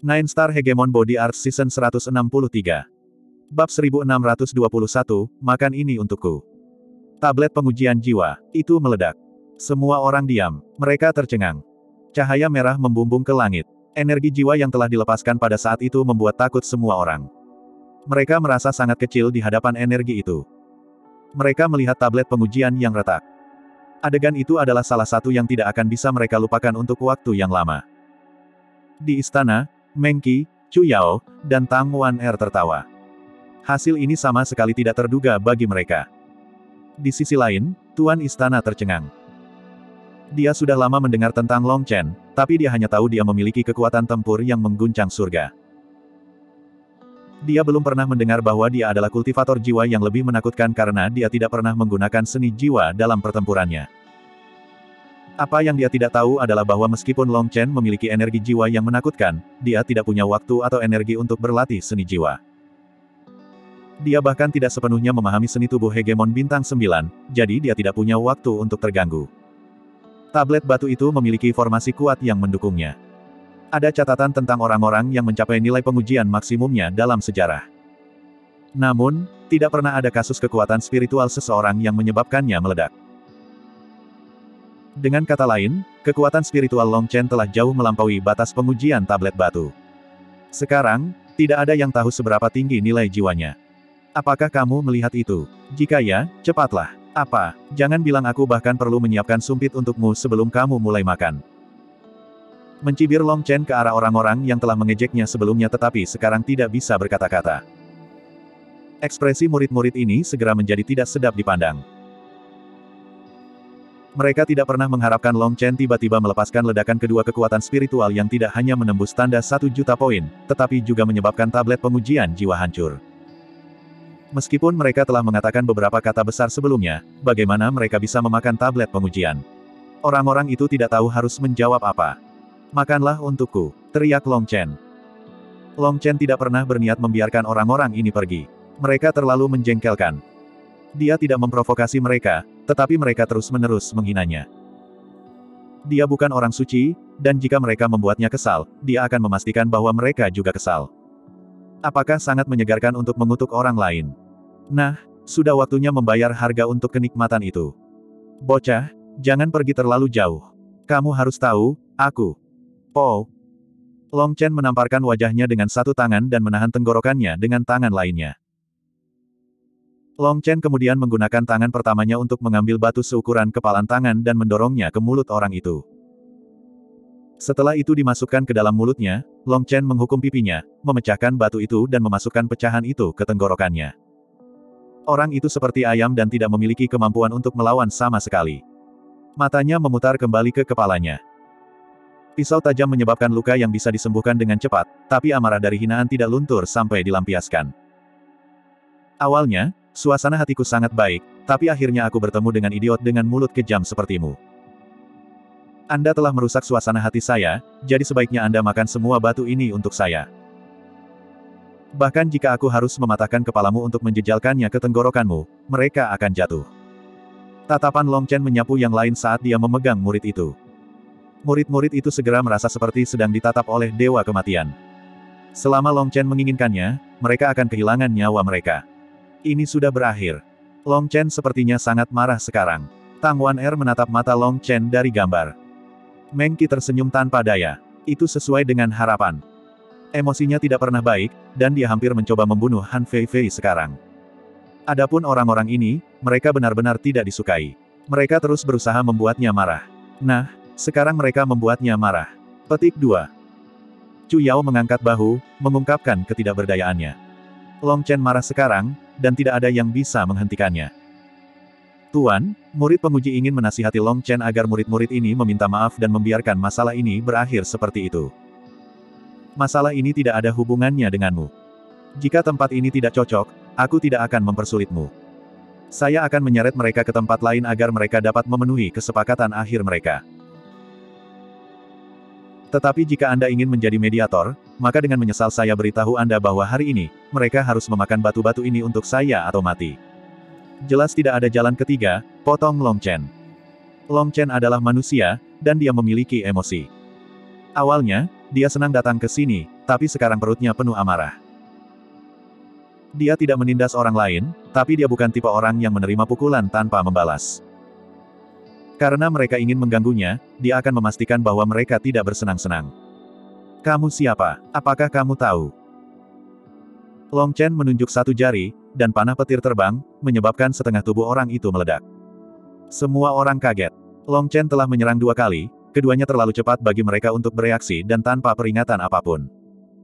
Nine Star Hegemon Body Art Season 163. Bab 1621, makan ini untukku. Tablet pengujian jiwa, itu meledak. Semua orang diam, mereka tercengang. Cahaya merah membumbung ke langit. Energi jiwa yang telah dilepaskan pada saat itu membuat takut semua orang. Mereka merasa sangat kecil di hadapan energi itu. Mereka melihat tablet pengujian yang retak. Adegan itu adalah salah satu yang tidak akan bisa mereka lupakan untuk waktu yang lama. Di istana, Meng Qi, Chu Yao, dan Tang Wan-er tertawa. Hasil ini sama sekali tidak terduga bagi mereka. Di sisi lain, Tuan Istana tercengang. Dia sudah lama mendengar tentang Long Chen, tapi dia hanya tahu dia memiliki kekuatan tempur yang mengguncang surga. Dia belum pernah mendengar bahwa dia adalah kultivator jiwa yang lebih menakutkan karena dia tidak pernah menggunakan seni jiwa dalam pertempurannya. Apa yang dia tidak tahu adalah bahwa meskipun Long Chen memiliki energi jiwa yang menakutkan, dia tidak punya waktu atau energi untuk berlatih seni jiwa. Dia bahkan tidak sepenuhnya memahami seni tubuh Hegemon Bintang 9, jadi dia tidak punya waktu untuk terganggu. Tablet batu itu memiliki formasi kuat yang mendukungnya. Ada catatan tentang orang-orang yang mencapai nilai pengujian maksimumnya dalam sejarah. Namun, tidak pernah ada kasus kekuatan spiritual seseorang yang menyebabkannya meledak. Dengan kata lain, kekuatan spiritual Long Chen telah jauh melampaui batas pengujian tablet batu. Sekarang, tidak ada yang tahu seberapa tinggi nilai jiwanya. Apakah kamu melihat itu? Jika ya, cepatlah. Apa? Jangan bilang aku bahkan perlu menyiapkan sumpit untukmu sebelum kamu mulai makan. Mencibir Long Chen ke arah orang-orang yang telah mengejeknya sebelumnya tetapi sekarang tidak bisa berkata-kata. Ekspresi murid-murid ini segera menjadi tidak sedap dipandang. Mereka tidak pernah mengharapkan Long Chen tiba-tiba melepaskan ledakan kedua kekuatan spiritual yang tidak hanya menembus tanda 1 juta poin, tetapi juga menyebabkan tablet pengujian jiwa hancur. Meskipun mereka telah mengatakan beberapa kata besar sebelumnya, bagaimana mereka bisa memakan tablet pengujian? Orang-orang itu tidak tahu harus menjawab apa. Makanlah untukku, teriak Long Chen. Long Chen tidak pernah berniat membiarkan orang-orang ini pergi. Mereka terlalu menjengkelkan. Dia tidak memprovokasi mereka, tetapi mereka terus-menerus menghinanya. Dia bukan orang suci, dan jika mereka membuatnya kesal, dia akan memastikan bahwa mereka juga kesal. Apakah sangat menyegarkan untuk mengutuk orang lain? Nah, sudah waktunya membayar harga untuk kenikmatan itu. Bocah, jangan pergi terlalu jauh. Kamu harus tahu, aku. Po. Long Chen menamparkan wajahnya dengan satu tangan dan menahan tenggorokannya dengan tangan lainnya. Long Chen kemudian menggunakan tangan pertamanya untuk mengambil batu seukuran kepalan tangan dan mendorongnya ke mulut orang itu. Setelah itu dimasukkan ke dalam mulutnya, Long Chen menghukum pipinya, memecahkan batu itu dan memasukkan pecahan itu ke tenggorokannya. Orang itu seperti ayam dan tidak memiliki kemampuan untuk melawan sama sekali. Matanya memutar kembali ke kepalanya. Pisau tajam menyebabkan luka yang bisa disembuhkan dengan cepat, tapi amarah dari hinaan tidak luntur sampai dilampiaskan. Awalnya, suasana hatiku sangat baik, tapi akhirnya aku bertemu dengan idiot dengan mulut kejam sepertimu. Anda telah merusak suasana hati saya, jadi sebaiknya Anda makan semua batu ini untuk saya. Bahkan jika aku harus mematahkan kepalamu untuk menjejalkannya ke tenggorokanmu, mereka akan jatuh. Tatapan Long Chen menyapu yang lain saat dia memegang murid itu. Murid-murid itu segera merasa seperti sedang ditatap oleh dewa kematian. Selama Long Chen menginginkannya, mereka akan kehilangan nyawa mereka. Ini sudah berakhir. Long Chen sepertinya sangat marah sekarang. Tang Wan-er menatap mata Long Chen dari gambar. Meng Qi tersenyum tanpa daya. Itu sesuai dengan harapan. Emosinya tidak pernah baik, dan dia hampir mencoba membunuh Han Feifei sekarang. Adapun orang-orang ini, mereka benar-benar tidak disukai. Mereka terus berusaha membuatnya marah. Nah, sekarang mereka membuatnya marah. Petik 2. Chu Yao mengangkat bahu, mengungkapkan ketidakberdayaannya. Long Chen marah sekarang, dan tidak ada yang bisa menghentikannya. Tuan, murid penguji ingin menasihati Long Chen agar murid-murid ini meminta maaf dan membiarkan masalah ini berakhir seperti itu. Masalah ini tidak ada hubungannya denganmu. Jika tempat ini tidak cocok, aku tidak akan mempersulitmu. Saya akan menyeret mereka ke tempat lain agar mereka dapat memenuhi kesepakatan akhir mereka. Tetapi jika Anda ingin menjadi mediator, maka dengan menyesal saya beritahu Anda bahwa hari ini, mereka harus memakan batu-batu ini untuk saya atau mati. Jelas tidak ada jalan ketiga, potong Long Chen. Long Chen adalah manusia, dan dia memiliki emosi. Awalnya, dia senang datang ke sini, tapi sekarang perutnya penuh amarah. Dia tidak menindas orang lain, tapi dia bukan tipe orang yang menerima pukulan tanpa membalas. Karena mereka ingin mengganggunya, dia akan memastikan bahwa mereka tidak bersenang-senang. Kamu siapa? Apakah kamu tahu? Long Chen menunjuk satu jari, dan panah petir terbang, menyebabkan setengah tubuh orang itu meledak. Semua orang kaget. Long Chen telah menyerang 2 kali, keduanya terlalu cepat bagi mereka untuk bereaksi dan tanpa peringatan apapun.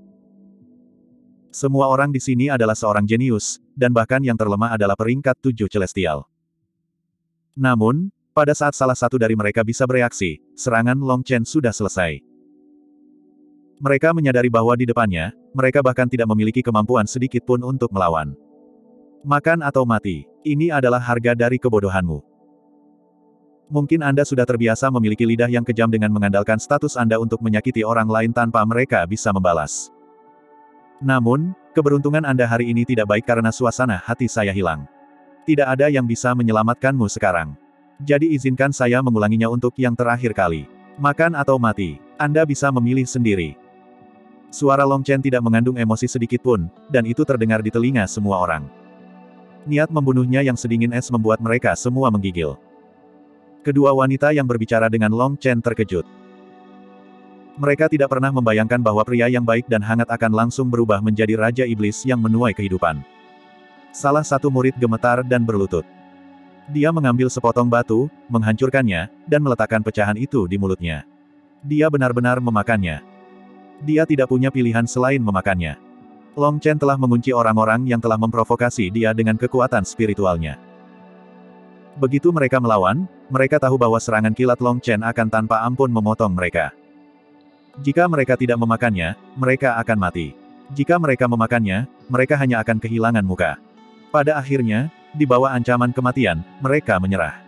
Semua orang di sini adalah seorang jenius, dan bahkan yang terlemah adalah peringkat 7 celestial. Namun, pada saat salah satu dari mereka bisa bereaksi, serangan Long Chen sudah selesai. Mereka menyadari bahwa di depannya, mereka bahkan tidak memiliki kemampuan sedikit pun untuk melawan. Makan atau mati, ini adalah harga dari kebodohanmu. Mungkin Anda sudah terbiasa memiliki lidah yang kejam dengan mengandalkan status Anda untuk menyakiti orang lain tanpa mereka bisa membalas. Namun, keberuntungan Anda hari ini tidak baik karena suasana hati saya hilang. Tidak ada yang bisa menyelamatkanmu sekarang. Jadi izinkan saya mengulanginya untuk yang terakhir kali. Makan atau mati, Anda bisa memilih sendiri. Suara Long Chen tidak mengandung emosi sedikit pun, dan itu terdengar di telinga semua orang. Niat membunuhnya yang sedingin es membuat mereka semua menggigil. Kedua wanita yang berbicara dengan Long Chen terkejut. Mereka tidak pernah membayangkan bahwa pria yang baik dan hangat akan langsung berubah menjadi Raja Iblis yang menuai kehidupan. Salah satu murid gemetar dan berlutut. Dia mengambil sepotong batu, menghancurkannya, dan meletakkan pecahan itu di mulutnya. Dia benar-benar memakannya. Dia tidak punya pilihan selain memakannya. Long Chen telah mengunci orang-orang yang telah memprovokasi dia dengan kekuatan spiritualnya. Begitu mereka melawan, mereka tahu bahwa serangan kilat Long Chen akan tanpa ampun memotong mereka. Jika mereka tidak memakannya, mereka akan mati. Jika mereka memakannya, mereka hanya akan kehilangan muka. Pada akhirnya, di bawah ancaman kematian, mereka menyerah.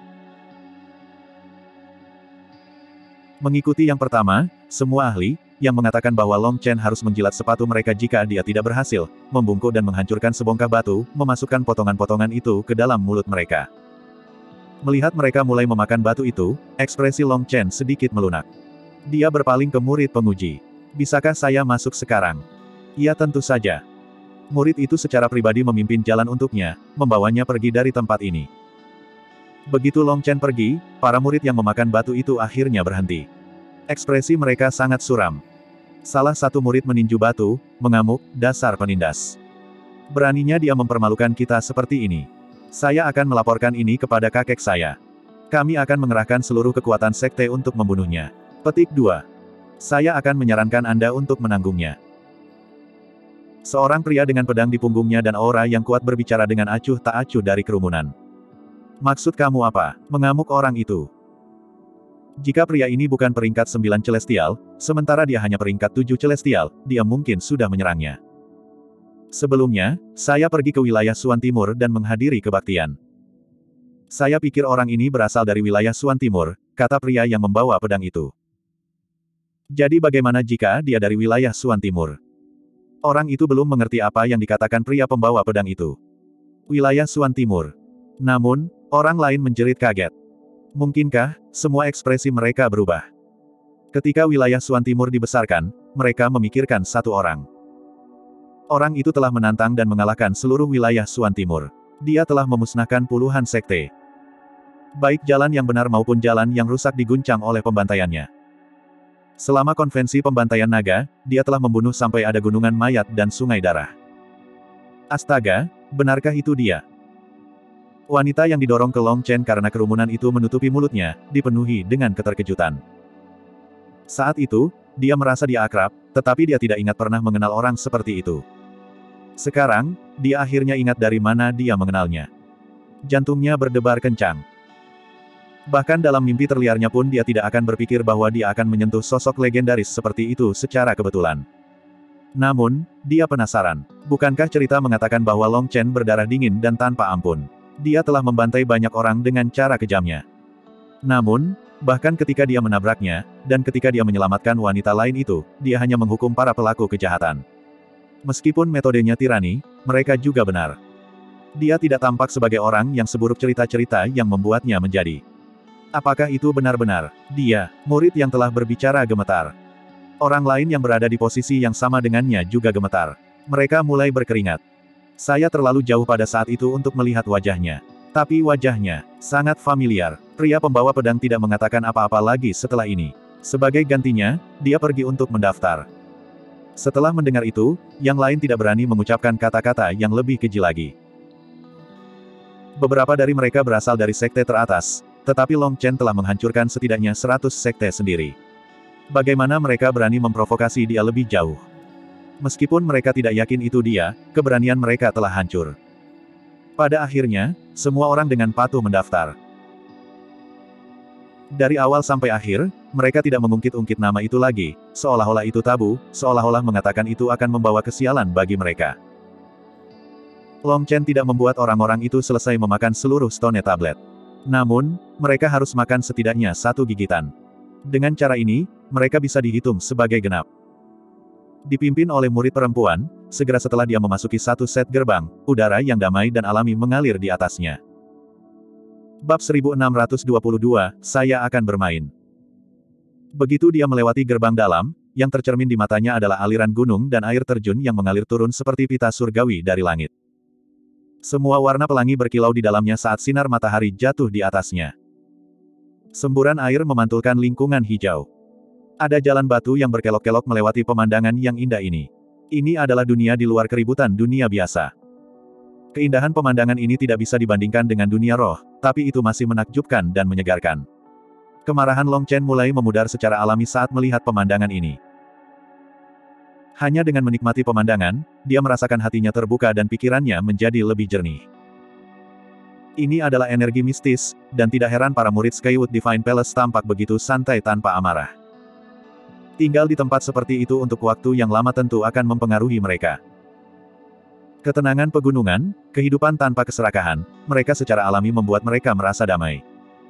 Mengikuti yang pertama, semua ahli, yang mengatakan bahwa Long Chen harus menjilat sepatu mereka jika dia tidak berhasil, membungkuk dan menghancurkan sebongkah batu, memasukkan potongan-potongan itu ke dalam mulut mereka. Melihat mereka mulai memakan batu itu, ekspresi Long Chen sedikit melunak. Dia berpaling ke murid penguji. Bisakah saya masuk sekarang? Iya tentu saja. Murid itu secara pribadi memimpin jalan untuknya, membawanya pergi dari tempat ini. Begitu Long Chen pergi, para murid yang memakan batu itu akhirnya berhenti. Ekspresi mereka sangat suram. Salah satu murid meninju batu, mengamuk, dasar penindas. Beraninya dia mempermalukan kita seperti ini. Saya akan melaporkan ini kepada kakek saya. Kami akan mengerahkan seluruh kekuatan sekte untuk membunuhnya. Petik 2. Saya akan menyarankan Anda untuk menanggungnya. Seorang pria dengan pedang di punggungnya dan aura yang kuat berbicara dengan acuh tak acuh dari kerumunan. Maksud kamu apa? Mengamuk orang itu. Jika pria ini bukan peringkat 9 celestial, sementara dia hanya peringkat 7 celestial, dia mungkin sudah menyerangnya. Sebelumnya, saya pergi ke wilayah Suan Timur dan menghadiri kebaktian. Saya pikir orang ini berasal dari wilayah Suan Timur, kata pria yang membawa pedang itu. Jadi bagaimana jika dia dari wilayah Suan Timur? Orang itu belum mengerti apa yang dikatakan pria pembawa pedang itu. Wilayah Suan Timur. Namun, orang lain menjerit kaget. Mungkinkah, semua ekspresi mereka berubah? Ketika wilayah Suan Timur dibesarkan, mereka memikirkan satu orang. Orang itu telah menantang dan mengalahkan seluruh wilayah Suan Timur. Dia telah memusnahkan puluhan sekte. Baik jalan yang benar maupun jalan yang rusak diguncang oleh pembantaiannya. Selama konvensi pembantaian naga, dia telah membunuh sampai ada gunungan mayat dan sungai darah. Astaga, benarkah itu dia? Wanita yang didorong ke Long Chen karena kerumunan itu menutupi mulutnya, dipenuhi dengan keterkejutan. Saat itu, dia merasa dia akrab, tetapi dia tidak ingat pernah mengenal orang seperti itu. Sekarang, dia akhirnya ingat dari mana dia mengenalnya. Jantungnya berdebar kencang. Bahkan dalam mimpi terliarnya pun dia tidak akan berpikir bahwa dia akan menyentuh sosok legendaris seperti itu secara kebetulan. Namun, dia penasaran. Bukankah cerita mengatakan bahwa Long Chen berdarah dingin dan tanpa ampun? Dia telah membantai banyak orang dengan cara kejamnya. Namun, bahkan ketika dia menabraknya, dan ketika dia menyelamatkan wanita lain itu, dia hanya menghukum para pelaku kejahatan. Meskipun metodenya tirani, mereka juga benar. Dia tidak tampak sebagai orang yang seburuk cerita-cerita yang membuatnya menjadi. Apakah itu benar-benar dia, murid yang telah berbicara gemetar? Orang lain yang berada di posisi yang sama dengannya juga gemetar. Mereka mulai berkeringat. Saya terlalu jauh pada saat itu untuk melihat wajahnya. Tapi wajahnya sangat familiar. Pria pembawa pedang tidak mengatakan apa-apa lagi setelah ini. Sebagai gantinya, dia pergi untuk mendaftar. Setelah mendengar itu, yang lain tidak berani mengucapkan kata-kata yang lebih keji lagi. Beberapa dari mereka berasal dari sekte teratas, tetapi Long Chen telah menghancurkan setidaknya 100 sekte sendiri. Bagaimana mereka berani memprovokasi dia lebih jauh? Meskipun mereka tidak yakin itu dia, keberanian mereka telah hancur. Pada akhirnya, semua orang dengan patuh mendaftar. Dari awal sampai akhir, mereka tidak mengungkit-ungkit nama itu lagi, seolah-olah itu tabu, seolah-olah mengatakan itu akan membawa kesialan bagi mereka. Long Chen tidak membuat orang-orang itu selesai memakan seluruh stone tablet. Namun, mereka harus makan setidaknya 1 gigitan. Dengan cara ini, mereka bisa dihitung sebagai genap. Dipimpin oleh murid perempuan, segera setelah dia memasuki 1 set gerbang, udara yang damai dan alami mengalir di atasnya. Bab 1622, saya akan bermain. Begitu dia melewati gerbang dalam, yang tercermin di matanya adalah aliran gunung dan air terjun yang mengalir turun seperti pita surgawi dari langit. Semua warna pelangi berkilau di dalamnya saat sinar matahari jatuh di atasnya. Semburan air memantulkan lingkungan hijau. Ada jalan batu yang berkelok-kelok melewati pemandangan yang indah ini. Ini adalah dunia di luar keributan dunia biasa. Keindahan pemandangan ini tidak bisa dibandingkan dengan dunia roh, tapi itu masih menakjubkan dan menyegarkan. Kemarahan Long Chen mulai memudar secara alami saat melihat pemandangan ini. Hanya dengan menikmati pemandangan, dia merasakan hatinya terbuka dan pikirannya menjadi lebih jernih. Ini adalah energi mistis, dan tidak heran para murid Skywood Divine Palace tampak begitu santai tanpa amarah. Tinggal di tempat seperti itu untuk waktu yang lama tentu akan mempengaruhi mereka. Ketenangan pegunungan, kehidupan tanpa keserakahan, mereka secara alami membuat mereka merasa damai.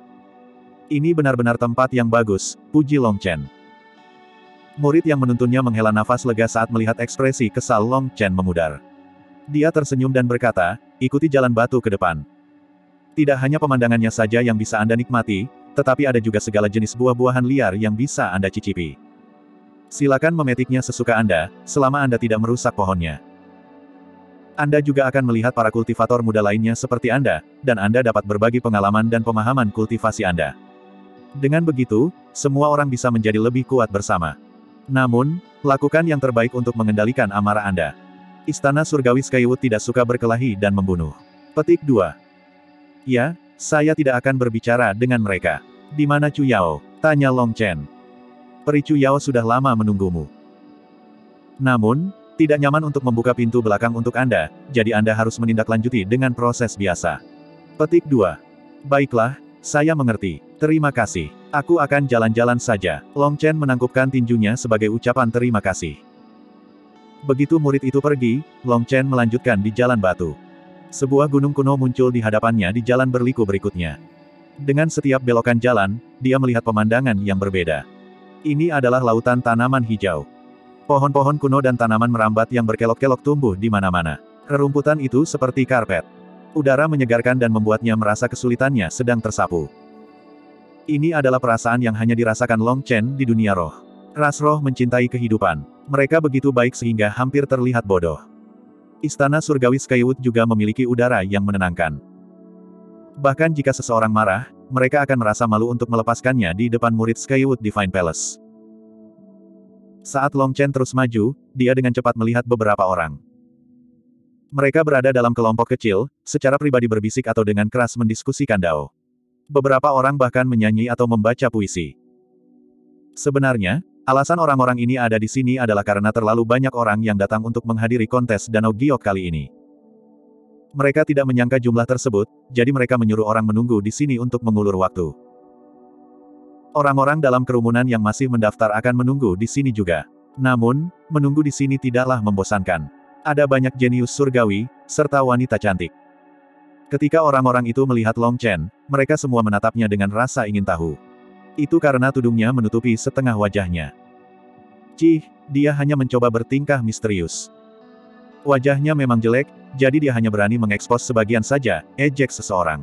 Ini benar-benar tempat yang bagus, puji Long Chen. Murid yang menuntunnya menghela nafas lega saat melihat ekspresi kesal Long Chen memudar. Dia tersenyum dan berkata, ikuti jalan batu ke depan. Tidak hanya pemandangannya saja yang bisa Anda nikmati, tetapi ada juga segala jenis buah-buahan liar yang bisa Anda cicipi. Silakan memetiknya sesuka Anda, selama Anda tidak merusak pohonnya. Anda juga akan melihat para kultivator muda lainnya seperti Anda, dan Anda dapat berbagi pengalaman dan pemahaman kultivasi Anda. Dengan begitu, semua orang bisa menjadi lebih kuat bersama. Namun, lakukan yang terbaik untuk mengendalikan amarah Anda. Istana Surgawi Skywood tidak suka berkelahi dan membunuh. Petik 2. Ya, saya tidak akan berbicara dengan mereka. Di mana Chu Yao? Tanya Long Chen. Peri Chu Yao sudah lama menunggumu. Namun, tidak nyaman untuk membuka pintu belakang untuk Anda, jadi Anda harus menindaklanjuti dengan proses biasa. Petik 2. Baiklah, saya mengerti. Terima kasih. Aku akan jalan-jalan saja. Long Chen menangkupkan tinjunya sebagai ucapan terima kasih. Begitu murid itu pergi, Long Chen melanjutkan di jalan batu. Sebuah gunung kuno muncul di hadapannya di jalan berliku berikutnya. Dengan setiap belokan jalan, dia melihat pemandangan yang berbeda. Ini adalah lautan tanaman hijau. Pohon-pohon kuno dan tanaman merambat yang berkelok-kelok tumbuh di mana-mana. Rerumputan itu seperti karpet. Udara menyegarkan dan membuatnya merasa kesulitannya sedang tersapu. Ini adalah perasaan yang hanya dirasakan Long Chen di dunia roh. Ras roh mencintai kehidupan. Mereka begitu baik sehingga hampir terlihat bodoh. Istana Surgawi Skywood juga memiliki udara yang menenangkan. Bahkan jika seseorang marah, mereka akan merasa malu untuk melepaskannya di depan murid Skywood Divine Palace. Saat Long Chen terus maju, dia dengan cepat melihat beberapa orang. Mereka berada dalam kelompok kecil, secara pribadi berbisik atau dengan keras mendiskusikan Dao. Beberapa orang bahkan menyanyi atau membaca puisi. Sebenarnya, alasan orang-orang ini ada di sini adalah karena terlalu banyak orang yang datang untuk menghadiri kontes Danau Giok kali ini. Mereka tidak menyangka jumlah tersebut, jadi mereka menyuruh orang menunggu di sini untuk mengulur waktu. Orang-orang dalam kerumunan yang masih mendaftar akan menunggu di sini juga. Namun, menunggu di sini tidaklah membosankan. Ada banyak jenius surgawi, serta wanita cantik. Ketika orang-orang itu melihat Long Chen, mereka semua menatapnya dengan rasa ingin tahu. Itu karena tudungnya menutupi setengah wajahnya. Cih, dia hanya mencoba bertingkah misterius. Wajahnya memang jelek, jadi dia hanya berani mengekspos sebagian saja, ejek seseorang.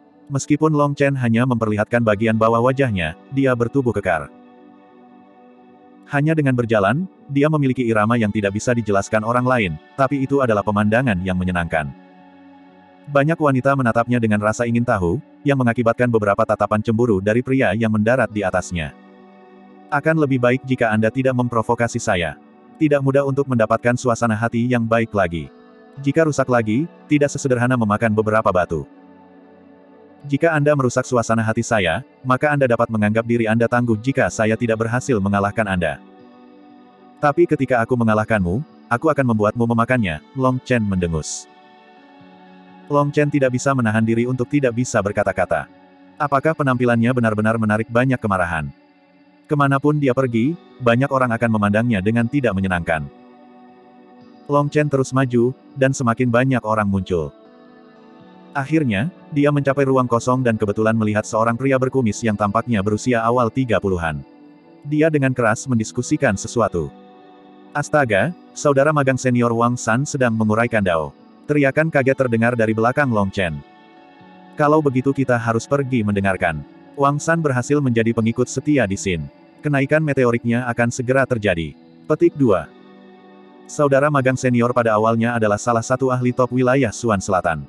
Meskipun Long Chen hanya memperlihatkan bagian bawah wajahnya, dia bertubuh kekar. Hanya dengan berjalan, dia memiliki irama yang tidak bisa dijelaskan orang lain, tapi itu adalah pemandangan yang menyenangkan. Banyak wanita menatapnya dengan rasa ingin tahu, yang mengakibatkan beberapa tatapan cemburu dari pria yang mendarat di atasnya. Akan lebih baik jika Anda tidak memprovokasi saya. Tidak mudah untuk mendapatkan suasana hati yang baik lagi. Jika rusak lagi, tidak sesederhana memakan beberapa batu. Jika Anda merusak suasana hati saya, maka Anda dapat menganggap diri Anda tangguh jika saya tidak berhasil mengalahkan Anda. Tapi ketika aku mengalahkanmu, aku akan membuatmu memakannya, Long Chen mendengus. Long Chen tidak bisa menahan diri untuk tidak bisa berkata-kata. Apakah penampilannya benar-benar menarik banyak kemarahan? Kemanapun dia pergi, banyak orang akan memandangnya dengan tidak menyenangkan. Long Chen terus maju, dan semakin banyak orang muncul. Akhirnya, dia mencapai ruang kosong dan kebetulan melihat seorang pria berkumis yang tampaknya berusia awal 30-an. Dia dengan keras mendiskusikan sesuatu. Astaga, saudara magang senior Wang San sedang menguraikan dao. Teriakan kaget terdengar dari belakang Long Chen. Kalau begitu kita harus pergi mendengarkan. Wang San berhasil menjadi pengikut setia di Xin. Kenaikan meteoriknya akan segera terjadi. Petik 2. Saudara magang senior pada awalnya adalah salah satu ahli top wilayah Suan Selatan.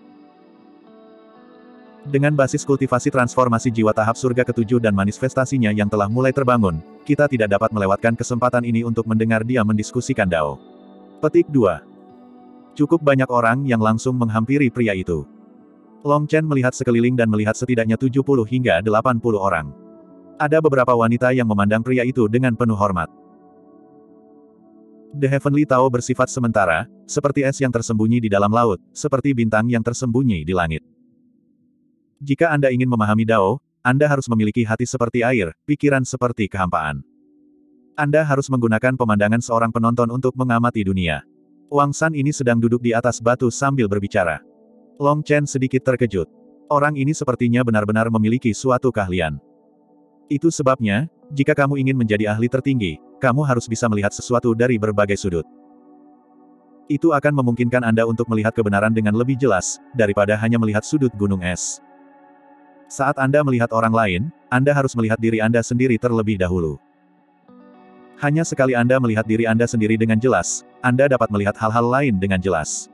Dengan basis kultivasi transformasi jiwa tahap surga ketujuh dan manifestasinya yang telah mulai terbangun, kita tidak dapat melewatkan kesempatan ini untuk mendengar dia mendiskusikan Dao. Petik 2. Cukup banyak orang yang langsung menghampiri pria itu. Long Chen melihat sekeliling dan melihat setidaknya 70 hingga 80 orang. Ada beberapa wanita yang memandang pria itu dengan penuh hormat. The Heavenly Tao bersifat sementara, seperti es yang tersembunyi di dalam laut, seperti bintang yang tersembunyi di langit. Jika Anda ingin memahami Dao, Anda harus memiliki hati seperti air, pikiran seperti kehampaan. Anda harus menggunakan pemandangan seorang penonton untuk mengamati dunia. Wang San ini sedang duduk di atas batu sambil berbicara. Long Chen sedikit terkejut. Orang ini sepertinya benar-benar memiliki suatu keahlian. Itu sebabnya, jika kamu ingin menjadi ahli tertinggi, kamu harus bisa melihat sesuatu dari berbagai sudut. Itu akan memungkinkan Anda untuk melihat kebenaran dengan lebih jelas, daripada hanya melihat sudut gunung es. Saat Anda melihat orang lain, Anda harus melihat diri Anda sendiri terlebih dahulu. Hanya sekali Anda melihat diri Anda sendiri dengan jelas, Anda dapat melihat hal-hal lain dengan jelas.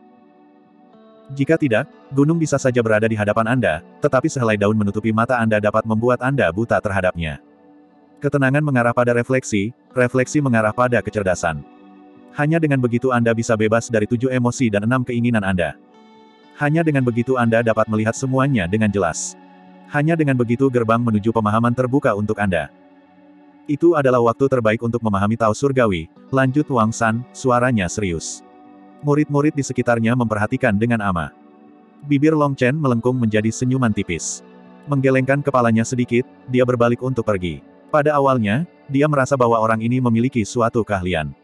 Jika tidak, gunung bisa saja berada di hadapan Anda, tetapi sehelai daun menutupi mata Anda dapat membuat Anda buta terhadapnya. Ketenangan mengarah pada refleksi, refleksi mengarah pada kecerdasan. Hanya dengan begitu Anda bisa bebas dari 7 emosi dan 6 keinginan Anda. Hanya dengan begitu Anda dapat melihat semuanya dengan jelas. Hanya dengan begitu gerbang menuju pemahaman terbuka untuk Anda. Itu adalah waktu terbaik untuk memahami Tao Surgawi, lanjut Wang San, suaranya serius. Murid-murid di sekitarnya memperhatikan dengan ama. Bibir Long Chen melengkung menjadi senyuman tipis. Menggelengkan kepalanya sedikit, dia berbalik untuk pergi. Pada awalnya, dia merasa bahwa orang ini memiliki suatu keahlian.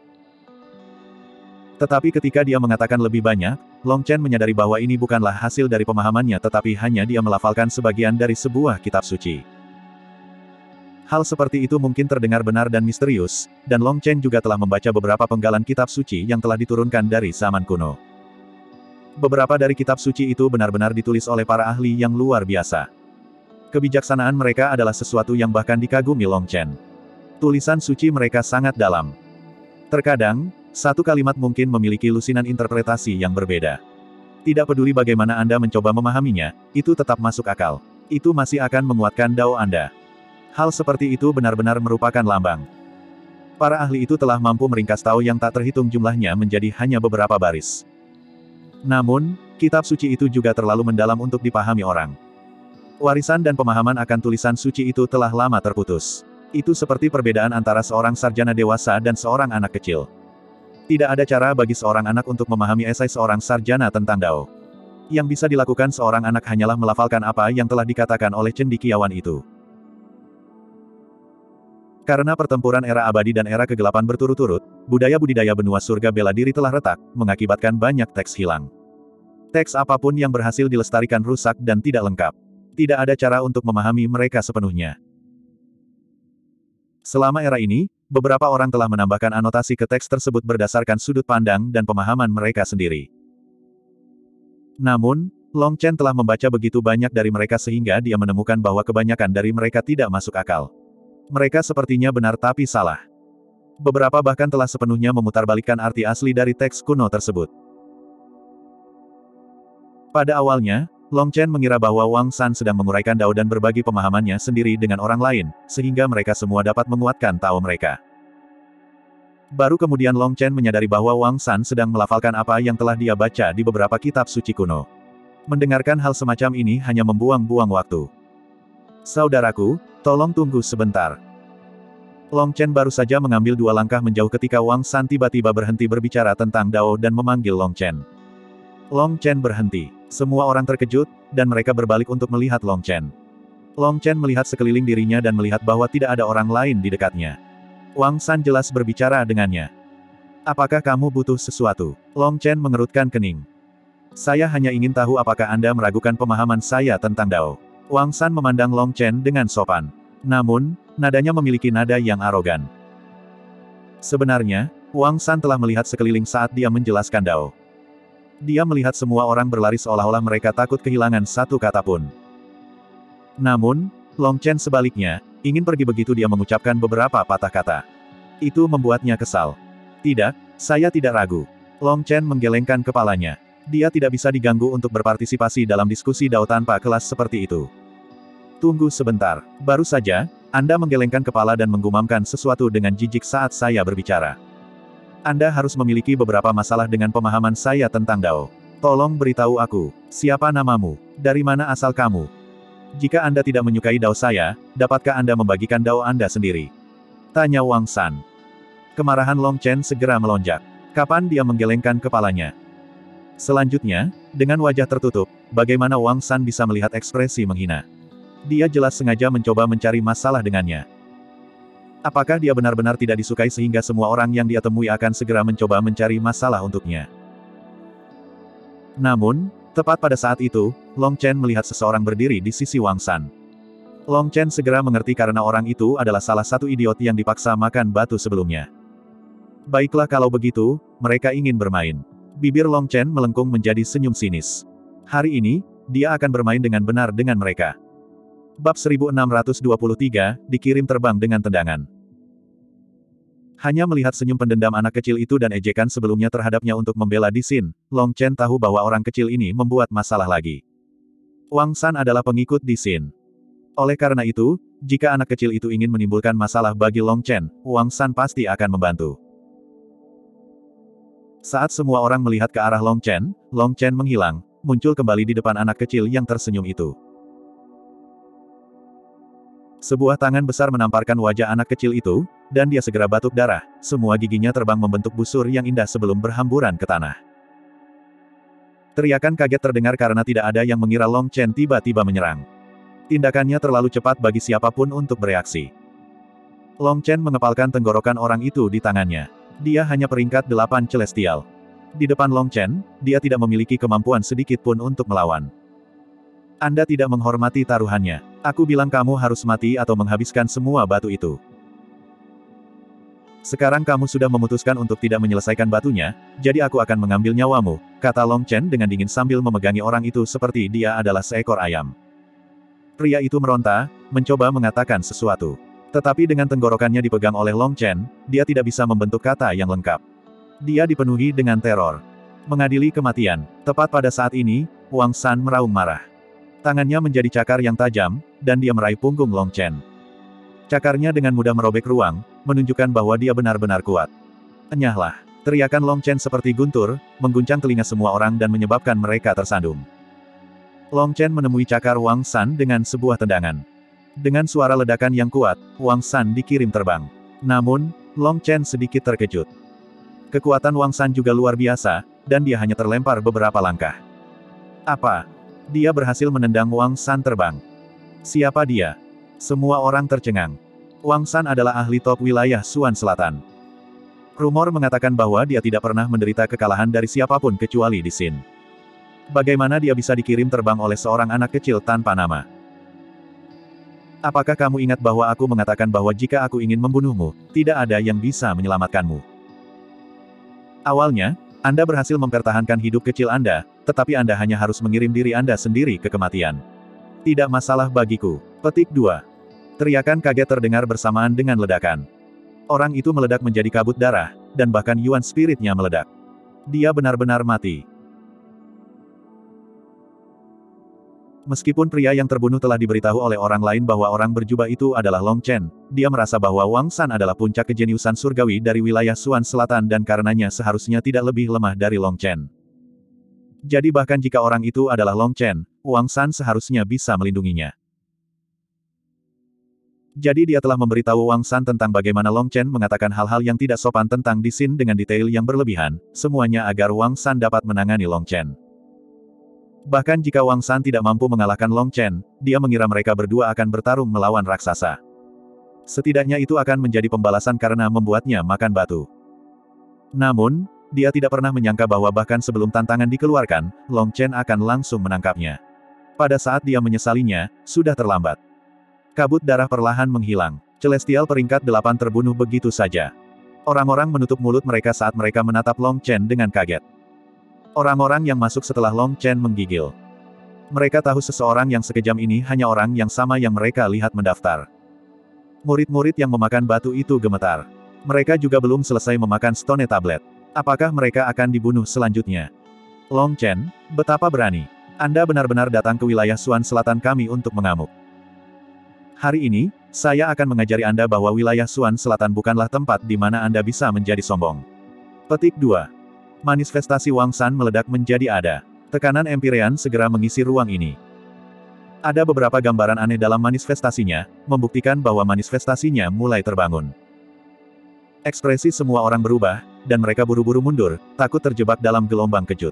Tetapi ketika dia mengatakan lebih banyak, Long Chen menyadari bahwa ini bukanlah hasil dari pemahamannya tetapi hanya dia melafalkan sebagian dari sebuah kitab suci. Hal seperti itu mungkin terdengar benar dan misterius, dan Long Chen juga telah membaca beberapa penggalan kitab suci yang telah diturunkan dari zaman kuno. Beberapa dari kitab suci itu benar-benar ditulis oleh para ahli yang luar biasa. Kebijaksanaan mereka adalah sesuatu yang bahkan dikagumi Long Chen. Tulisan suci mereka sangat dalam. Terkadang, satu kalimat mungkin memiliki lusinan interpretasi yang berbeda. Tidak peduli bagaimana Anda mencoba memahaminya, itu tetap masuk akal. Itu masih akan menguatkan Dao Anda. Hal seperti itu benar-benar merupakan lambang. Para ahli itu telah mampu meringkas Tao yang tak terhitung jumlahnya menjadi hanya beberapa baris. Namun, kitab suci itu juga terlalu mendalam untuk dipahami orang. Warisan dan pemahaman akan tulisan suci itu telah lama terputus. Itu seperti perbedaan antara seorang sarjana dewasa dan seorang anak kecil. Tidak ada cara bagi seorang anak untuk memahami esai seorang sarjana tentang Dao. Yang bisa dilakukan seorang anak hanyalah melafalkan apa yang telah dikatakan oleh cendekiawan itu. Karena pertempuran era abadi dan era kegelapan berturut-turut, budaya budidaya benua surga bela diri telah retak, mengakibatkan banyak teks hilang. Teks apapun yang berhasil dilestarikan rusak dan tidak lengkap. Tidak ada cara untuk memahami mereka sepenuhnya. Selama era ini, beberapa orang telah menambahkan anotasi ke teks tersebut berdasarkan sudut pandang dan pemahaman mereka sendiri. Namun, Long Chen telah membaca begitu banyak dari mereka sehingga dia menemukan bahwa kebanyakan dari mereka tidak masuk akal. Mereka sepertinya benar tapi salah. Beberapa bahkan telah sepenuhnya memutarbalikkan arti asli dari teks kuno tersebut. Pada awalnya, Long Chen mengira bahwa Wang San sedang menguraikan Dao dan berbagi pemahamannya sendiri dengan orang lain, sehingga mereka semua dapat menguatkan Tao mereka. Baru kemudian Long Chen menyadari bahwa Wang San sedang melafalkan apa yang telah dia baca di beberapa kitab suci kuno. Mendengarkan hal semacam ini hanya membuang-buang waktu. Saudaraku, tolong tunggu sebentar. Long Chen baru saja mengambil 2 langkah menjauh ketika Wang San tiba-tiba berhenti berbicara tentang Dao dan memanggil Long Chen. Long Chen berhenti. Semua orang terkejut, dan mereka berbalik untuk melihat Long Chen. Long Chen melihat sekeliling dirinya dan melihat bahwa tidak ada orang lain di dekatnya. Wang San jelas berbicara dengannya. Apakah kamu butuh sesuatu? Long Chen mengerutkan kening. Saya hanya ingin tahu apakah Anda meragukan pemahaman saya tentang Dao. Wang San memandang Long Chen dengan sopan. Namun, nadanya memiliki nada yang arogan. Sebenarnya, Wang San telah melihat sekeliling saat dia menjelaskan Dao. Dia melihat semua orang berlari seolah-olah mereka takut kehilangan satu kata pun. Namun, Long Chen sebaliknya, ingin pergi begitu dia mengucapkan beberapa patah kata. Itu membuatnya kesal. Tidak, saya tidak ragu. Long Chen menggelengkan kepalanya. Dia tidak bisa diganggu untuk berpartisipasi dalam diskusi Dao tanpa kelas seperti itu. Tunggu sebentar. Baru saja, Anda menggelengkan kepala dan menggumamkan sesuatu dengan jijik saat saya berbicara. Anda harus memiliki beberapa masalah dengan pemahaman saya tentang Dao. Tolong beritahu aku, siapa namamu? Dari mana asal kamu? Jika Anda tidak menyukai Dao saya, dapatkah Anda membagikan Dao Anda sendiri? Tanya Wang San. Kemarahan Long Chen segera melonjak. Kapan dia menggelengkan kepalanya? Selanjutnya, dengan wajah tertutup, bagaimana Wang San bisa melihat ekspresi menghina? Dia jelas sengaja mencoba mencari masalah dengannya. Apakah dia benar-benar tidak disukai sehingga semua orang yang dia temui akan segera mencoba mencari masalah untuknya? Namun, tepat pada saat itu, Long Chen melihat seseorang berdiri di sisi Wang San. Long Chen segera mengerti karena orang itu adalah salah satu idiot yang dipaksa makan batu sebelumnya. Baiklah kalau begitu, mereka ingin bermain. Bibir Long Chen melengkung menjadi senyum sinis. Hari ini, dia akan bermain dengan benar dengan mereka. Bab 1623, dikirim terbang dengan tendangan. Hanya melihat senyum pendendam anak kecil itu dan ejekan sebelumnya terhadapnya untuk membela Di Xin, Long Chen tahu bahwa orang kecil ini membuat masalah lagi. Wang San adalah pengikut Di Xin. Oleh karena itu, jika anak kecil itu ingin menimbulkan masalah bagi Long Chen, Wang San pasti akan membantu. Saat semua orang melihat ke arah Long Chen menghilang, muncul kembali di depan anak kecil yang tersenyum itu. Sebuah tangan besar menamparkan wajah anak kecil itu, dan dia segera batuk darah, semua giginya terbang membentuk busur yang indah sebelum berhamburan ke tanah. Teriakan kaget terdengar karena tidak ada yang mengira Long Chen tiba-tiba menyerang. Tindakannya terlalu cepat bagi siapapun untuk bereaksi. Long Chen mengepalkan tenggorokan orang itu di tangannya. Dia hanya peringkat 8 celestial. Di depan Long Chen, dia tidak memiliki kemampuan sedikit pun untuk melawan. Anda tidak menghormati taruhannya. Aku bilang kamu harus mati atau menghabiskan semua batu itu. Sekarang kamu sudah memutuskan untuk tidak menyelesaikan batunya, jadi aku akan mengambil nyawamu, kata Long Chen dengan dingin sambil memegangi orang itu seperti dia adalah seekor ayam. Pria itu meronta, mencoba mengatakan sesuatu. Tetapi dengan tenggorokannya dipegang oleh Long Chen, dia tidak bisa membentuk kata yang lengkap. Dia dipenuhi dengan teror. Mengadili kematian. Tepat pada saat ini, Wang San meraung marah. Tangannya menjadi cakar yang tajam, dan dia meraih punggung Long Chen. Cakarnya dengan mudah merobek ruang, menunjukkan bahwa dia benar-benar kuat. Enyahlah. Teriakan Long Chen seperti guntur, mengguncang telinga semua orang dan menyebabkan mereka tersandung. Long Chen menemui cakar Wang San dengan sebuah tendangan. Dengan suara ledakan yang kuat, Wang San dikirim terbang. Namun, Long Chen sedikit terkejut. Kekuatan Wang San juga luar biasa, dan dia hanya terlempar beberapa langkah. Apa? Dia berhasil menendang Wang San terbang. Siapa dia? Semua orang tercengang. Wang San adalah ahli top wilayah Suan Selatan. Rumor mengatakan bahwa dia tidak pernah menderita kekalahan dari siapapun kecuali Di Xin. Bagaimana dia bisa dikirim terbang oleh seorang anak kecil tanpa nama? Apakah kamu ingat bahwa aku mengatakan bahwa jika aku ingin membunuhmu, tidak ada yang bisa menyelamatkanmu? Awalnya, Anda berhasil mempertahankan hidup kecil Anda, tetapi Anda hanya harus mengirim diri Anda sendiri ke kematian. Tidak masalah bagiku. Petik 2. Teriakan kaget terdengar bersamaan dengan ledakan. Orang itu meledak menjadi kabut darah, dan bahkan Yuan spiritnya meledak. Dia benar-benar mati. Meskipun pria yang terbunuh telah diberitahu oleh orang lain bahwa orang berjubah itu adalah Long Chen, dia merasa bahwa Wang San adalah puncak kejeniusan surgawi dari wilayah Suan Selatan dan karenanya seharusnya tidak lebih lemah dari Long Chen. Jadi bahkan jika orang itu adalah Long Chen, Wang San seharusnya bisa melindunginya. Jadi dia telah memberitahu Wang San tentang bagaimana Long Chen mengatakan hal-hal yang tidak sopan tentang Di Xin dengan detail yang berlebihan, semuanya agar Wang San dapat menangani Long Chen. Bahkan jika Wang San tidak mampu mengalahkan Long Chen, dia mengira mereka berdua akan bertarung melawan raksasa. Setidaknya itu akan menjadi pembalasan karena membuatnya makan batu. Namun, dia tidak pernah menyangka bahwa bahkan sebelum tantangan dikeluarkan, Long Chen akan langsung menangkapnya. Pada saat dia menyesalinya, sudah terlambat. Kabut darah perlahan menghilang. Celestial peringkat 8 terbunuh begitu saja. Orang-orang menutup mulut mereka saat mereka menatap Long Chen dengan kaget. Orang-orang yang masuk setelah Long Chen menggigil. Mereka tahu seseorang yang sekejam ini hanya orang yang sama yang mereka lihat mendaftar. Murid-murid yang memakan batu itu gemetar. Mereka juga belum selesai memakan stone tablet. Apakah mereka akan dibunuh selanjutnya? Long Chen, betapa berani. Anda benar-benar datang ke wilayah Suan Selatan kami untuk mengamuk. Hari ini, saya akan mengajari Anda bahwa wilayah Suan Selatan bukanlah tempat di mana Anda bisa menjadi sombong. Petik 2. Manifestasi Wang San meledak menjadi ada. Tekanan Empyrean segera mengisi ruang ini. Ada beberapa gambaran aneh dalam manifestasinya, membuktikan bahwa manifestasinya mulai terbangun. Ekspresi semua orang berubah, dan mereka buru-buru mundur, takut terjebak dalam gelombang kejut.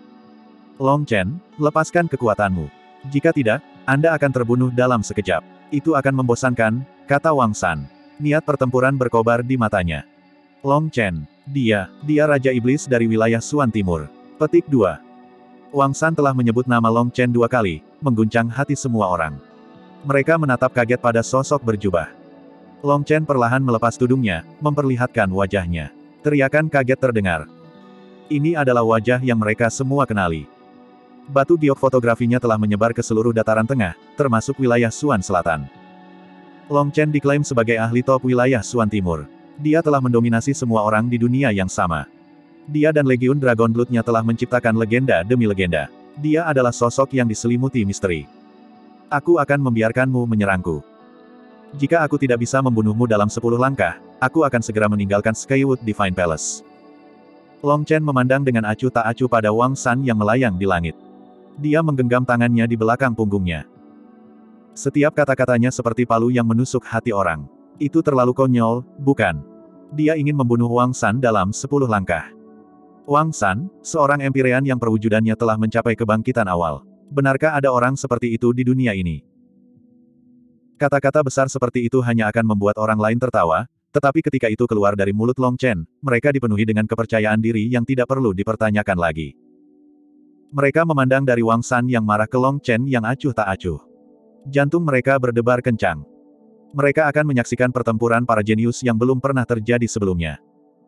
Long Chen, lepaskan kekuatanmu. Jika tidak, Anda akan terbunuh dalam sekejap. Itu akan membosankan, kata Wang San. Niat pertempuran berkobar di matanya. Long Chen, dia Raja Iblis dari wilayah Suan Timur. Petik 2. Wang San telah menyebut nama Long Chen 2 kali, mengguncang hati semua orang. Mereka menatap kaget pada sosok berjubah. Long Chen perlahan melepas tudungnya, memperlihatkan wajahnya. Teriakan kaget terdengar. Ini adalah wajah yang mereka semua kenali. Batu giok fotografinya telah menyebar ke seluruh dataran tengah, termasuk wilayah Suan Selatan. Long Chen diklaim sebagai ahli top wilayah Suan Timur. Dia telah mendominasi semua orang di dunia yang sama. Dia dan Legiun Dragon Blood-nya telah menciptakan legenda demi legenda. Dia adalah sosok yang diselimuti misteri. Aku akan membiarkanmu menyerangku. Jika aku tidak bisa membunuhmu dalam 10 langkah, aku akan segera meninggalkan Skywood Divine Palace. Long Chen memandang dengan acuh tak acuh pada Wang San yang melayang di langit. Dia menggenggam tangannya di belakang punggungnya. Setiap kata-katanya seperti palu yang menusuk hati orang. Itu terlalu konyol, bukan? Dia ingin membunuh Wang San dalam 10 langkah. Wang San, seorang Empyrean yang perwujudannya telah mencapai kebangkitan awal. Benarkah ada orang seperti itu di dunia ini? Kata-kata besar seperti itu hanya akan membuat orang lain tertawa, tetapi ketika itu keluar dari mulut Long Chen, mereka dipenuhi dengan kepercayaan diri yang tidak perlu dipertanyakan lagi. Mereka memandang dari Wang San yang marah ke Long Chen yang acuh tak acuh. Jantung mereka berdebar kencang. Mereka akan menyaksikan pertempuran para jenius yang belum pernah terjadi sebelumnya.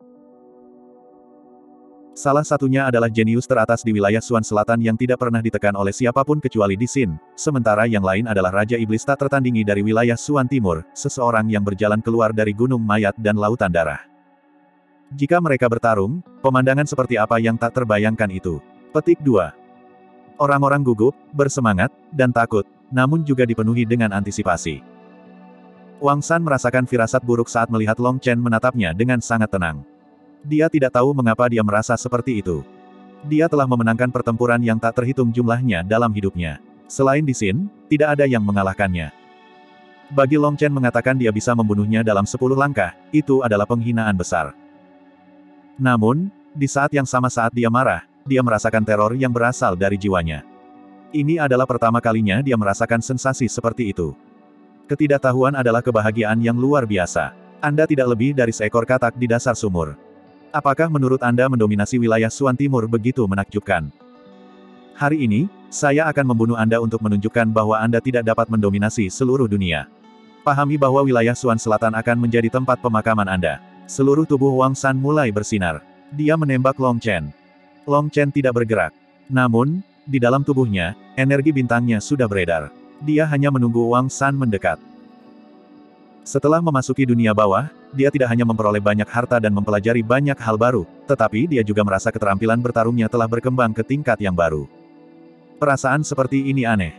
Salah satunya adalah jenius teratas di wilayah Suan Selatan yang tidak pernah ditekan oleh siapapun kecuali Di Xin, sementara yang lain adalah Raja Iblis tak tertandingi dari wilayah Suan Timur, seseorang yang berjalan keluar dari gunung mayat dan lautan darah. Jika mereka bertarung, pemandangan seperti apa yang tak terbayangkan itu. Petik 2. Orang-orang gugup, bersemangat, dan takut, namun juga dipenuhi dengan antisipasi. Wang San merasakan firasat buruk saat melihat Long Chen menatapnya dengan sangat tenang. Dia tidak tahu mengapa dia merasa seperti itu. Dia telah memenangkan pertempuran yang tak terhitung jumlahnya dalam hidupnya. Selain Di Xin, tidak ada yang mengalahkannya. Bagi Long Chen mengatakan dia bisa membunuhnya dalam 10 langkah, itu adalah penghinaan besar. Namun, di saat yang sama saat dia marah, dia merasakan teror yang berasal dari jiwanya. Ini adalah pertama kalinya dia merasakan sensasi seperti itu. Ketidaktahuan adalah kebahagiaan yang luar biasa. Anda tidak lebih dari seekor katak di dasar sumur. Apakah menurut Anda mendominasi wilayah Suan Timur begitu menakjubkan? Hari ini, saya akan membunuh Anda untuk menunjukkan bahwa Anda tidak dapat mendominasi seluruh dunia. Pahami bahwa wilayah Suan Selatan akan menjadi tempat pemakaman Anda. Seluruh tubuh Wang San mulai bersinar. Dia menembak Long Chen. Long Chen tidak bergerak. Namun, di dalam tubuhnya, energi bintangnya sudah beredar. Dia hanya menunggu Wang San mendekat. Setelah memasuki dunia bawah, dia tidak hanya memperoleh banyak harta dan mempelajari banyak hal baru, tetapi dia juga merasa keterampilan bertarungnya telah berkembang ke tingkat yang baru. Perasaan seperti ini aneh.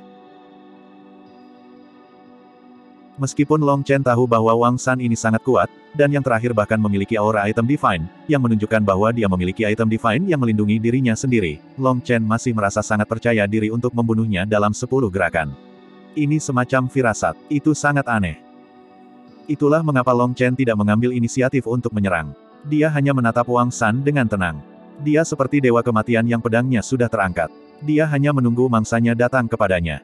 Meskipun Long Chen tahu bahwa Wang San ini sangat kuat, dan yang terakhir bahkan memiliki aura item divine, yang menunjukkan bahwa dia memiliki item divine yang melindungi dirinya sendiri, Long Chen masih merasa sangat percaya diri untuk membunuhnya dalam 10 gerakan. Ini semacam firasat, itu sangat aneh. Itulah mengapa Long Chen tidak mengambil inisiatif untuk menyerang. Dia hanya menatap Wang San dengan tenang. Dia seperti dewa kematian yang pedangnya sudah terangkat. Dia hanya menunggu mangsanya datang kepadanya.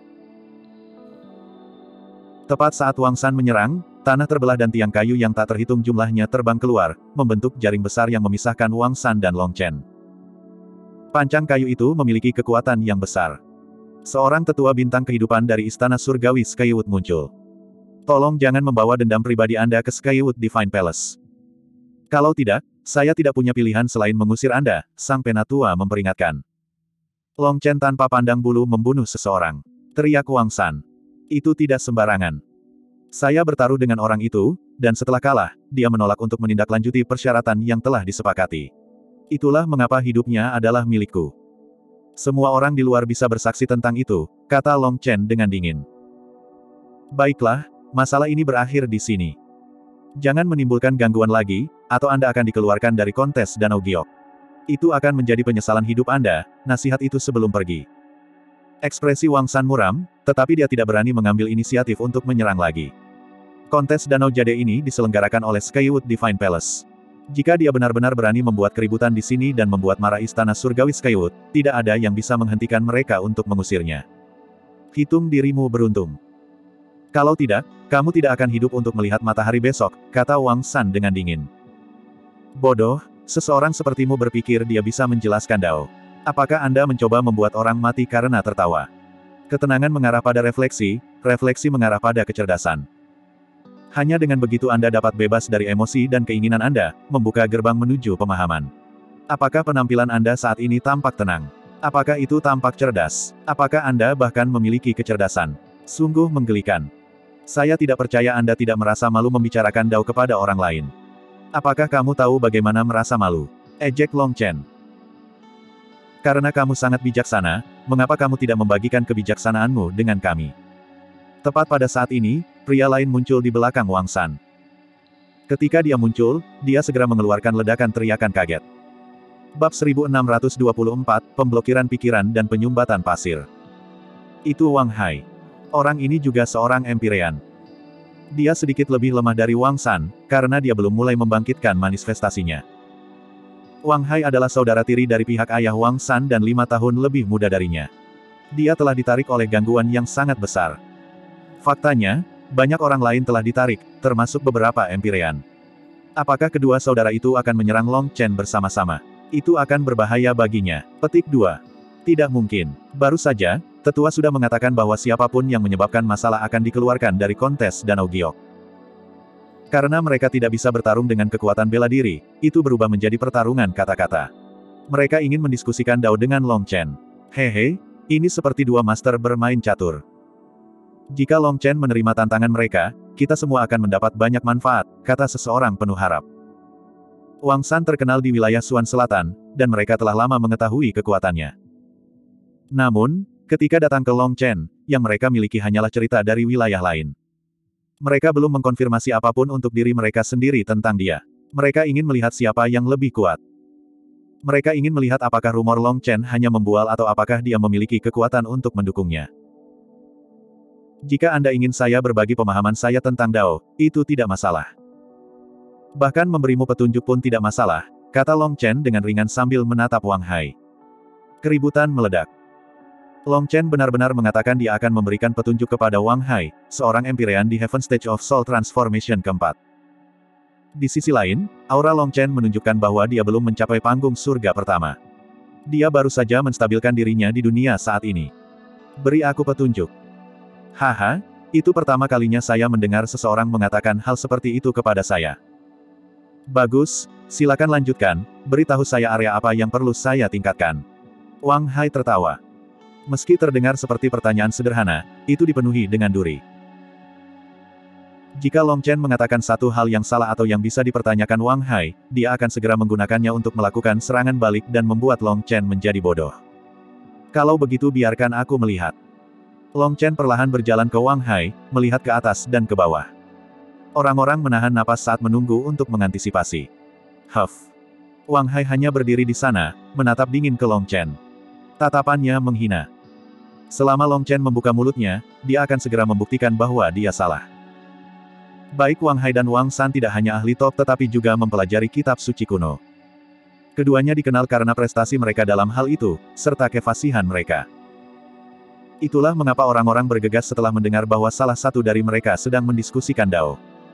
Tepat saat Wang San menyerang, tanah terbelah dan tiang kayu yang tak terhitung jumlahnya terbang keluar, membentuk jaring besar yang memisahkan Wang San dan Long Chen. Pancang kayu itu memiliki kekuatan yang besar. Seorang tetua bintang kehidupan dari istana surgawi Skywood muncul. Tolong jangan membawa dendam pribadi Anda ke Skywood Divine Palace. Kalau tidak, saya tidak punya pilihan selain mengusir Anda, sang penatua memperingatkan. Long Chen tanpa pandang bulu membunuh seseorang. Teriak Wang San. Itu tidak sembarangan. Saya bertaruh dengan orang itu, dan setelah kalah, dia menolak untuk menindaklanjuti persyaratan yang telah disepakati. Itulah mengapa hidupnya adalah milikku. Semua orang di luar bisa bersaksi tentang itu, kata Long Chen dengan dingin. Baiklah, masalah ini berakhir di sini. Jangan menimbulkan gangguan lagi, atau Anda akan dikeluarkan dari kontes Danau Giok. Itu akan menjadi penyesalan hidup Anda, nasihat itu sebelum pergi. Ekspresi Wang San muram, tetapi dia tidak berani mengambil inisiatif untuk menyerang lagi. Kontes Danau Jade ini diselenggarakan oleh Skywood Divine Palace. Jika dia benar-benar berani membuat keributan di sini dan membuat marah istana surgawi Skywood, tidak ada yang bisa menghentikan mereka untuk mengusirnya. Hitung dirimu beruntung. Kalau tidak, kamu tidak akan hidup untuk melihat matahari besok, kata Wang San dengan dingin. Bodoh, seseorang sepertimu berpikir dia bisa menjelaskan Dao. Apakah Anda mencoba membuat orang mati karena tertawa? Ketenangan mengarah pada refleksi, refleksi mengarah pada kecerdasan. Hanya dengan begitu Anda dapat bebas dari emosi dan keinginan Anda, membuka gerbang menuju pemahaman. Apakah penampilan Anda saat ini tampak tenang? Apakah itu tampak cerdas? Apakah Anda bahkan memiliki kecerdasan? Sungguh menggelikan. Saya tidak percaya Anda tidak merasa malu membicarakan Dao kepada orang lain. Apakah kamu tahu bagaimana merasa malu? Ejek Long Chen. Karena kamu sangat bijaksana, mengapa kamu tidak membagikan kebijaksanaanmu dengan kami? Tepat pada saat ini, pria lain muncul di belakang Wang San. Ketika dia muncul, dia segera mengeluarkan ledakan teriakan kaget. Bab 1624, Pemblokiran Pikiran dan Penyumbatan Pasir. Itu Wang Hai. Orang ini juga seorang Empyrean. Dia sedikit lebih lemah dari Wang San, karena dia belum mulai membangkitkan manifestasinya. Wang Hai adalah saudara tiri dari pihak ayah Wang San dan 5 tahun lebih muda darinya. Dia telah ditarik oleh gangguan yang sangat besar. Faktanya, banyak orang lain telah ditarik, termasuk beberapa Empyrean. Apakah kedua saudara itu akan menyerang Long Chen bersama-sama? Itu akan berbahaya baginya. Petik 2. Tidak mungkin. Baru saja, tetua sudah mengatakan bahwa siapapun yang menyebabkan masalah akan dikeluarkan dari kontes Danau Giok. Karena mereka tidak bisa bertarung dengan kekuatan bela diri, itu berubah menjadi pertarungan kata-kata. Mereka ingin mendiskusikan Dao dengan Long Chen. Hehe, ini seperti dua master bermain catur. Jika Long Chen menerima tantangan mereka, kita semua akan mendapat banyak manfaat, kata seseorang penuh harap. Wang San terkenal di wilayah Suan Selatan, dan mereka telah lama mengetahui kekuatannya. Namun, ketika datang ke Long Chen, yang mereka miliki hanyalah cerita dari wilayah lain. Mereka belum mengkonfirmasi apapun untuk diri mereka sendiri tentang dia. Mereka ingin melihat siapa yang lebih kuat. Mereka ingin melihat apakah rumor Long Chen hanya membual atau apakah dia memiliki kekuatan untuk mendukungnya. Jika Anda ingin saya berbagi pemahaman saya tentang Dao, itu tidak masalah. Bahkan memberimu petunjuk pun tidak masalah, kata Long Chen dengan ringan sambil menatap Wang Hai. Keributan meledak. Long Chen benar-benar mengatakan dia akan memberikan petunjuk kepada Wang Hai, seorang Empyrean di Heaven Stage of Soul Transformation keempat. Di sisi lain, aura Long Chen menunjukkan bahwa dia belum mencapai panggung surga pertama. Dia baru saja menstabilkan dirinya di dunia saat ini. Beri aku petunjuk. Haha, itu pertama kalinya saya mendengar seseorang mengatakan hal seperti itu kepada saya. Bagus, silakan lanjutkan, beritahu saya area apa yang perlu saya tingkatkan. Wang Hai tertawa. Meski terdengar seperti pertanyaan sederhana, itu dipenuhi dengan duri. Jika Long Chen mengatakan satu hal yang salah atau yang bisa dipertanyakan Wang Hai, dia akan segera menggunakannya untuk melakukan serangan balik dan membuat Long Chen menjadi bodoh. Kalau begitu biarkan aku melihat. Long Chen perlahan berjalan ke Wang Hai, melihat ke atas dan ke bawah. Orang-orang menahan napas saat menunggu untuk mengantisipasi. Huff. Wang Hai hanya berdiri di sana, menatap dingin ke Long Chen. Tatapannya menghina. Selama Long Chen membuka mulutnya, dia akan segera membuktikan bahwa dia salah. Baik Wang Hai dan Wang San tidak hanya ahli top tetapi juga mempelajari kitab suci kuno. Keduanya dikenal karena prestasi mereka dalam hal itu, serta kefasihan mereka. Itulah mengapa orang-orang bergegas setelah mendengar bahwa salah satu dari mereka sedang mendiskusikan Dao.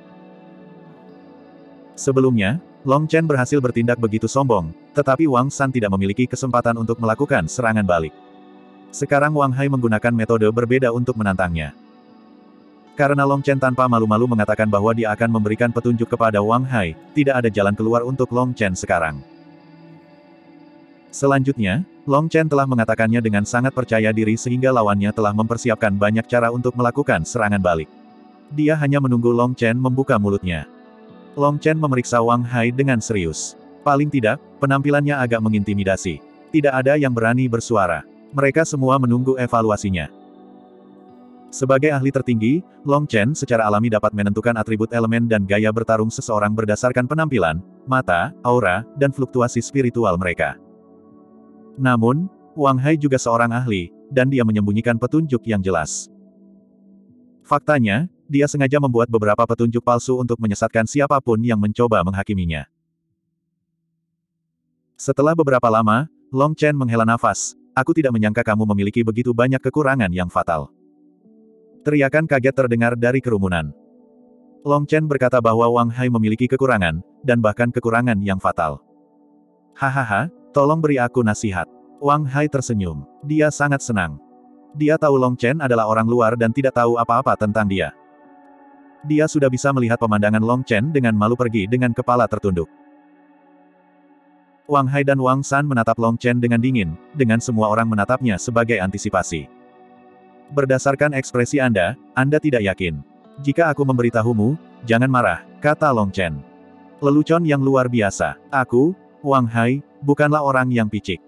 Sebelumnya, Long Chen berhasil bertindak begitu sombong, tetapi Wang San tidak memiliki kesempatan untuk melakukan serangan balik. Sekarang Wang Hai menggunakan metode berbeda untuk menantangnya. Karena Long Chen tanpa malu-malu mengatakan bahwa dia akan memberikan petunjuk kepada Wang Hai, tidak ada jalan keluar untuk Long Chen sekarang. Selanjutnya, Long Chen telah mengatakannya dengan sangat percaya diri sehingga lawannya telah mempersiapkan banyak cara untuk melakukan serangan balik. Dia hanya menunggu Long Chen membuka mulutnya. Long Chen memeriksa Wang Hai dengan serius. Paling tidak, penampilannya agak mengintimidasi. Tidak ada yang berani bersuara. Mereka semua menunggu evaluasinya. Sebagai ahli tertinggi, Long Chen secara alami dapat menentukan atribut elemen dan gaya bertarung seseorang berdasarkan penampilan, mata, aura, dan fluktuasi spiritual mereka. Namun, Wang Hai juga seorang ahli, dan dia menyembunyikan petunjuk yang jelas. Faktanya, dia sengaja membuat beberapa petunjuk palsu untuk menyesatkan siapapun yang mencoba menghakiminya. Setelah beberapa lama, Long Chen menghela nafas, "Aku tidak menyangka kamu memiliki begitu banyak kekurangan yang fatal." Teriakan kaget terdengar dari kerumunan. Long Chen berkata bahwa Wang Hai memiliki kekurangan, dan bahkan kekurangan yang fatal. Hahaha, tolong beri aku nasihat. Wang Hai tersenyum. Dia sangat senang. Dia tahu Long Chen adalah orang luar dan tidak tahu apa-apa tentang dia. Dia sudah bisa melihat pemandangan Long Chen dengan malu pergi dengan kepala tertunduk. Wang Hai dan Wang San menatap Long Chen dengan dingin, dengan semua orang menatapnya sebagai antisipasi. Berdasarkan ekspresi Anda tidak yakin. Jika aku memberitahumu, jangan marah, kata Long Chen. Lelucon yang luar biasa. Aku, Wang Hai, bukanlah orang yang picik.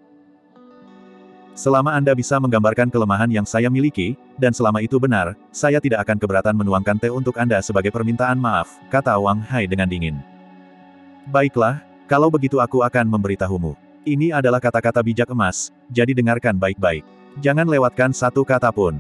Selama Anda bisa menggambarkan kelemahan yang saya miliki, dan selama itu benar, saya tidak akan keberatan menuangkan teh untuk Anda sebagai permintaan maaf, kata Wang Hai dengan dingin. Baiklah, kalau begitu aku akan memberitahumu. Ini adalah kata-kata bijak emas, jadi dengarkan baik-baik. Jangan lewatkan satu kata pun.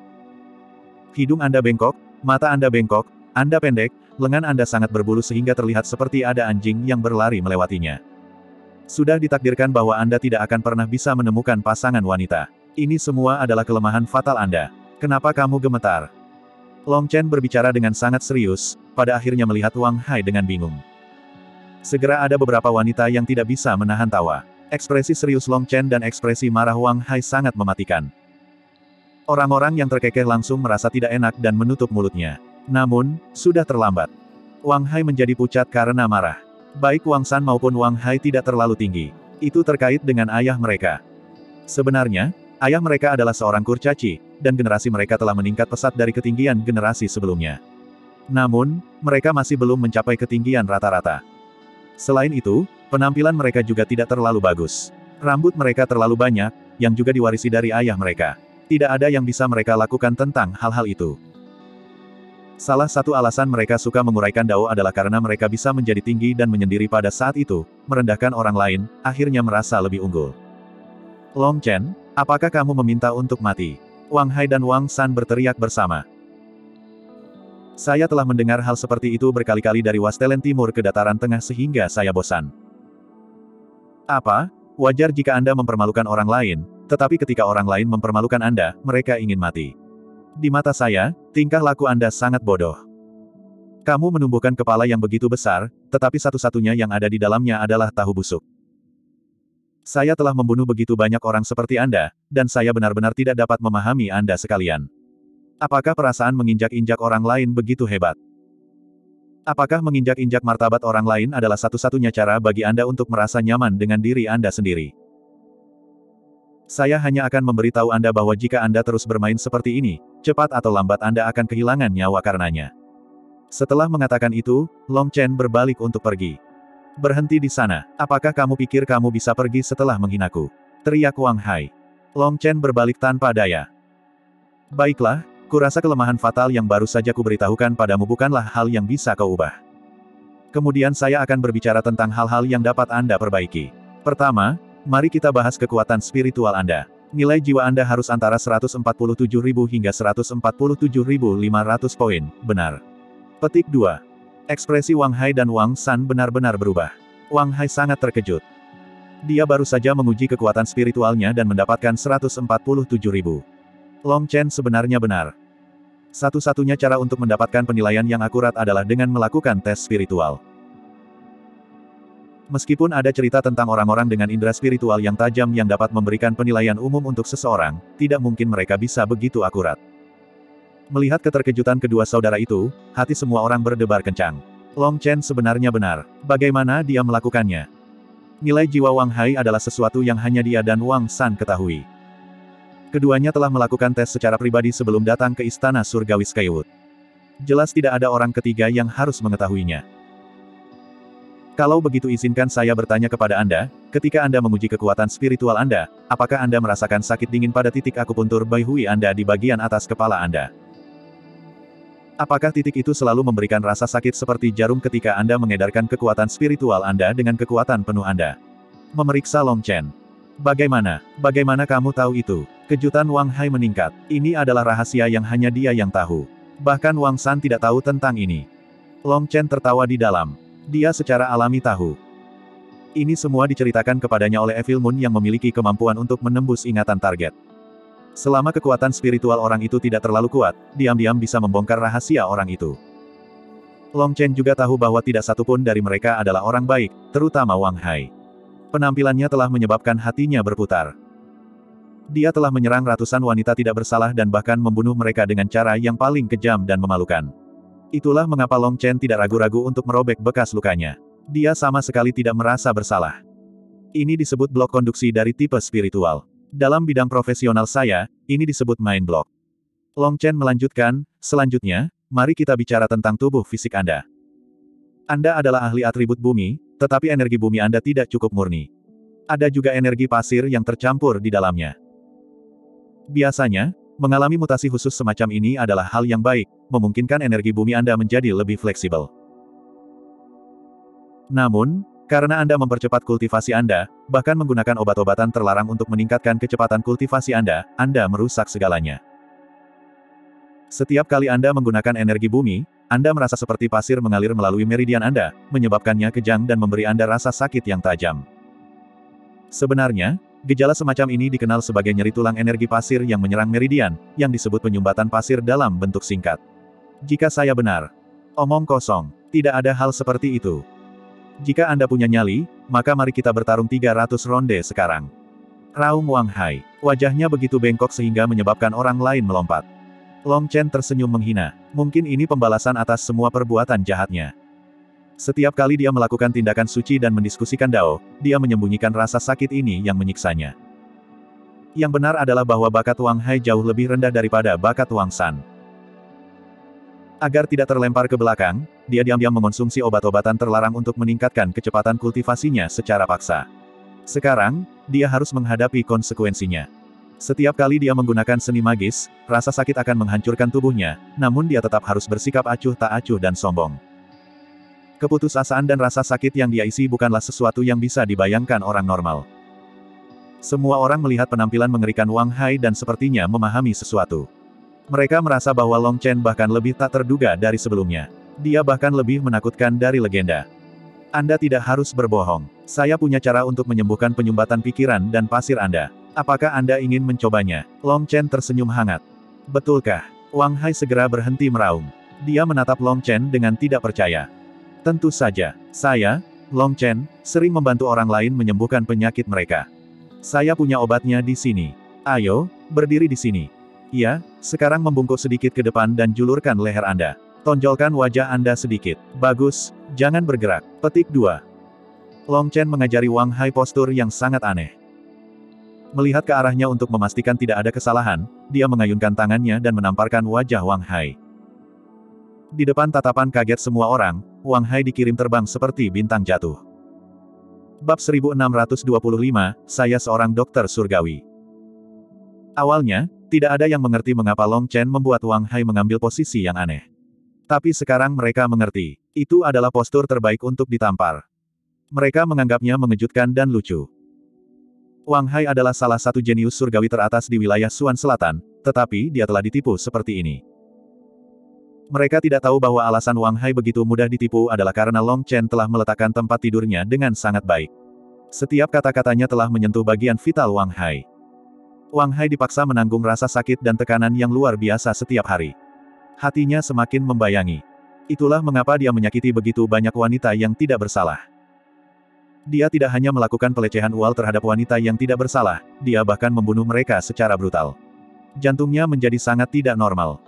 Hidung Anda bengkok, mata Anda bengkok, Anda pendek, lengan Anda sangat berbulu sehingga terlihat seperti ada anjing yang berlari melewatinya. Sudah ditakdirkan bahwa Anda tidak akan pernah bisa menemukan pasangan wanita. Ini semua adalah kelemahan fatal Anda. Kenapa kamu gemetar? Long Chen berbicara dengan sangat serius, pada akhirnya melihat Wang Hai dengan bingung. Segera ada beberapa wanita yang tidak bisa menahan tawa. Ekspresi serius Long Chen dan ekspresi marah Wang Hai sangat mematikan. Orang-orang yang terkekeh langsung merasa tidak enak dan menutup mulutnya. Namun, sudah terlambat. Wang Hai menjadi pucat karena marah. Baik Wang San maupun Wang Hai tidak terlalu tinggi. Itu terkait dengan ayah mereka. Sebenarnya, ayah mereka adalah seorang kurcaci, dan generasi mereka telah meningkat pesat dari ketinggian generasi sebelumnya. Namun, mereka masih belum mencapai ketinggian rata-rata. Selain itu, penampilan mereka juga tidak terlalu bagus. Rambut mereka terlalu banyak, yang juga diwarisi dari ayah mereka. Tidak ada yang bisa mereka lakukan tentang hal-hal itu. Salah satu alasan mereka suka menguraikan Dao adalah karena mereka bisa menjadi tinggi dan menyendiri pada saat itu, merendahkan orang lain, akhirnya merasa lebih unggul. Long Chen, apakah kamu meminta untuk mati? Wang Hai dan Wang San berteriak bersama. Saya telah mendengar hal seperti itu berkali-kali dari Wastelen Timur ke Dataran Tengah sehingga saya bosan. Apa? Wajar jika Anda mempermalukan orang lain, tetapi ketika orang lain mempermalukan Anda, mereka ingin mati. Di mata saya, tingkah laku Anda sangat bodoh. Kamu menumbuhkan kepala yang begitu besar, tetapi satu-satunya yang ada di dalamnya adalah tahu busuk. Saya telah membunuh begitu banyak orang seperti Anda, dan saya benar-benar tidak dapat memahami Anda sekalian. Apakah perasaan menginjak-injak orang lain begitu hebat? Apakah menginjak-injak martabat orang lain adalah satu-satunya cara bagi Anda untuk merasa nyaman dengan diri Anda sendiri? Saya hanya akan memberitahu Anda bahwa jika Anda terus bermain seperti ini, cepat atau lambat Anda akan kehilangan nyawa karenanya. Setelah mengatakan itu, Long Chen berbalik untuk pergi. Berhenti di sana. Apakah kamu pikir kamu bisa pergi setelah menghinaku? Teriak Wang Hai. Long Chen berbalik tanpa daya. Baiklah, kurasa kelemahan fatal yang baru saja kuberitahukan padamu bukanlah hal yang bisa kau ubah. Kemudian saya akan berbicara tentang hal-hal yang dapat Anda perbaiki. Pertama, mari kita bahas kekuatan spiritual Anda. Nilai jiwa Anda harus antara 147.000 hingga 147.500 poin, benar. Petik 2. Ekspresi Wang Hai dan Wang San benar-benar berubah. Wang Hai sangat terkejut. Dia baru saja menguji kekuatan spiritualnya dan mendapatkan 147.000. Long Chen sebenarnya benar. Satu-satunya cara untuk mendapatkan penilaian yang akurat adalah dengan melakukan tes spiritual. Meskipun ada cerita tentang orang-orang dengan indera spiritual yang tajam yang dapat memberikan penilaian umum untuk seseorang, tidak mungkin mereka bisa begitu akurat. Melihat keterkejutan kedua saudara itu, hati semua orang berdebar kencang. Long Chen sebenarnya benar. Bagaimana dia melakukannya? Nilai jiwa Wang Hai adalah sesuatu yang hanya dia dan Wang San ketahui. Keduanya telah melakukan tes secara pribadi sebelum datang ke istana surgawi Skywood. Jelas tidak ada orang ketiga yang harus mengetahuinya. Kalau begitu izinkan saya bertanya kepada Anda, ketika Anda menguji kekuatan spiritual Anda, apakah Anda merasakan sakit dingin pada titik akupuntur Bai Hui Anda di bagian atas kepala Anda? Apakah titik itu selalu memberikan rasa sakit seperti jarum ketika Anda mengedarkan kekuatan spiritual Anda dengan kekuatan penuh Anda? Memeriksa Long Chen. Bagaimana kamu tahu itu? Kejutan Wang Hai meningkat. Ini adalah rahasia yang hanya dia yang tahu. Bahkan Wang San tidak tahu tentang ini. Long Chen tertawa di dalam. Dia secara alami tahu. Ini semua diceritakan kepadanya oleh Evil Moon yang memiliki kemampuan untuk menembus ingatan target. Selama kekuatan spiritual orang itu tidak terlalu kuat, diam-diam bisa membongkar rahasia orang itu. Long Chen juga tahu bahwa tidak satupun dari mereka adalah orang baik, terutama Wang Hai. Penampilannya telah menyebabkan hatinya berputar. Dia telah menyerang ratusan wanita tidak bersalah dan bahkan membunuh mereka dengan cara yang paling kejam dan memalukan. Itulah mengapa Long Chen tidak ragu-ragu untuk merobek bekas lukanya. Dia sama sekali tidak merasa bersalah. Ini disebut blok konduksi dari tipe spiritual. Dalam bidang profesional saya, ini disebut main block. Long Chen melanjutkan, selanjutnya, mari kita bicara tentang tubuh fisik Anda. Anda adalah ahli atribut bumi, tetapi energi bumi Anda tidak cukup murni. Ada juga energi pasir yang tercampur di dalamnya. Biasanya, mengalami mutasi khusus semacam ini adalah hal yang baik, memungkinkan energi bumi Anda menjadi lebih fleksibel. Namun, karena Anda mempercepat kultivasi Anda, bahkan menggunakan obat-obatan terlarang untuk meningkatkan kecepatan kultivasi Anda merusak segalanya. Setiap kali Anda menggunakan energi bumi, Anda merasa seperti pasir mengalir melalui meridian Anda, menyebabkannya kejang dan memberi Anda rasa sakit yang tajam. Sebenarnya, gejala semacam ini dikenal sebagai nyeri tulang energi pasir yang menyerang meridian, yang disebut penyumbatan pasir dalam bentuk singkat. Jika saya benar, omong kosong, tidak ada hal seperti itu. Jika Anda punya nyali, maka mari kita bertarung 300 ronde sekarang. Raung Wang Hai. Wajahnya begitu bengkok sehingga menyebabkan orang lain melompat. Long Chen tersenyum menghina. Mungkin ini pembalasan atas semua perbuatan jahatnya. Setiap kali dia melakukan tindakan suci dan mendiskusikan Dao, dia menyembunyikan rasa sakit ini yang menyiksanya. Yang benar adalah bahwa bakat Wang Hai jauh lebih rendah daripada bakat Wang San. Agar tidak terlempar ke belakang, dia diam-diam mengonsumsi obat-obatan terlarang untuk meningkatkan kecepatan kultivasinya secara paksa. Sekarang, dia harus menghadapi konsekuensinya. Setiap kali dia menggunakan seni magis, rasa sakit akan menghancurkan tubuhnya, namun dia tetap harus bersikap acuh tak acuh dan sombong. Keputusasaan dan rasa sakit yang dia isi bukanlah sesuatu yang bisa dibayangkan orang normal. Semua orang melihat penampilan mengerikan Wang Hai dan sepertinya memahami sesuatu. Mereka merasa bahwa Long Chen bahkan lebih tak terduga dari sebelumnya. Dia bahkan lebih menakutkan dari legenda. Anda tidak harus berbohong. Saya punya cara untuk menyembuhkan penyumbatan pikiran dan pasir Anda. Apakah Anda ingin mencobanya? Long Chen tersenyum hangat. Betulkah? Wang Hai segera berhenti meraung. Dia menatap Long Chen dengan tidak percaya. Tentu saja, saya, Long Chen, sering membantu orang lain menyembuhkan penyakit mereka. Saya punya obatnya di sini. Ayo, berdiri di sini. Ya, sekarang membungkuk sedikit ke depan dan julurkan leher Anda. Tonjolkan wajah Anda sedikit. Bagus, jangan bergerak. Petik 2. Long Chen mengajari Wang Hai postur yang sangat aneh. Melihat ke arahnya untuk memastikan tidak ada kesalahan, dia mengayunkan tangannya dan menamparkan wajah Wang Hai. Di depan tatapan kaget semua orang, Wang Hai dikirim terbang seperti bintang jatuh. Bab 1625, saya seorang dokter surgawi. Awalnya, tidak ada yang mengerti mengapa Long Chen membuat Wang Hai mengambil posisi yang aneh. Tapi sekarang mereka mengerti, itu adalah postur terbaik untuk ditampar. Mereka menganggapnya mengejutkan dan lucu. Wang Hai adalah salah satu jenius surgawi teratas di wilayah Suan Selatan, tetapi dia telah ditipu seperti ini. Mereka tidak tahu bahwa alasan Wang Hai begitu mudah ditipu adalah karena Long Chen telah meletakkan tempat tidurnya dengan sangat baik. Setiap kata-katanya telah menyentuh bagian vital Wang Hai. Wang Hai dipaksa menanggung rasa sakit dan tekanan yang luar biasa setiap hari. Hatinya semakin membayangi. Itulah mengapa dia menyakiti begitu banyak wanita yang tidak bersalah. Dia tidak hanya melakukan pelecehan ual terhadap wanita yang tidak bersalah, dia bahkan membunuh mereka secara brutal. Jantungnya menjadi sangat tidak normal.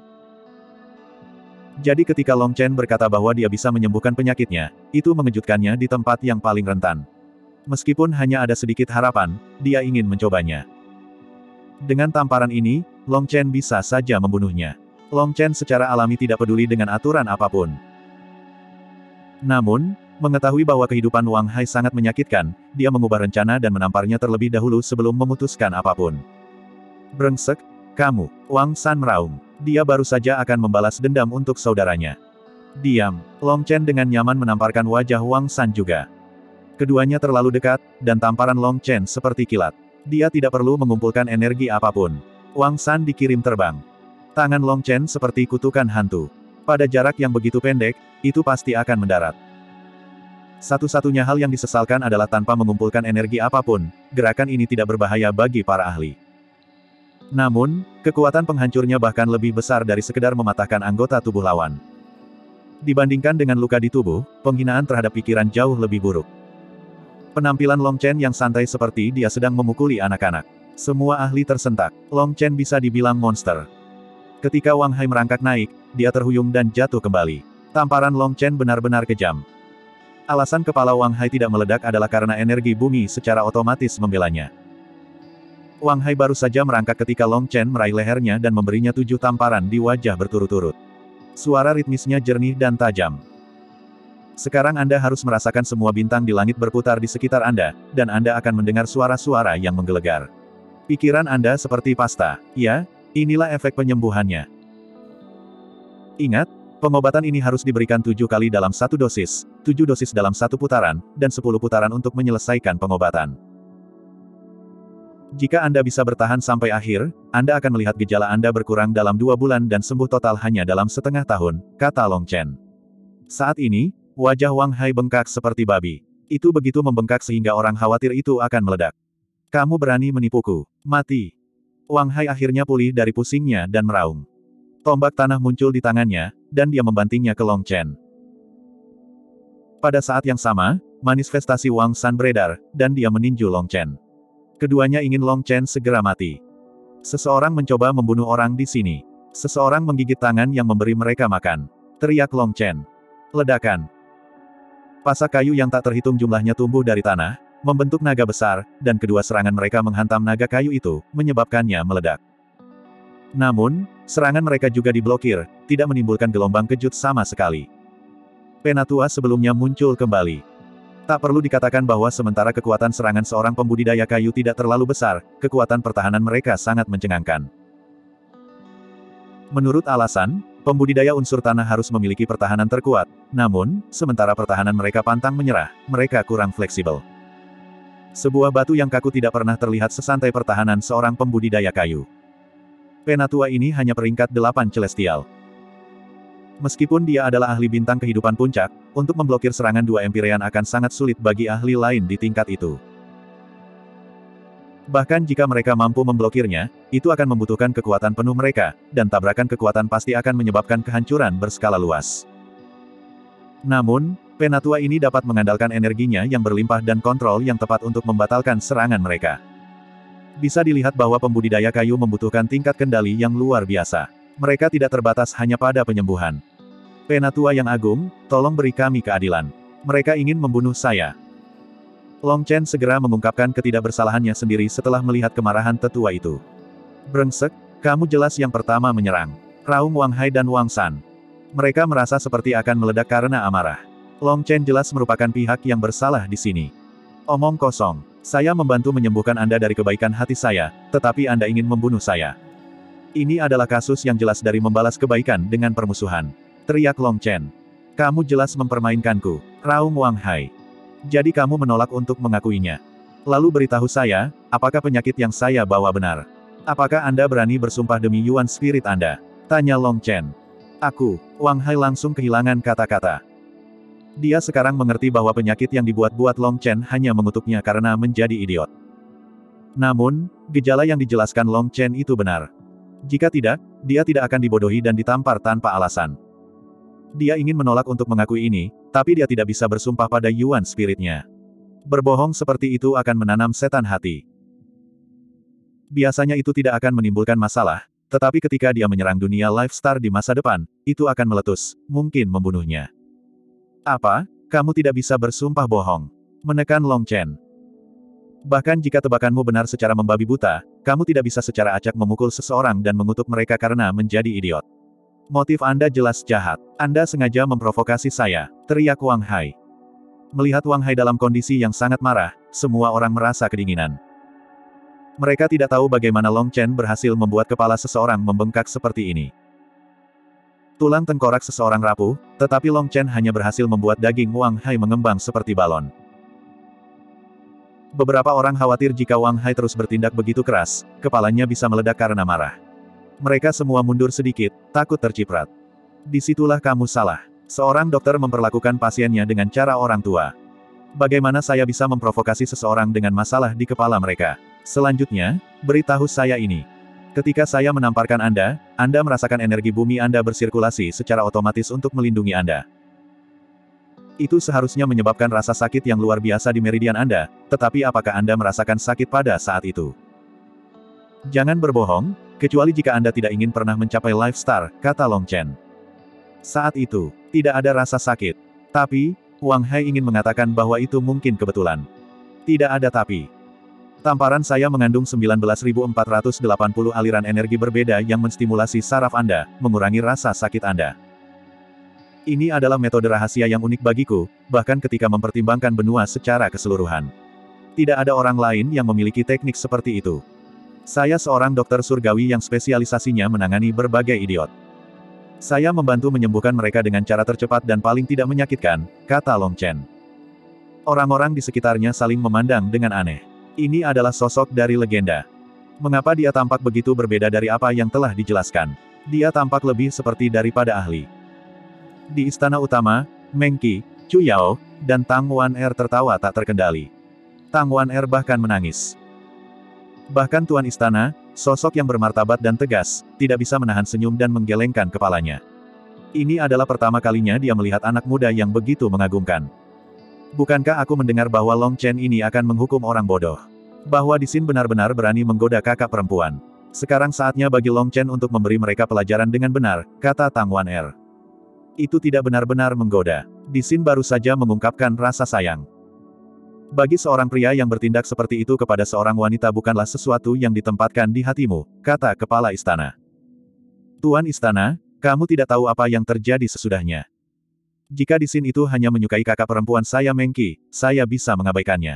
Jadi ketika Long Chen berkata bahwa dia bisa menyembuhkan penyakitnya, itu mengejutkannya di tempat yang paling rentan. Meskipun hanya ada sedikit harapan, dia ingin mencobanya. Dengan tamparan ini, Long Chen bisa saja membunuhnya. Long Chen secara alami tidak peduli dengan aturan apapun. Namun, mengetahui bahwa kehidupan Wang Hai sangat menyakitkan, dia mengubah rencana dan menamparnya terlebih dahulu sebelum memutuskan apapun. Brengsek, kamu, Wang San meraung. Dia baru saja akan membalas dendam untuk saudaranya. Diam, Long Chen dengan nyaman menamparkan wajah Wang San juga. Keduanya terlalu dekat, dan tamparan Long Chen seperti kilat. Dia tidak perlu mengumpulkan energi apapun. Wang San dikirim terbang. Tangan Long Chen seperti kutukan hantu. Pada jarak yang begitu pendek, itu pasti akan mendarat. Satu-satunya hal yang disesalkan adalah tanpa mengumpulkan energi apapun, gerakan ini tidak berbahaya bagi para ahli. Namun, kekuatan penghancurnya bahkan lebih besar dari sekedar mematahkan anggota tubuh lawan. Dibandingkan dengan luka di tubuh, penghinaan terhadap pikiran jauh lebih buruk. Penampilan Long Chen yang santai seperti dia sedang memukuli anak-anak. Semua ahli tersentak. Long Chen bisa dibilang monster. Ketika Wang Hai merangkak naik, dia terhuyung dan jatuh kembali. Tamparan Long Chen benar-benar kejam. Alasan kepala Wang Hai tidak meledak adalah karena energi bumi secara otomatis membelanya. Wang Hai baru saja merangkak ketika Long Chen meraih lehernya dan memberinya 7 tamparan di wajah berturut-turut. Suara ritmisnya jernih dan tajam. Sekarang Anda harus merasakan semua bintang di langit berputar di sekitar Anda, dan Anda akan mendengar suara-suara yang menggelegar. Pikiran Anda seperti pasta. Ya, inilah efek penyembuhannya. Ingat, pengobatan ini harus diberikan 7 kali dalam 1 dosis, 7 dosis dalam 1 putaran, dan 10 putaran untuk menyelesaikan pengobatan. Jika Anda bisa bertahan sampai akhir, Anda akan melihat gejala Anda berkurang dalam 2 bulan dan sembuh total hanya dalam setengah tahun, kata Long Chen. Saat ini, wajah Wang Hai bengkak seperti babi. Itu begitu membengkak sehingga orang khawatir itu akan meledak. Kamu berani menipuku? Mati. Wang Hai akhirnya pulih dari pusingnya dan meraung. Tombak tanah muncul di tangannya, dan dia membantingnya ke Long Chen. Pada saat yang sama, manifestasi Wang San beredar, dan dia meninju Long Chen. Keduanya ingin Long Chen segera mati. Seseorang mencoba membunuh orang di sini. Seseorang menggigit tangan yang memberi mereka makan. Teriak Long Chen. Ledakan. Pasak kayu yang tak terhitung jumlahnya tumbuh dari tanah, membentuk naga besar, dan kedua serangan mereka menghantam naga kayu itu, menyebabkannya meledak. Namun, serangan mereka juga diblokir, tidak menimbulkan gelombang kejut sama sekali. Penatua sebelumnya muncul kembali. Tak perlu dikatakan bahwa sementara kekuatan serangan seorang pembudidaya kayu tidak terlalu besar, kekuatan pertahanan mereka sangat mencengangkan. Menurut alasan, pembudidaya unsur tanah harus memiliki pertahanan terkuat, namun, sementara pertahanan mereka pantang menyerah, mereka kurang fleksibel. Sebuah batu yang kaku tidak pernah terlihat sesantai pertahanan seorang pembudidaya kayu. Penatua ini hanya peringkat 8 celestial. Meskipun dia adalah ahli bintang kehidupan puncak, untuk memblokir serangan 2 Empyrean akan sangat sulit bagi ahli lain di tingkat itu. Bahkan jika mereka mampu memblokirnya, itu akan membutuhkan kekuatan penuh mereka, dan tabrakan kekuatan pasti akan menyebabkan kehancuran berskala luas. Namun, penatua ini dapat mengandalkan energinya yang berlimpah dan kontrol yang tepat untuk membatalkan serangan mereka. Bisa dilihat bahwa pembudidaya kayu membutuhkan tingkat kendali yang luar biasa. Mereka tidak terbatas hanya pada penyembuhan. Penatua yang agung, tolong beri kami keadilan. Mereka ingin membunuh saya. Long Chen segera mengungkapkan ketidakbersalahannya sendiri setelah melihat kemarahan tetua itu. Brengsek, kamu jelas yang pertama menyerang. Raung Wang Hai dan Wang San. Mereka merasa seperti akan meledak karena amarah. Long Chen jelas merupakan pihak yang bersalah di sini. Omong kosong. Saya membantu menyembuhkan Anda dari kebaikan hati saya, tetapi Anda ingin membunuh saya. Ini adalah kasus yang jelas dari membalas kebaikan dengan permusuhan. Teriak Long Chen. Kamu jelas mempermainkanku, raung Wang Hai. Jadi kamu menolak untuk mengakuinya. Lalu beritahu saya, apakah penyakit yang saya bawa benar? Apakah Anda berani bersumpah demi Yuan Spirit Anda? Tanya Long Chen. Aku, Wang Hai langsung kehilangan kata-kata. Dia sekarang mengerti bahwa penyakit yang dibuat-buat Long Chen hanya mengutuknya karena menjadi idiot. Namun, gejala yang dijelaskan Long Chen itu benar. Jika tidak, dia tidak akan dibodohi dan ditampar tanpa alasan. Dia ingin menolak untuk mengakui ini, tapi dia tidak bisa bersumpah pada Yuan Spirit-nya. Berbohong seperti itu akan menanam setan hati. Biasanya itu tidak akan menimbulkan masalah, tetapi ketika dia menyerang dunia lifestyle di masa depan, itu akan meletus, mungkin membunuhnya. Apa? Kamu tidak bisa bersumpah bohong. Menekan Long Chen. Bahkan jika tebakanmu benar secara membabi buta, kamu tidak bisa secara acak memukul seseorang dan mengutuk mereka karena menjadi idiot. Motif Anda jelas jahat. Anda sengaja memprovokasi saya, teriak Wang Hai. Melihat Wang Hai dalam kondisi yang sangat marah, semua orang merasa kedinginan. Mereka tidak tahu bagaimana Long Chen berhasil membuat kepala seseorang membengkak seperti ini. Tulang tengkorak seseorang rapuh, tetapi Long Chen hanya berhasil membuat daging Wang Hai mengembang seperti balon. Beberapa orang khawatir jika Wang Hai terus bertindak begitu keras, kepalanya bisa meledak karena marah. Mereka semua mundur sedikit, takut terciprat. Disitulah kamu salah. Seorang dokter memperlakukan pasiennya dengan cara orang tua. Bagaimana saya bisa memprovokasi seseorang dengan masalah di kepala mereka? Selanjutnya, beritahu saya ini. Ketika saya menamparkan Anda merasakan energi bumi Anda bersirkulasi secara otomatis untuk melindungi Anda. Itu seharusnya menyebabkan rasa sakit yang luar biasa di meridian Anda, tetapi apakah Anda merasakan sakit pada saat itu? Jangan berbohong, kecuali jika Anda tidak ingin pernah mencapai Life Star, kata Long Chen. Saat itu, tidak ada rasa sakit. Tapi, Wang Hai ingin mengatakan bahwa itu mungkin kebetulan. Tidak ada tapi. Tamparan saya mengandung 19.480 aliran energi berbeda yang menstimulasi saraf Anda, mengurangi rasa sakit Anda. Ini adalah metode rahasia yang unik bagiku, bahkan ketika mempertimbangkan benua secara keseluruhan. Tidak ada orang lain yang memiliki teknik seperti itu. Saya seorang dokter surgawi yang spesialisasinya menangani berbagai idiot. Saya membantu menyembuhkan mereka dengan cara tercepat dan paling tidak menyakitkan, kata Long Chen. Orang-orang di sekitarnya saling memandang dengan aneh. Ini adalah sosok dari legenda. Mengapa dia tampak begitu berbeda dari apa yang telah dijelaskan? Dia tampak lebih seperti daripada ahli. Di istana utama, Meng Qi, Chu Yao, dan Tang Wan-er tertawa tak terkendali. Tang Wan-er bahkan menangis. Bahkan Tuan Istana, sosok yang bermartabat dan tegas, tidak bisa menahan senyum dan menggelengkan kepalanya. Ini adalah pertama kalinya dia melihat anak muda yang begitu mengagumkan. Bukankah aku mendengar bahwa Long Chen ini akan menghukum orang bodoh? Bahwa Di Xin benar-benar berani menggoda kakak perempuan. Sekarang saatnya bagi Long Chen untuk memberi mereka pelajaran dengan benar, kata Tang Wan-er. Itu tidak benar-benar menggoda. Di Xin baru saja mengungkapkan rasa sayang. Bagi seorang pria yang bertindak seperti itu kepada seorang wanita bukanlah sesuatu yang ditempatkan di hatimu, kata kepala istana. Tuan Istana, kamu tidak tahu apa yang terjadi sesudahnya. Jika Di Xin itu hanya menyukai kakak perempuan saya Meng Qi, saya bisa mengabaikannya.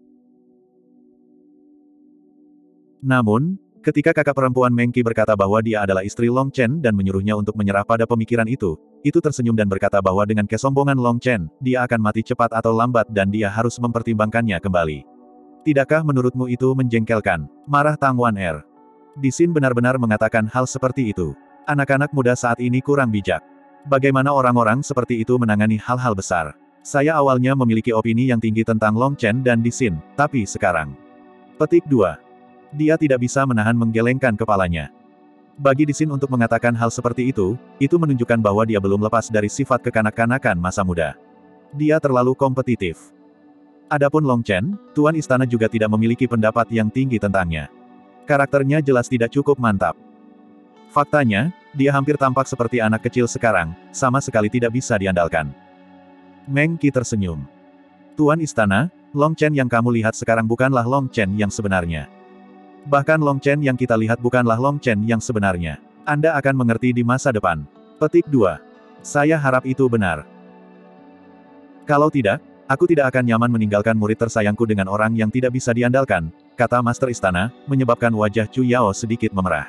Namun, ketika kakak perempuan Meng Qi berkata bahwa dia adalah istri Long Chen dan menyuruhnya untuk menyerah pada pemikiran itu tersenyum dan berkata bahwa dengan kesombongan Long Chen, dia akan mati cepat atau lambat dan dia harus mempertimbangkannya kembali. Tidakkah menurutmu itu menjengkelkan? Marah Tang Wan-er. Di Xin benar-benar mengatakan hal seperti itu. Anak-anak muda saat ini kurang bijak. Bagaimana orang-orang seperti itu menangani hal-hal besar? Saya awalnya memiliki opini yang tinggi tentang Long Chen dan Di Xin, tapi sekarang. Petik 2. Dia tidak bisa menahan menggelengkan kepalanya. Bagi Di Xin untuk mengatakan hal seperti itu menunjukkan bahwa dia belum lepas dari sifat kekanak-kanakan masa muda. Dia terlalu kompetitif. Adapun Long Chen, Tuan Istana juga tidak memiliki pendapat yang tinggi tentangnya. Karakternya jelas tidak cukup mantap. Faktanya, dia hampir tampak seperti anak kecil sekarang, sama sekali tidak bisa diandalkan. Meng Qi tersenyum. Tuan Istana, Long Chen yang kamu lihat sekarang bukanlah Long Chen yang sebenarnya. Bahkan Long Chen yang kita lihat bukanlah Long Chen yang sebenarnya. Anda akan mengerti di masa depan. Petik 2. Saya harap itu benar. Kalau tidak, aku tidak akan nyaman meninggalkan murid tersayangku dengan orang yang tidak bisa diandalkan, kata Master Istana, menyebabkan wajah Chu Yao sedikit memerah.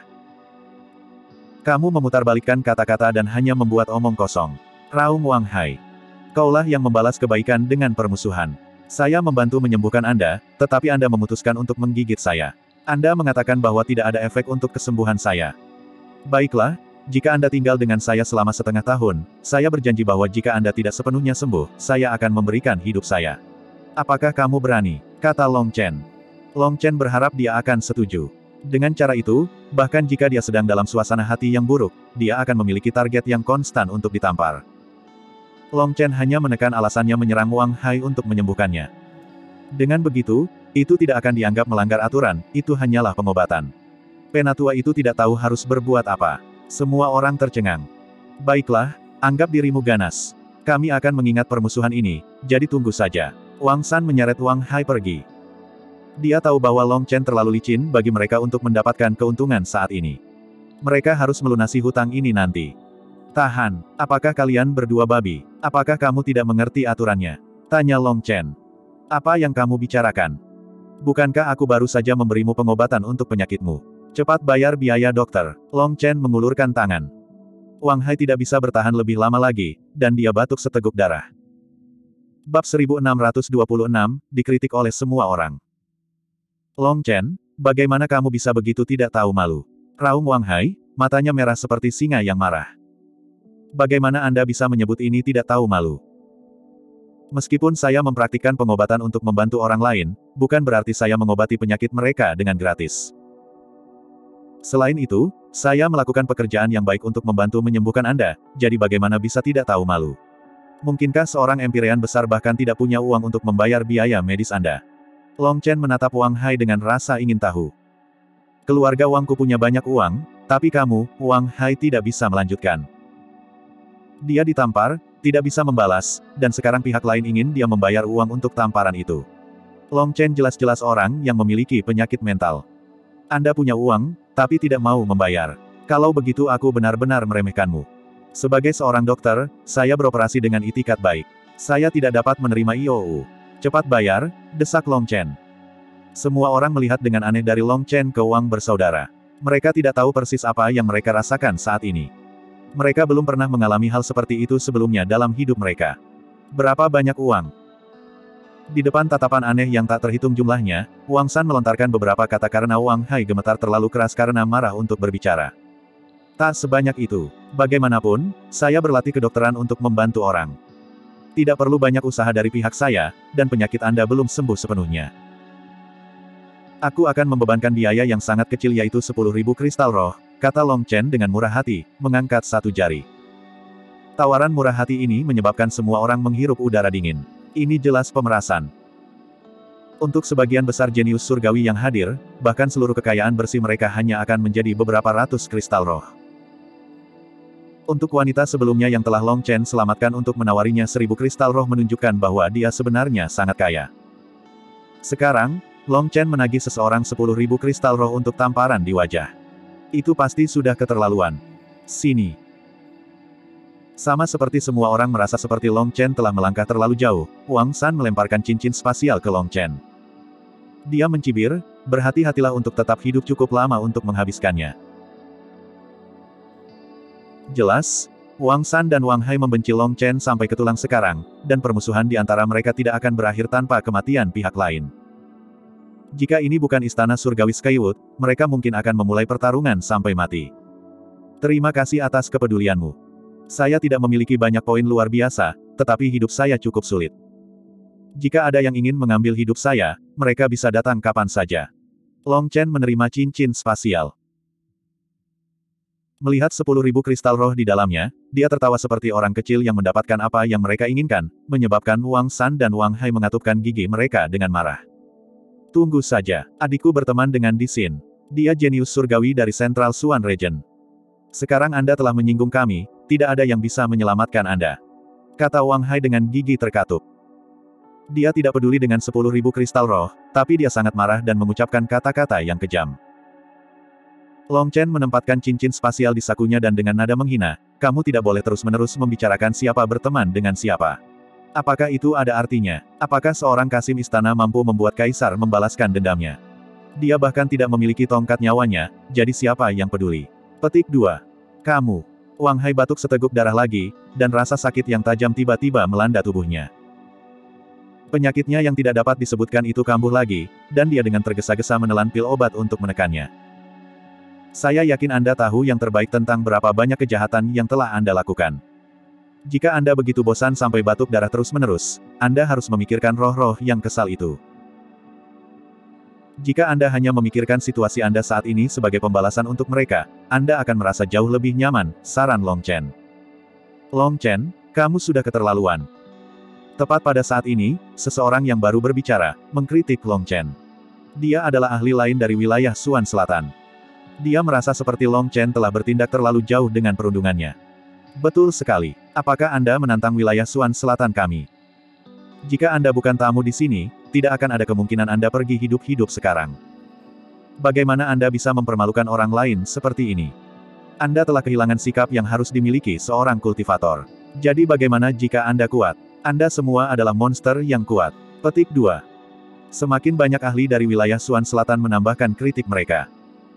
Kamu memutarbalikkan kata-kata dan hanya membuat omong kosong. Raung Wang Hai. Kaulah yang membalas kebaikan dengan permusuhan. Saya membantu menyembuhkan Anda, tetapi Anda memutuskan untuk menggigit saya. Anda mengatakan bahwa tidak ada efek untuk kesembuhan saya. Baiklah, jika Anda tinggal dengan saya selama setengah tahun, saya berjanji bahwa jika Anda tidak sepenuhnya sembuh, saya akan memberikan hidup saya. Apakah kamu berani? Kata Long Chen. Long Chen berharap dia akan setuju. Dengan cara itu, bahkan jika dia sedang dalam suasana hati yang buruk, dia akan memiliki target yang konstan untuk ditampar. Long Chen hanya menekan alasannya menyerang Wang Hai untuk menyembuhkannya. Dengan begitu, itu tidak akan dianggap melanggar aturan, itu hanyalah pengobatan. Penatua itu tidak tahu harus berbuat apa. Semua orang tercengang. Baiklah, anggap dirimu ganas. Kami akan mengingat permusuhan ini, jadi tunggu saja. Wang San menyeret Wang Hai pergi. Dia tahu bahwa Long Chen terlalu licin bagi mereka untuk mendapatkan keuntungan saat ini. Mereka harus melunasi hutang ini nanti. Tahan, apakah kalian berdua babi? Apakah kamu tidak mengerti aturannya? Tanya Long Chen. Apa yang kamu bicarakan? Bukankah aku baru saja memberimu pengobatan untuk penyakitmu? Cepat bayar biaya dokter. Long Chen mengulurkan tangan. Wang Hai tidak bisa bertahan lebih lama lagi, dan dia batuk seteguk darah. Bab 1626, dikritik oleh semua orang. Long Chen, bagaimana kamu bisa begitu tidak tahu malu? Raung Wang Hai, matanya merah seperti singa yang marah. Bagaimana Anda bisa menyebut ini tidak tahu malu? Meskipun saya mempraktikkan pengobatan untuk membantu orang lain, bukan berarti saya mengobati penyakit mereka dengan gratis. Selain itu, saya melakukan pekerjaan yang baik untuk membantu menyembuhkan Anda, jadi bagaimana bisa tidak tahu malu? Mungkinkah seorang empirean besar bahkan tidak punya uang untuk membayar biaya medis Anda? Long Chen menatap Wang Hai dengan rasa ingin tahu. Keluarga Wangku punya banyak uang, tapi kamu, Wang Hai tidak bisa melanjutkan. Dia ditampar, tidak bisa membalas, dan sekarang pihak lain ingin dia membayar uang untuk tamparan itu. Long Chen jelas-jelas orang yang memiliki penyakit mental. Anda punya uang, tapi tidak mau membayar. Kalau begitu aku benar-benar meremehkanmu. Sebagai seorang dokter, saya beroperasi dengan itikat baik. Saya tidak dapat menerima IOU. Cepat bayar, desak Long Chen. Semua orang melihat dengan aneh dari Long Chen ke Wang bersaudara. Mereka tidak tahu persis apa yang mereka rasakan saat ini. Mereka belum pernah mengalami hal seperti itu sebelumnya dalam hidup mereka. Berapa banyak uang? Di depan tatapan aneh yang tak terhitung jumlahnya, Wang San melontarkan beberapa kata karena Wang Hai gemetar terlalu keras karena marah untuk berbicara. Tak sebanyak itu. Bagaimanapun, saya berlatih kedokteran untuk membantu orang. Tidak perlu banyak usaha dari pihak saya, dan penyakit Anda belum sembuh sepenuhnya. Aku akan membebankan biaya yang sangat kecil yaitu 10.000 kristal roh, kata Long Chen dengan murah hati, mengangkat satu jari. Tawaran murah hati ini menyebabkan semua orang menghirup udara dingin. Ini jelas pemerasan. Untuk sebagian besar jenius surgawi yang hadir, bahkan seluruh kekayaan bersih mereka hanya akan menjadi beberapa ratus kristal roh. Untuk wanita sebelumnya yang telah Long Chen selamatkan untuk menawarinya 1000 kristal roh menunjukkan bahwa dia sebenarnya sangat kaya. Sekarang, Long Chen menagih seseorang 10.000 kristal roh untuk tamparan di wajah. Itu pasti sudah keterlaluan. Sini. Sama seperti semua orang merasa seperti Long Chen telah melangkah terlalu jauh, Wang San melemparkan cincin spasial ke Long Chen. Dia mencibir, berhati-hatilah untuk tetap hidup cukup lama untuk menghabiskannya. Jelas, Wang San dan Wang Hai membenci Long Chen sampai ke tulang sekarang, dan permusuhan di antara mereka tidak akan berakhir tanpa kematian pihak lain. Jika ini bukan istana surgawi Skywood, mereka mungkin akan memulai pertarungan sampai mati. Terima kasih atas kepedulianmu. Saya tidak memiliki banyak poin luar biasa, tetapi hidup saya cukup sulit. Jika ada yang ingin mengambil hidup saya, mereka bisa datang kapan saja. Long Chen menerima cincin spasial. Melihat 10.000 kristal roh di dalamnya, dia tertawa seperti orang kecil yang mendapatkan apa yang mereka inginkan, menyebabkan Wang San dan Wang Hai mengatupkan gigi mereka dengan marah. Tunggu saja, adikku berteman dengan Di Xin. Dia jenius surgawi dari Central Suan Region. Sekarang Anda telah menyinggung kami, tidak ada yang bisa menyelamatkan Anda. Kata Wang Hai dengan gigi terkatup. Dia tidak peduli dengan 10.000 kristal roh, tapi dia sangat marah dan mengucapkan kata-kata yang kejam. Long Chen menempatkan cincin spasial di sakunya dan dengan nada menghina, kamu tidak boleh terus-menerus membicarakan siapa berteman dengan siapa. Apakah itu ada artinya? Apakah seorang Kasim istana mampu membuat kaisar membalaskan dendamnya? Dia bahkan tidak memiliki tongkat nyawanya, jadi siapa yang peduli? Petik 2. Kamu. Wang Hai batuk seteguk darah lagi, dan rasa sakit yang tajam tiba-tiba melanda tubuhnya. Penyakitnya yang tidak dapat disebutkan itu kambuh lagi, dan dia dengan tergesa-gesa menelan pil obat untuk menekannya. Saya yakin Anda tahu yang terbaik tentang berapa banyak kejahatan yang telah Anda lakukan. Jika Anda begitu bosan sampai batuk darah terus-menerus, Anda harus memikirkan roh-roh yang kesal itu. Jika Anda hanya memikirkan situasi Anda saat ini sebagai pembalasan untuk mereka, Anda akan merasa jauh lebih nyaman, saran Long Chen. Long Chen, kamu sudah keterlaluan. Tepat pada saat ini, seseorang yang baru berbicara, mengkritik Long Chen. Dia adalah ahli lain dari wilayah Suan Selatan. Dia merasa seperti Long Chen telah bertindak terlalu jauh dengan perundungannya. Betul sekali. Apakah Anda menantang wilayah Suan Selatan kami? Jika Anda bukan tamu di sini, tidak akan ada kemungkinan Anda pergi hidup-hidup sekarang. Bagaimana Anda bisa mempermalukan orang lain seperti ini? Anda telah kehilangan sikap yang harus dimiliki seorang kultivator. Jadi bagaimana jika Anda kuat? Anda semua adalah monster yang kuat. Petik 2. Semakin banyak ahli dari wilayah Suan Selatan menambahkan kritik mereka.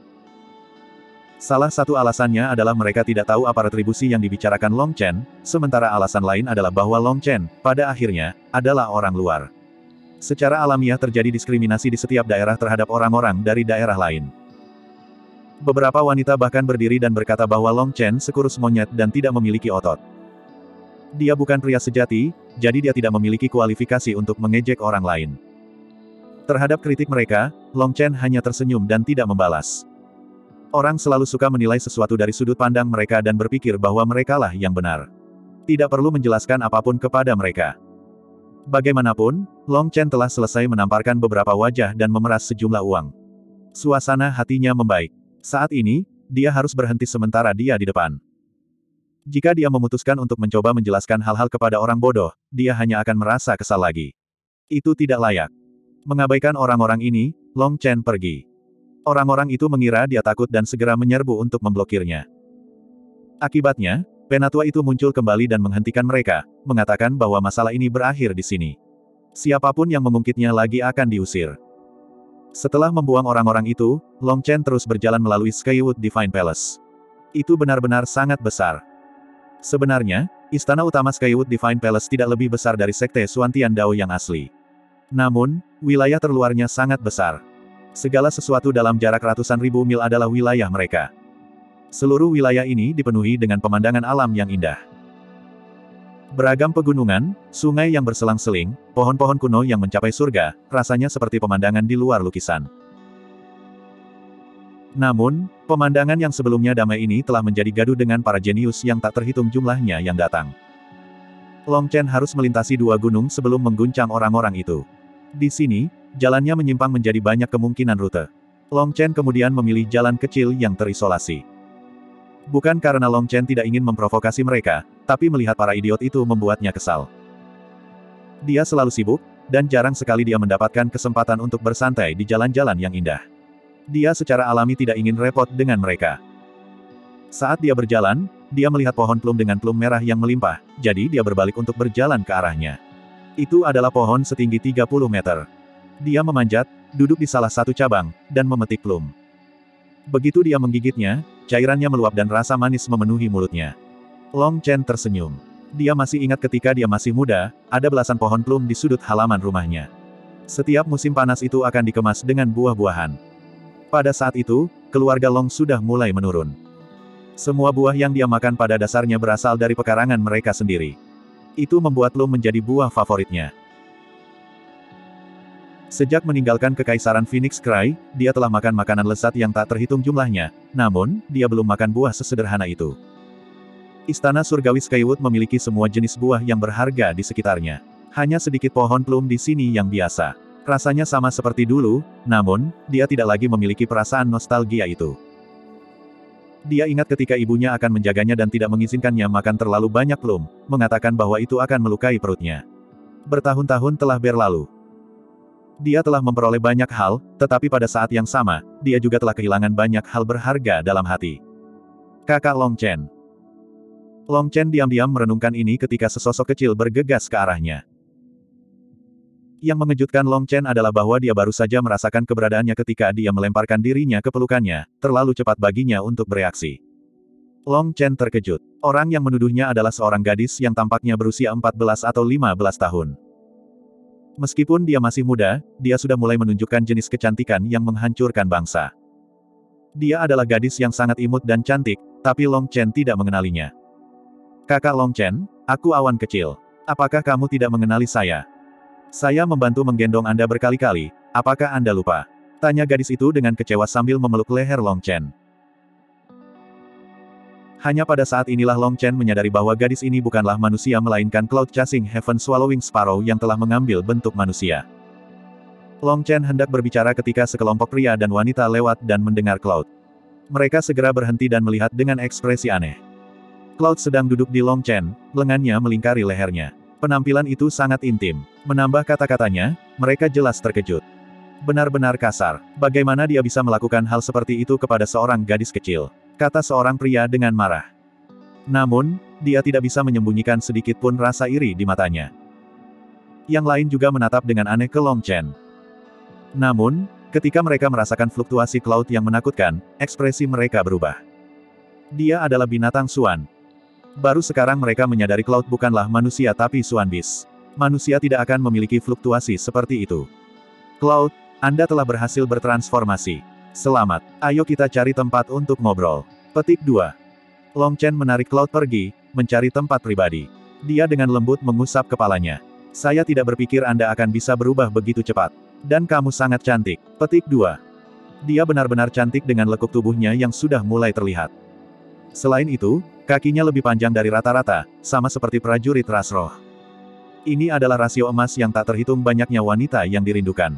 Salah satu alasannya adalah mereka tidak tahu apa retribusi yang dibicarakan Long Chen, sementara alasan lain adalah bahwa Long Chen, pada akhirnya, adalah orang luar. Secara alamiah terjadi diskriminasi di setiap daerah terhadap orang-orang dari daerah lain. Beberapa wanita bahkan berdiri dan berkata bahwa Long Chen sekurus monyet dan tidak memiliki otot. Dia bukan pria sejati, jadi dia tidak memiliki kualifikasi untuk mengejek orang lain. Terhadap kritik mereka, Long Chen hanya tersenyum dan tidak membalas. Orang selalu suka menilai sesuatu dari sudut pandang mereka dan berpikir bahwa merekalah yang benar. Tidak perlu menjelaskan apapun kepada mereka. Bagaimanapun, Long Chen telah selesai menamparkan beberapa wajah dan memeras sejumlah uang. Suasana hatinya membaik. Saat ini, dia harus berhenti sementara dia di depan. Jika dia memutuskan untuk mencoba menjelaskan hal-hal kepada orang bodoh, dia hanya akan merasa kesal lagi. Itu tidak layak. Mengabaikan orang-orang ini, Long Chen pergi. Orang-orang itu mengira dia takut dan segera menyerbu untuk memblokirnya. Akibatnya, penatua itu muncul kembali dan menghentikan mereka, mengatakan bahwa masalah ini berakhir di sini. Siapapun yang mengungkitnya lagi akan diusir. Setelah membuang orang-orang itu, Long Chen terus berjalan melalui Skywood Divine Palace. Itu benar-benar sangat besar. Sebenarnya, istana utama Skywood Divine Palace tidak lebih besar dari sekte Xuantian Dao yang asli. Namun, wilayah terluarnya sangat besar. Segala sesuatu dalam jarak ratusan ribu mil adalah wilayah mereka. Seluruh wilayah ini dipenuhi dengan pemandangan alam yang indah. Beragam pegunungan, sungai yang berselang-seling, pohon-pohon kuno yang mencapai surga, rasanya seperti pemandangan di luar lukisan. Namun, pemandangan yang sebelumnya damai ini telah menjadi gaduh dengan para jenius yang tak terhitung jumlahnya yang datang. Long Chen harus melintasi dua gunung sebelum mengguncang orang-orang itu. Di sini, jalannya menyimpang menjadi banyak kemungkinan rute. Long Chen kemudian memilih jalan kecil yang terisolasi. Bukan karena Long Chen tidak ingin memprovokasi mereka, tapi melihat para idiot itu membuatnya kesal. Dia selalu sibuk, dan jarang sekali dia mendapatkan kesempatan untuk bersantai di jalan-jalan yang indah. Dia secara alami tidak ingin repot dengan mereka. Saat dia berjalan, dia melihat pohon plum dengan plum merah yang melimpah, jadi dia berbalik untuk berjalan ke arahnya. Itu adalah pohon setinggi 30 meter. Dia memanjat, duduk di salah satu cabang, dan memetik plum. Begitu dia menggigitnya, cairannya meluap dan rasa manis memenuhi mulutnya. Long Chen tersenyum. Dia masih ingat ketika dia masih muda, ada belasan pohon plum di sudut halaman rumahnya. Setiap musim panas itu akan dikemas dengan buah-buahan. Pada saat itu, keluarga Long sudah mulai menurun. Semua buah yang dia makan pada dasarnya berasal dari pekarangan mereka sendiri. Itu membuat plum menjadi buah favoritnya. Sejak meninggalkan Kekaisaran Phoenix Cry, dia telah makan makanan lezat yang tak terhitung jumlahnya, namun, dia belum makan buah sesederhana itu. Istana Surgawi Skywood memiliki semua jenis buah yang berharga di sekitarnya. Hanya sedikit pohon plum di sini yang biasa. Rasanya sama seperti dulu, namun, dia tidak lagi memiliki perasaan nostalgia itu. Dia ingat ketika ibunya akan menjaganya dan tidak mengizinkannya makan terlalu banyak plum, mengatakan bahwa itu akan melukai perutnya. Bertahun-tahun telah berlalu. Dia telah memperoleh banyak hal, tetapi pada saat yang sama, dia juga telah kehilangan banyak hal berharga dalam hati. Kakak Long Chen. Long Chen diam-diam merenungkan ini ketika sesosok kecil bergegas ke arahnya. Yang mengejutkan Long Chen adalah bahwa dia baru saja merasakan keberadaannya ketika dia melemparkan dirinya ke pelukannya, terlalu cepat baginya untuk bereaksi. Long Chen terkejut. Orang yang menuduhnya adalah seorang gadis yang tampaknya berusia 14 atau 15 tahun. Meskipun dia masih muda, dia sudah mulai menunjukkan jenis kecantikan yang menghancurkan bangsa. Dia adalah gadis yang sangat imut dan cantik, tapi Long Chen tidak mengenalinya. Kakak Long Chen, aku Awan kecil. Apakah kamu tidak mengenali saya? Saya membantu menggendong Anda berkali-kali, apakah Anda lupa? Tanya gadis itu dengan kecewa sambil memeluk leher Long Chen. Hanya pada saat inilah Long Chen menyadari bahwa gadis ini bukanlah manusia melainkan Cloud Chasing Heaven Swallowing Sparrow yang telah mengambil bentuk manusia. Long Chen hendak berbicara ketika sekelompok pria dan wanita lewat dan mendengar Cloud. Mereka segera berhenti dan melihat dengan ekspresi aneh. Cloud sedang duduk di Long Chen, lengannya melingkari lehernya. Penampilan itu sangat intim. Menambah kata-katanya, mereka jelas terkejut. Benar-benar kasar. Bagaimana dia bisa melakukan hal seperti itu kepada seorang gadis kecil? Kata seorang pria dengan marah. Namun, dia tidak bisa menyembunyikan sedikit pun rasa iri di matanya. Yang lain juga menatap dengan aneh ke Long Chen. Namun, ketika mereka merasakan fluktuasi Cloud yang menakutkan, ekspresi mereka berubah. Dia adalah binatang Suan. Baru sekarang mereka menyadari Cloud bukanlah manusia tapi Suan Beast. Manusia tidak akan memiliki fluktuasi seperti itu. Cloud, Anda telah berhasil bertransformasi. Selamat, ayo kita cari tempat untuk ngobrol. Petik 2. Long Chen menarik Cloud pergi, mencari tempat pribadi. Dia dengan lembut mengusap kepalanya. Saya tidak berpikir Anda akan bisa berubah begitu cepat. Dan kamu sangat cantik. Petik 2. Dia benar-benar cantik dengan lekuk tubuhnya yang sudah mulai terlihat. Selain itu, kakinya lebih panjang dari rata-rata, sama seperti prajurit ras roh. Ini adalah rasio emas yang tak terhitung banyaknya wanita yang dirindukan.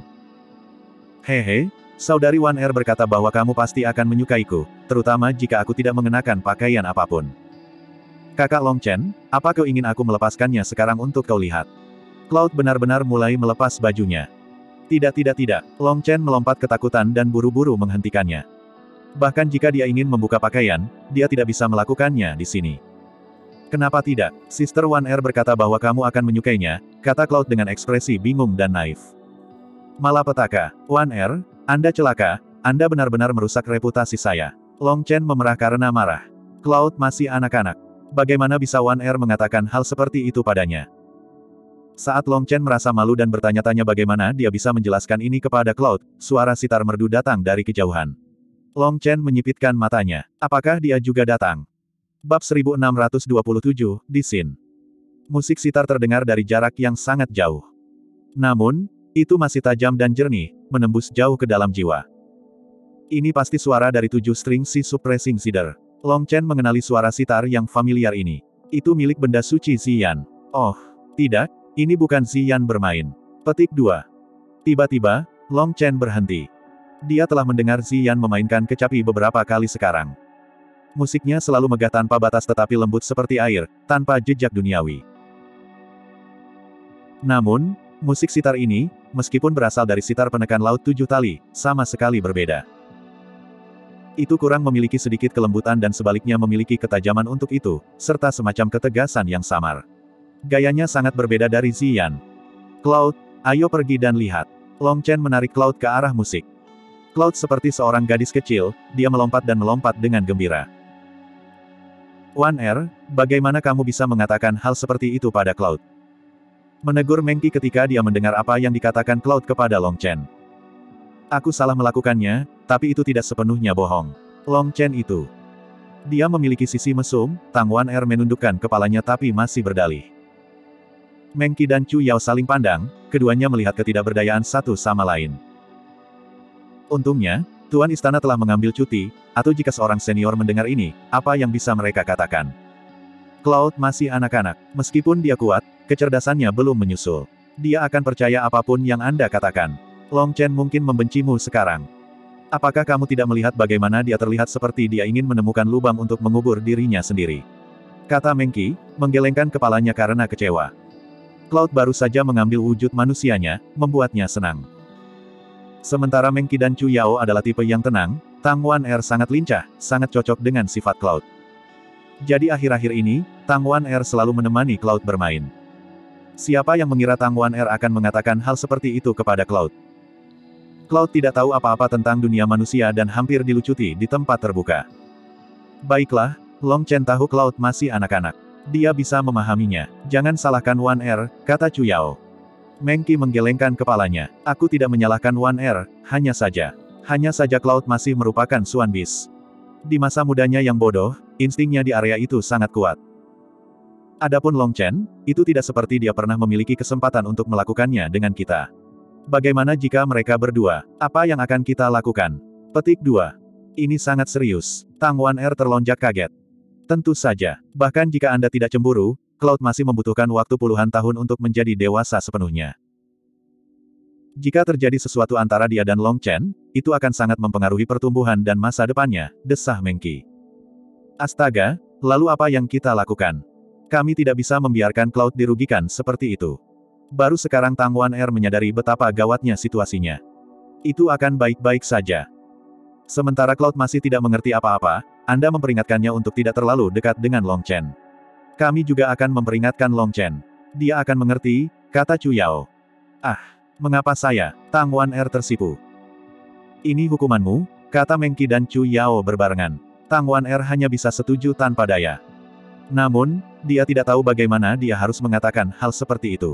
Hehe, Saudari Wan Er berkata bahwa kamu pasti akan menyukaiku, terutama jika aku tidak mengenakan pakaian apapun. Kakak Long Chen, apa kau ingin aku melepaskannya sekarang untuk kau lihat? Cloud benar-benar mulai melepas bajunya. Tidak. Long Chen melompat ketakutan dan buru-buru menghentikannya. Bahkan jika dia ingin membuka pakaian, dia tidak bisa melakukannya di sini. Kenapa tidak? Sister Wan Er berkata bahwa kamu akan menyukainya, kata Cloud dengan ekspresi bingung dan naif. Malapetaka, Wan Er, Anda celaka, Anda benar-benar merusak reputasi saya. Long Chen memerah karena marah. Cloud masih anak-anak. Bagaimana bisa Wan Er mengatakan hal seperti itu padanya? Saat Long Chen merasa malu dan bertanya-tanya bagaimana dia bisa menjelaskan ini kepada Cloud, suara sitar merdu datang dari kejauhan. Long Chen menyipitkan matanya. Apakah dia juga datang? Bab 1627, di Sin. Musik sitar terdengar dari jarak yang sangat jauh. Namun, itu masih tajam dan jernih, menembus jauh ke dalam jiwa. Ini pasti suara dari 7 string si suppressing cedar. Long Chen mengenali suara sitar yang familiar ini. Itu milik benda suci Ziyan. Oh, tidak, ini bukan Ziyan bermain. Petik 2. Tiba-tiba, Long Chen berhenti. Dia telah mendengar Ziyan memainkan kecapi beberapa kali sekarang. Musiknya selalu megah tanpa batas tetapi lembut seperti air, tanpa jejak duniawi. Namun, musik sitar ini, meskipun berasal dari sitar penekan laut 7 tali, sama sekali berbeda. Itu kurang memiliki sedikit kelembutan dan sebaliknya memiliki ketajaman untuk itu, serta semacam ketegasan yang samar. Gayanya sangat berbeda dari Ziyan. Cloud, ayo pergi dan lihat. Long Chen menarik Cloud ke arah musik. Cloud seperti seorang gadis kecil, dia melompat dan melompat dengan gembira. Wan Er, bagaimana kamu bisa mengatakan hal seperti itu pada Cloud? Menegur Meng Qi ketika dia mendengar apa yang dikatakan Cloud kepada Long Chen. Aku salah melakukannya, tapi itu tidak sepenuhnya bohong. Long Chen itu. Dia memiliki sisi mesum, Tang Wan Er menundukkan kepalanya tapi masih berdalih. Meng Qi dan Chu Yao saling pandang, keduanya melihat ketidakberdayaan satu sama lain. Untungnya, Tuan Istana telah mengambil cuti, atau jika seorang senior mendengar ini, apa yang bisa mereka katakan? Cloud masih anak-anak. Meskipun dia kuat, kecerdasannya belum menyusul. Dia akan percaya apapun yang Anda katakan. Long Chen mungkin membencimu sekarang. Apakah kamu tidak melihat bagaimana dia terlihat seperti dia ingin menemukan lubang untuk mengubur dirinya sendiri? Kata Meng Qi, menggelengkan kepalanya karena kecewa. Cloud baru saja mengambil wujud manusianya, membuatnya senang. Sementara Meng Qi dan Chu Yao adalah tipe yang tenang, Tang Wan Er sangat lincah, sangat cocok dengan sifat Cloud. Jadi akhir-akhir ini, Tang Wan Er selalu menemani Cloud bermain. Siapa yang mengira Tang Wan Er akan mengatakan hal seperti itu kepada Cloud? Cloud tidak tahu apa-apa tentang dunia manusia dan hampir dilucuti di tempat terbuka. Baiklah, Long Chen tahu Cloud masih anak-anak. Dia bisa memahaminya. Jangan salahkan Wan Er, kata Chu Yao. Meng Qi menggelengkan kepalanya. Aku tidak menyalahkan Wan Er, hanya saja Cloud masih merupakan Swan Beast. Di masa mudanya yang bodoh, instingnya di area itu sangat kuat. Adapun Long Chen, itu tidak seperti dia pernah memiliki kesempatan untuk melakukannya dengan kita. Bagaimana jika mereka berdua? Apa yang akan kita lakukan? Petik 2. Ini sangat serius. Tang Wan Er terlonjak kaget. Tentu saja. Bahkan jika Anda tidak cemburu, Cloud masih membutuhkan waktu puluhan tahun untuk menjadi dewasa sepenuhnya. Jika terjadi sesuatu antara dia dan Long Chen, itu akan sangat mempengaruhi pertumbuhan dan masa depannya, desah Meng Qi. Astaga, lalu apa yang kita lakukan? Kami tidak bisa membiarkan Cloud dirugikan seperti itu. Baru sekarang Tang Wan Er menyadari betapa gawatnya situasinya. Itu akan baik-baik saja. Sementara Cloud masih tidak mengerti apa-apa, Anda memperingatkannya untuk tidak terlalu dekat dengan Long Chen. Kami juga akan memperingatkan Long Chen. Dia akan mengerti, kata Chu Yao. Ah, mengapa saya? Tang Wan Er tersipu. Ini hukumanmu, kata Meng Qi dan Chu Yao berbarengan. Tang Wan Er hanya bisa setuju tanpa daya. Namun, dia tidak tahu bagaimana dia harus mengatakan hal seperti itu.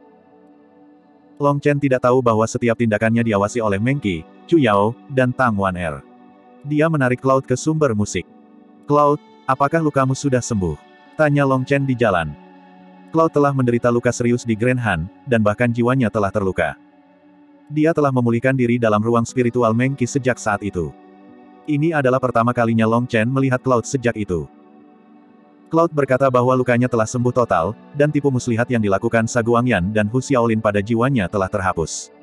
Long Chen tidak tahu bahwa setiap tindakannya diawasi oleh Meng Qi, Chu Yao, dan Tang Wan Er. Dia menarik Cloud ke sumber musik. Cloud, apakah lukamu sudah sembuh? Tanya Long Chen di jalan. Cloud telah menderita luka serius di Grand Han, dan bahkan jiwanya telah terluka. Dia telah memulihkan diri dalam ruang spiritual Meng Qi sejak saat itu. Ini adalah pertama kalinya Long Chen melihat Cloud sejak itu. Cloud berkata bahwa lukanya telah sembuh total, dan tipu muslihat yang dilakukan Saguangyan dan Hu Xiaolin pada jiwanya telah terhapus.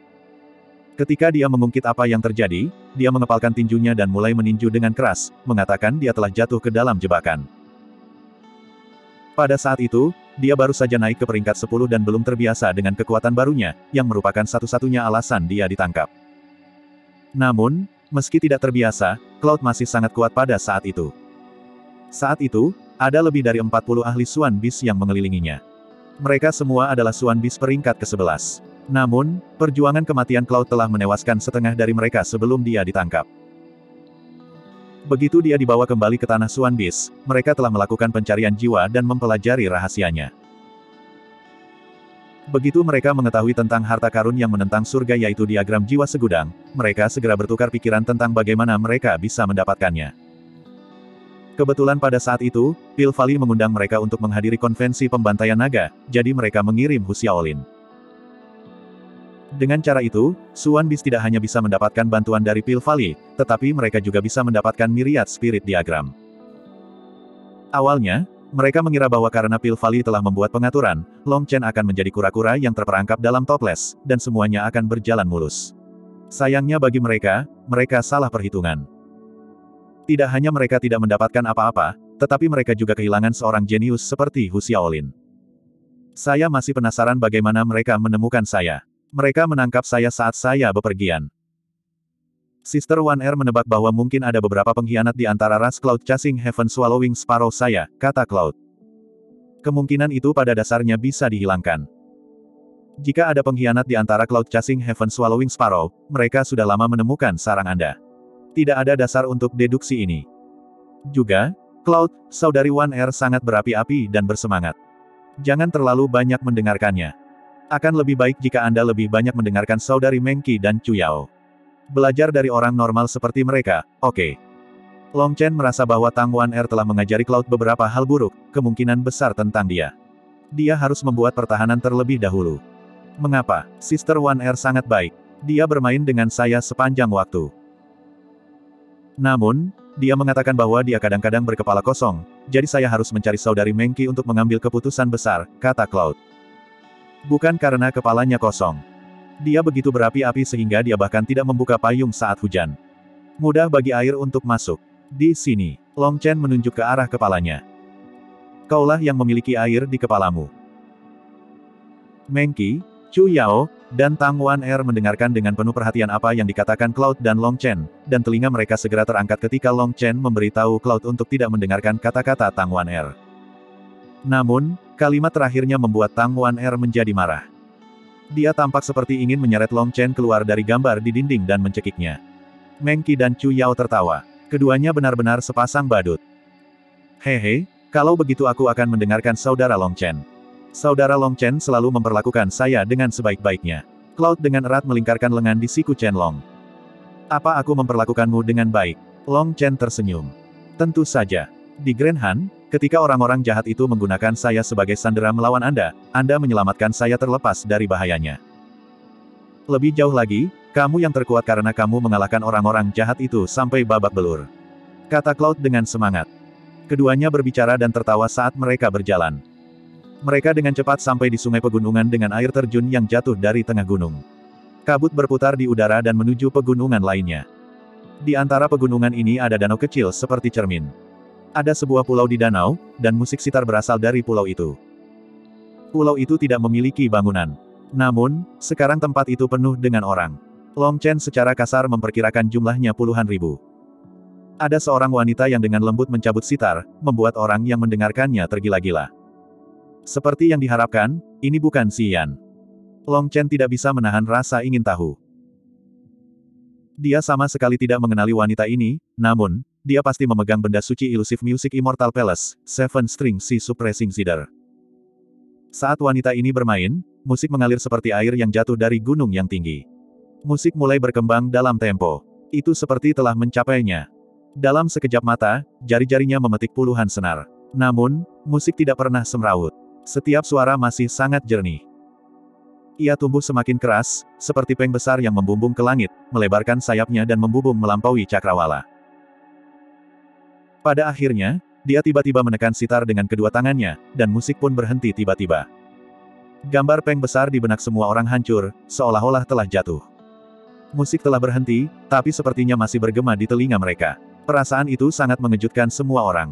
Ketika dia mengungkit apa yang terjadi, dia mengepalkan tinjunya dan mulai meninju dengan keras, mengatakan dia telah jatuh ke dalam jebakan. Pada saat itu, dia baru saja naik ke peringkat 10 dan belum terbiasa dengan kekuatan barunya, yang merupakan satu-satunya alasan dia ditangkap. Namun, meski tidak terbiasa, Cloud masih sangat kuat pada saat itu. Saat itu, ada lebih dari 40 ahli Swan Beast yang mengelilinginya. Mereka semua adalah Swan Beast peringkat ke-11. Namun, perjuangan kematian Cloud telah menewaskan setengah dari mereka sebelum dia ditangkap. Begitu dia dibawa kembali ke tanah Swan Beast, mereka telah melakukan pencarian jiwa dan mempelajari rahasianya. Begitu mereka mengetahui tentang harta karun yang menentang surga yaitu diagram jiwa segudang, mereka segera bertukar pikiran tentang bagaimana mereka bisa mendapatkannya. Kebetulan pada saat itu, Pil Valley mengundang mereka untuk menghadiri konvensi pembantaian naga, jadi mereka mengirim Hu Xiaolin. Dengan cara itu, Swan Beast tidak hanya bisa mendapatkan bantuan dari Pil Valley, tetapi mereka juga bisa mendapatkan Myriad Spirit Diagram. Awalnya, mereka mengira bahwa karena Pil Valley telah membuat pengaturan, Long Chen akan menjadi kura-kura yang terperangkap dalam toples, dan semuanya akan berjalan mulus. Sayangnya bagi mereka, mereka salah perhitungan. Tidak hanya mereka tidak mendapatkan apa-apa, tetapi mereka juga kehilangan seorang jenius seperti Hu Xiaolin. Saya masih penasaran bagaimana mereka menemukan saya. Mereka menangkap saya saat saya bepergian. Sister Wan Er menebak bahwa mungkin ada beberapa pengkhianat di antara ras Cloud Chasing Heaven Swallowing Sparrow saya, kata Cloud. Kemungkinan itu pada dasarnya bisa dihilangkan. Jika ada pengkhianat di antara Cloud Chasing Heaven Swallowing Sparrow, mereka sudah lama menemukan sarang Anda. Tidak ada dasar untuk deduksi ini. Juga, Cloud, saudari Wan Er sangat berapi-api dan bersemangat. Jangan terlalu banyak mendengarkannya. Akan lebih baik jika Anda lebih banyak mendengarkan saudari Meng Qi dan Chu Yao. Belajar dari orang normal seperti mereka, oke. Long Chen merasa bahwa Tang Wan Er telah mengajari Cloud beberapa hal buruk, kemungkinan besar tentang dia. Dia harus membuat pertahanan terlebih dahulu. Mengapa? Sister Wan Er sangat baik. Dia bermain dengan saya sepanjang waktu. Namun, dia mengatakan bahwa dia kadang-kadang berkepala kosong, jadi saya harus mencari saudari Meng Qi untuk mengambil keputusan besar, kata Cloud. Bukan karena kepalanya kosong. Dia begitu berapi-api sehingga dia bahkan tidak membuka payung saat hujan. Mudah bagi air untuk masuk. Di sini, Long Chen menunjuk ke arah kepalanya. Kaulah yang memiliki air di kepalamu. Meng Qi, Chu Yao dan Tang Wan-er mendengarkan dengan penuh perhatian apa yang dikatakan Cloud dan Long Chen, dan telinga mereka segera terangkat ketika Long Chen memberitahu Cloud untuk tidak mendengarkan kata-kata Tang Wan-er. Namun, kalimat terakhirnya membuat Tang Wan-er menjadi marah. Dia tampak seperti ingin menyeret Long Chen keluar dari gambar di dinding dan mencekiknya. Meng Qi dan Chu Yao tertawa. Keduanya benar-benar sepasang badut. Hehe, kalau begitu aku akan mendengarkan saudara Long Chen. Saudara Long Chen selalu memperlakukan saya dengan sebaik-baiknya. Cloud dengan erat melingkarkan lengan di siku Chen Long. Apa aku memperlakukanmu dengan baik? Long Chen tersenyum. Tentu saja. Di Grand Han, ketika orang-orang jahat itu menggunakan saya sebagai sandera melawan Anda menyelamatkan saya terlepas dari bahayanya. Lebih jauh lagi, kamu yang terkuat karena kamu mengalahkan orang-orang jahat itu sampai babak belur. Kata Cloud dengan semangat. Keduanya berbicara dan tertawa saat mereka berjalan. Mereka dengan cepat sampai di sungai pegunungan dengan air terjun yang jatuh dari tengah gunung. Kabut berputar di udara dan menuju pegunungan lainnya. Di antara pegunungan ini ada danau kecil seperti cermin. Ada sebuah pulau di danau, dan musik sitar berasal dari pulau itu. Pulau itu tidak memiliki bangunan. Namun, sekarang tempat itu penuh dengan orang. Long Chen secara kasar memperkirakan jumlahnya puluhan ribu. Ada seorang wanita yang dengan lembut mencabut sitar, membuat orang yang mendengarkannya tergila-gila. Seperti yang diharapkan, ini bukan Xian. Long Chen tidak bisa menahan rasa ingin tahu. Dia sama sekali tidak mengenali wanita ini, namun, dia pasti memegang benda suci ilusif Music Immortal Palace, Seven String Sea Suppressing Cedar. Saat wanita ini bermain, musik mengalir seperti air yang jatuh dari gunung yang tinggi. Musik mulai berkembang dalam tempo. Itu seperti telah mencapainya. Dalam sekejap mata, jari-jarinya memetik puluhan senar. Namun, musik tidak pernah semrawut. Setiap suara masih sangat jernih. Ia tumbuh semakin keras, seperti peng besar yang membumbung ke langit, melebarkan sayapnya dan membubung melampaui cakrawala. Pada akhirnya, dia tiba-tiba menekan sitar dengan kedua tangannya, dan musik pun berhenti tiba-tiba. Gambar peng besar di benak semua orang hancur, seolah-olah telah jatuh. Musik telah berhenti, tapi sepertinya masih bergema di telinga mereka. Perasaan itu sangat mengejutkan semua orang.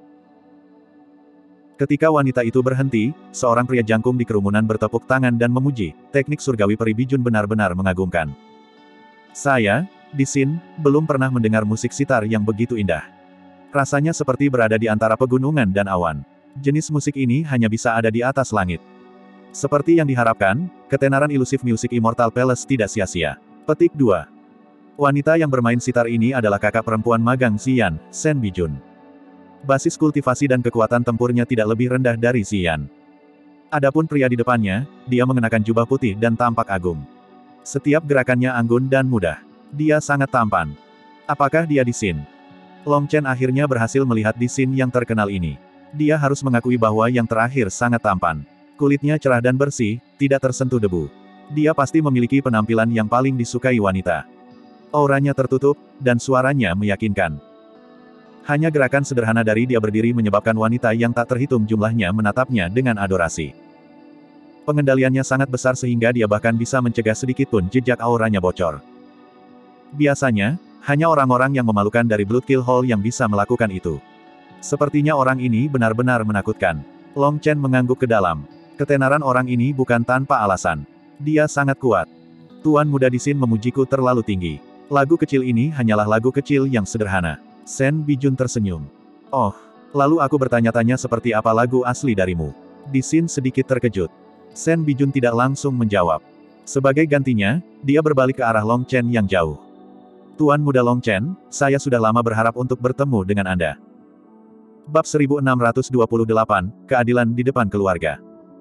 Ketika wanita itu berhenti, seorang pria jangkung di kerumunan bertepuk tangan dan memuji, teknik surgawi peri bijun benar-benar mengagumkan. Saya, di Xin, belum pernah mendengar musik sitar yang begitu indah. Rasanya seperti berada di antara pegunungan dan awan. Jenis musik ini hanya bisa ada di atas langit. Seperti yang diharapkan, ketenaran ilusif Music Immortal Palace tidak sia-sia. Petik 2. Wanita yang bermain sitar ini adalah kakak perempuan magang Xian, Shen Bijun. Basis kultivasi dan kekuatan tempurnya tidak lebih rendah dari Xian. Adapun pria di depannya, dia mengenakan jubah putih dan tampak agung. Setiap gerakannya anggun dan mudah. Dia sangat tampan. Apakah dia di Xin? Long Chen akhirnya berhasil melihat di Xin yang terkenal ini. Dia harus mengakui bahwa yang terakhir sangat tampan. Kulitnya cerah dan bersih, tidak tersentuh debu. Dia pasti memiliki penampilan yang paling disukai wanita. Auranya tertutup, dan suaranya meyakinkan. Hanya gerakan sederhana dari dia berdiri menyebabkan wanita yang tak terhitung jumlahnya menatapnya dengan adorasi. Pengendaliannya sangat besar sehingga dia bahkan bisa mencegah sedikitpun jejak auranya bocor. Biasanya, hanya orang-orang yang memalukan dari Bloodkill Hall yang bisa melakukan itu. Sepertinya orang ini benar-benar menakutkan. Long Chen mengangguk ke dalam. Ketenaran orang ini bukan tanpa alasan. Dia sangat kuat. Tuan muda di Xin memujiku terlalu tinggi. Lagu kecil ini hanyalah lagu kecil yang sederhana. Shen Bijun tersenyum. Oh, lalu aku bertanya-tanya seperti apa lagu asli darimu. Di Xin sedikit terkejut. Shen Bijun tidak langsung menjawab. Sebagai gantinya, dia berbalik ke arah Long Chen yang jauh. Tuan muda Long Chen, saya sudah lama berharap untuk bertemu dengan Anda. Bab 1628, Keadilan di depan keluarga.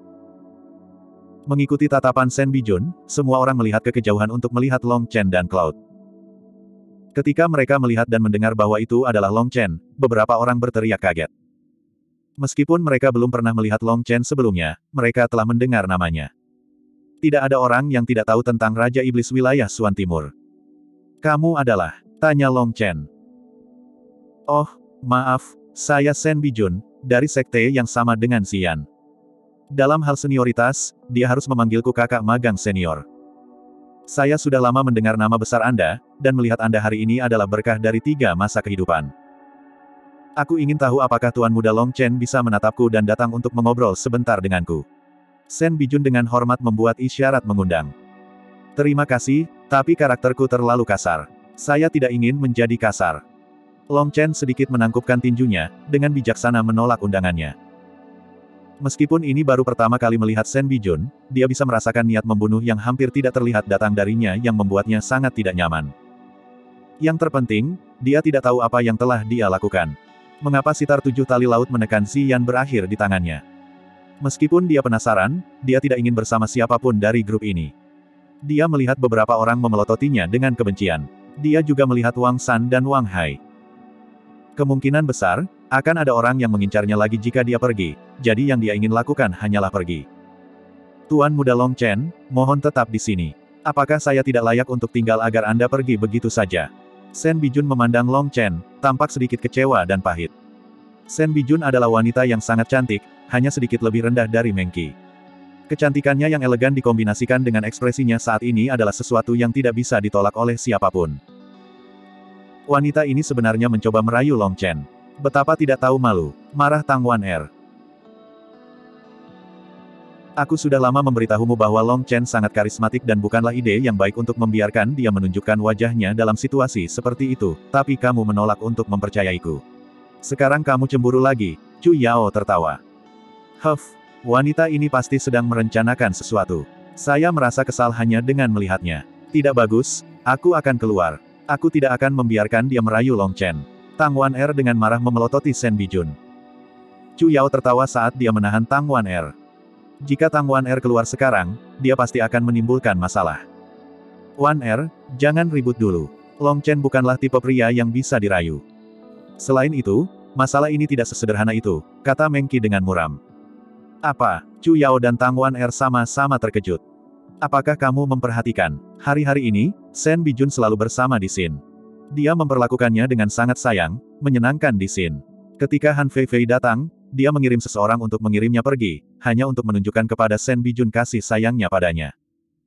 Mengikuti tatapan Shen Bijun, semua orang melihat ke kejauhan untuk melihat Long Chen dan Cloud. Ketika mereka melihat dan mendengar bahwa itu adalah Long Chen, beberapa orang berteriak kaget. Meskipun mereka belum pernah melihat Long Chen sebelumnya, mereka telah mendengar namanya. Tidak ada orang yang tidak tahu tentang Raja Iblis wilayah Suan Timur. Kamu adalah, tanya Long Chen. Oh, maaf, saya Shen Bijun, dari sekte yang sama dengan Xian. Dalam hal senioritas, dia harus memanggilku kakak magang senior. Saya sudah lama mendengar nama besar Anda, dan melihat Anda hari ini adalah berkah dari 3 masa kehidupan. Aku ingin tahu apakah Tuan Muda Long Chen bisa menatapku dan datang untuk mengobrol sebentar denganku. Sen Bijun dengan hormat membuat isyarat mengundang. Terima kasih, tapi karakterku terlalu kasar. Saya tidak ingin menjadi kasar. Long Chen sedikit menangkupkan tinjunya, dengan bijaksana menolak undangannya. Meskipun ini baru pertama kali melihat Sen Bijun, dia bisa merasakan niat membunuh yang hampir tidak terlihat datang darinya yang membuatnya sangat tidak nyaman. Yang terpenting, dia tidak tahu apa yang telah dia lakukan. Mengapa sitar 7 tali laut menekan Ziyan berakhir di tangannya. Meskipun dia penasaran, dia tidak ingin bersama siapapun dari grup ini. Dia melihat beberapa orang memelototinya dengan kebencian. Dia juga melihat Wang San dan Wang Hai. Kemungkinan besar, akan ada orang yang mengincarnya lagi jika dia pergi, jadi yang dia ingin lakukan hanyalah pergi. Tuan Muda Long Chen, mohon tetap di sini. Apakah saya tidak layak untuk tinggal agar Anda pergi begitu saja? Sen Bijun memandang Long Chen, tampak sedikit kecewa dan pahit. Sen Bijun adalah wanita yang sangat cantik, hanya sedikit lebih rendah dari Meng Qi. Kecantikannya yang elegan dikombinasikan dengan ekspresinya saat ini adalah sesuatu yang tidak bisa ditolak oleh siapapun. Wanita ini sebenarnya mencoba merayu Long Chen. Betapa tidak tahu malu, marah Tang Wan-er. Aku sudah lama memberitahumu bahwa Long Chen sangat karismatik dan bukanlah ide yang baik untuk membiarkan dia menunjukkan wajahnya dalam situasi seperti itu, tapi kamu menolak untuk mempercayaiku. Sekarang kamu cemburu lagi, Chu Yao tertawa. Huff, wanita ini pasti sedang merencanakan sesuatu. Saya merasa kesal hanya dengan melihatnya. Tidak bagus, aku akan keluar. Aku tidak akan membiarkan dia merayu Long Chen. Tang Wan-er dengan marah memelototi Sen Bijun. Chu Yao tertawa saat dia menahan Tang Wan-er. Jika Tang Wan-er keluar sekarang, dia pasti akan menimbulkan masalah. Wan-er, jangan ribut dulu. Long Chen bukanlah tipe pria yang bisa dirayu. Selain itu, masalah ini tidak sesederhana itu, kata Meng Qi dengan muram. Apa? Chu Yao dan Tang Wan-er sama-sama terkejut. Apakah kamu memperhatikan? Hari-hari ini, Sen Bijun selalu bersama Di Xin. Dia memperlakukannya dengan sangat sayang, menyenangkan Di Xin. Ketika Han Feifei datang, dia mengirim seseorang untuk mengirimnya pergi, hanya untuk menunjukkan kepada Sen Bijun kasih sayangnya padanya.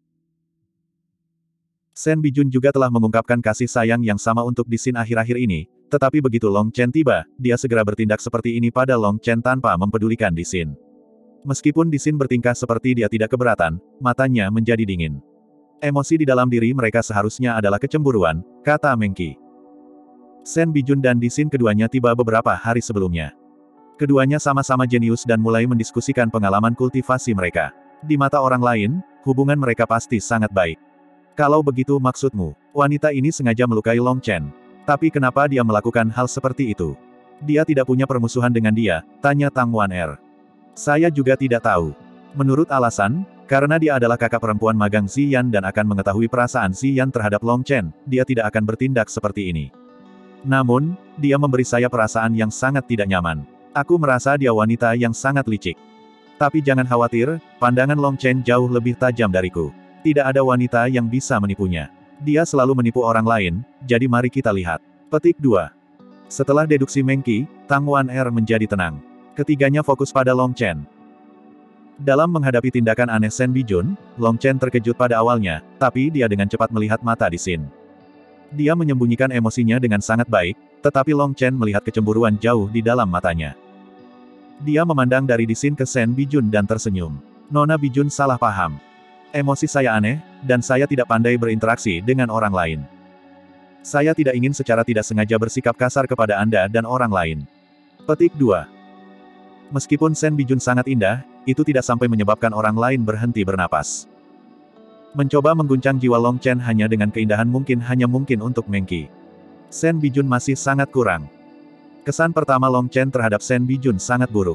Sen Bijun juga telah mengungkapkan kasih sayang yang sama untuk Di Xin akhir-akhir ini, tetapi begitu Long Chen tiba, dia segera bertindak seperti ini pada Long Chen tanpa mempedulikan Di Xin. Meskipun Di Xin bertingkah seperti dia tidak keberatan, matanya menjadi dingin. Emosi di dalam diri mereka seharusnya adalah kecemburuan, kata Meng Qi. Sen Bijun dan Di Xin keduanya tiba beberapa hari sebelumnya. Keduanya sama-sama jenius dan mulai mendiskusikan pengalaman kultivasi mereka. Di mata orang lain, hubungan mereka pasti sangat baik. Kalau begitu maksudmu, wanita ini sengaja melukai Long Chen. Tapi kenapa dia melakukan hal seperti itu? Dia tidak punya permusuhan dengan dia, tanya Tang Wan-er. Saya juga tidak tahu. Menurut alasan, karena dia adalah kakak perempuan magang Ziyan dan akan mengetahui perasaan Ziyan terhadap Long Chen, dia tidak akan bertindak seperti ini. Namun, dia memberi saya perasaan yang sangat tidak nyaman. Aku merasa dia wanita yang sangat licik. Tapi jangan khawatir, pandangan Long Chen jauh lebih tajam dariku. Tidak ada wanita yang bisa menipunya. Dia selalu menipu orang lain, jadi mari kita lihat. Petik 2. Setelah deduksi Meng Qi, Tang Wan-er menjadi tenang. Ketiganya fokus pada Long Chen. Dalam menghadapi tindakan aneh Sen Bijun, Long Chen terkejut pada awalnya, tapi dia dengan cepat melihat mata Di Xin. Dia menyembunyikan emosinya dengan sangat baik, tetapi Long Chen melihat kecemburuan jauh di dalam matanya. Dia memandang dari Di Xin ke Sen Bijun dan tersenyum. Nona Bijun salah paham. Emosi saya aneh, dan saya tidak pandai berinteraksi dengan orang lain. Saya tidak ingin secara tidak sengaja bersikap kasar kepada Anda dan orang lain. Petik 2. Meskipun Sen Bijun sangat indah, itu tidak sampai menyebabkan orang lain berhenti bernapas. Mencoba mengguncang jiwa Long Chen hanya dengan keindahan hanya mungkin untuk Meng Qi. Sen Bijun masih sangat kurang. Kesan pertama Long Chen terhadap Sen Bijun sangat buruk.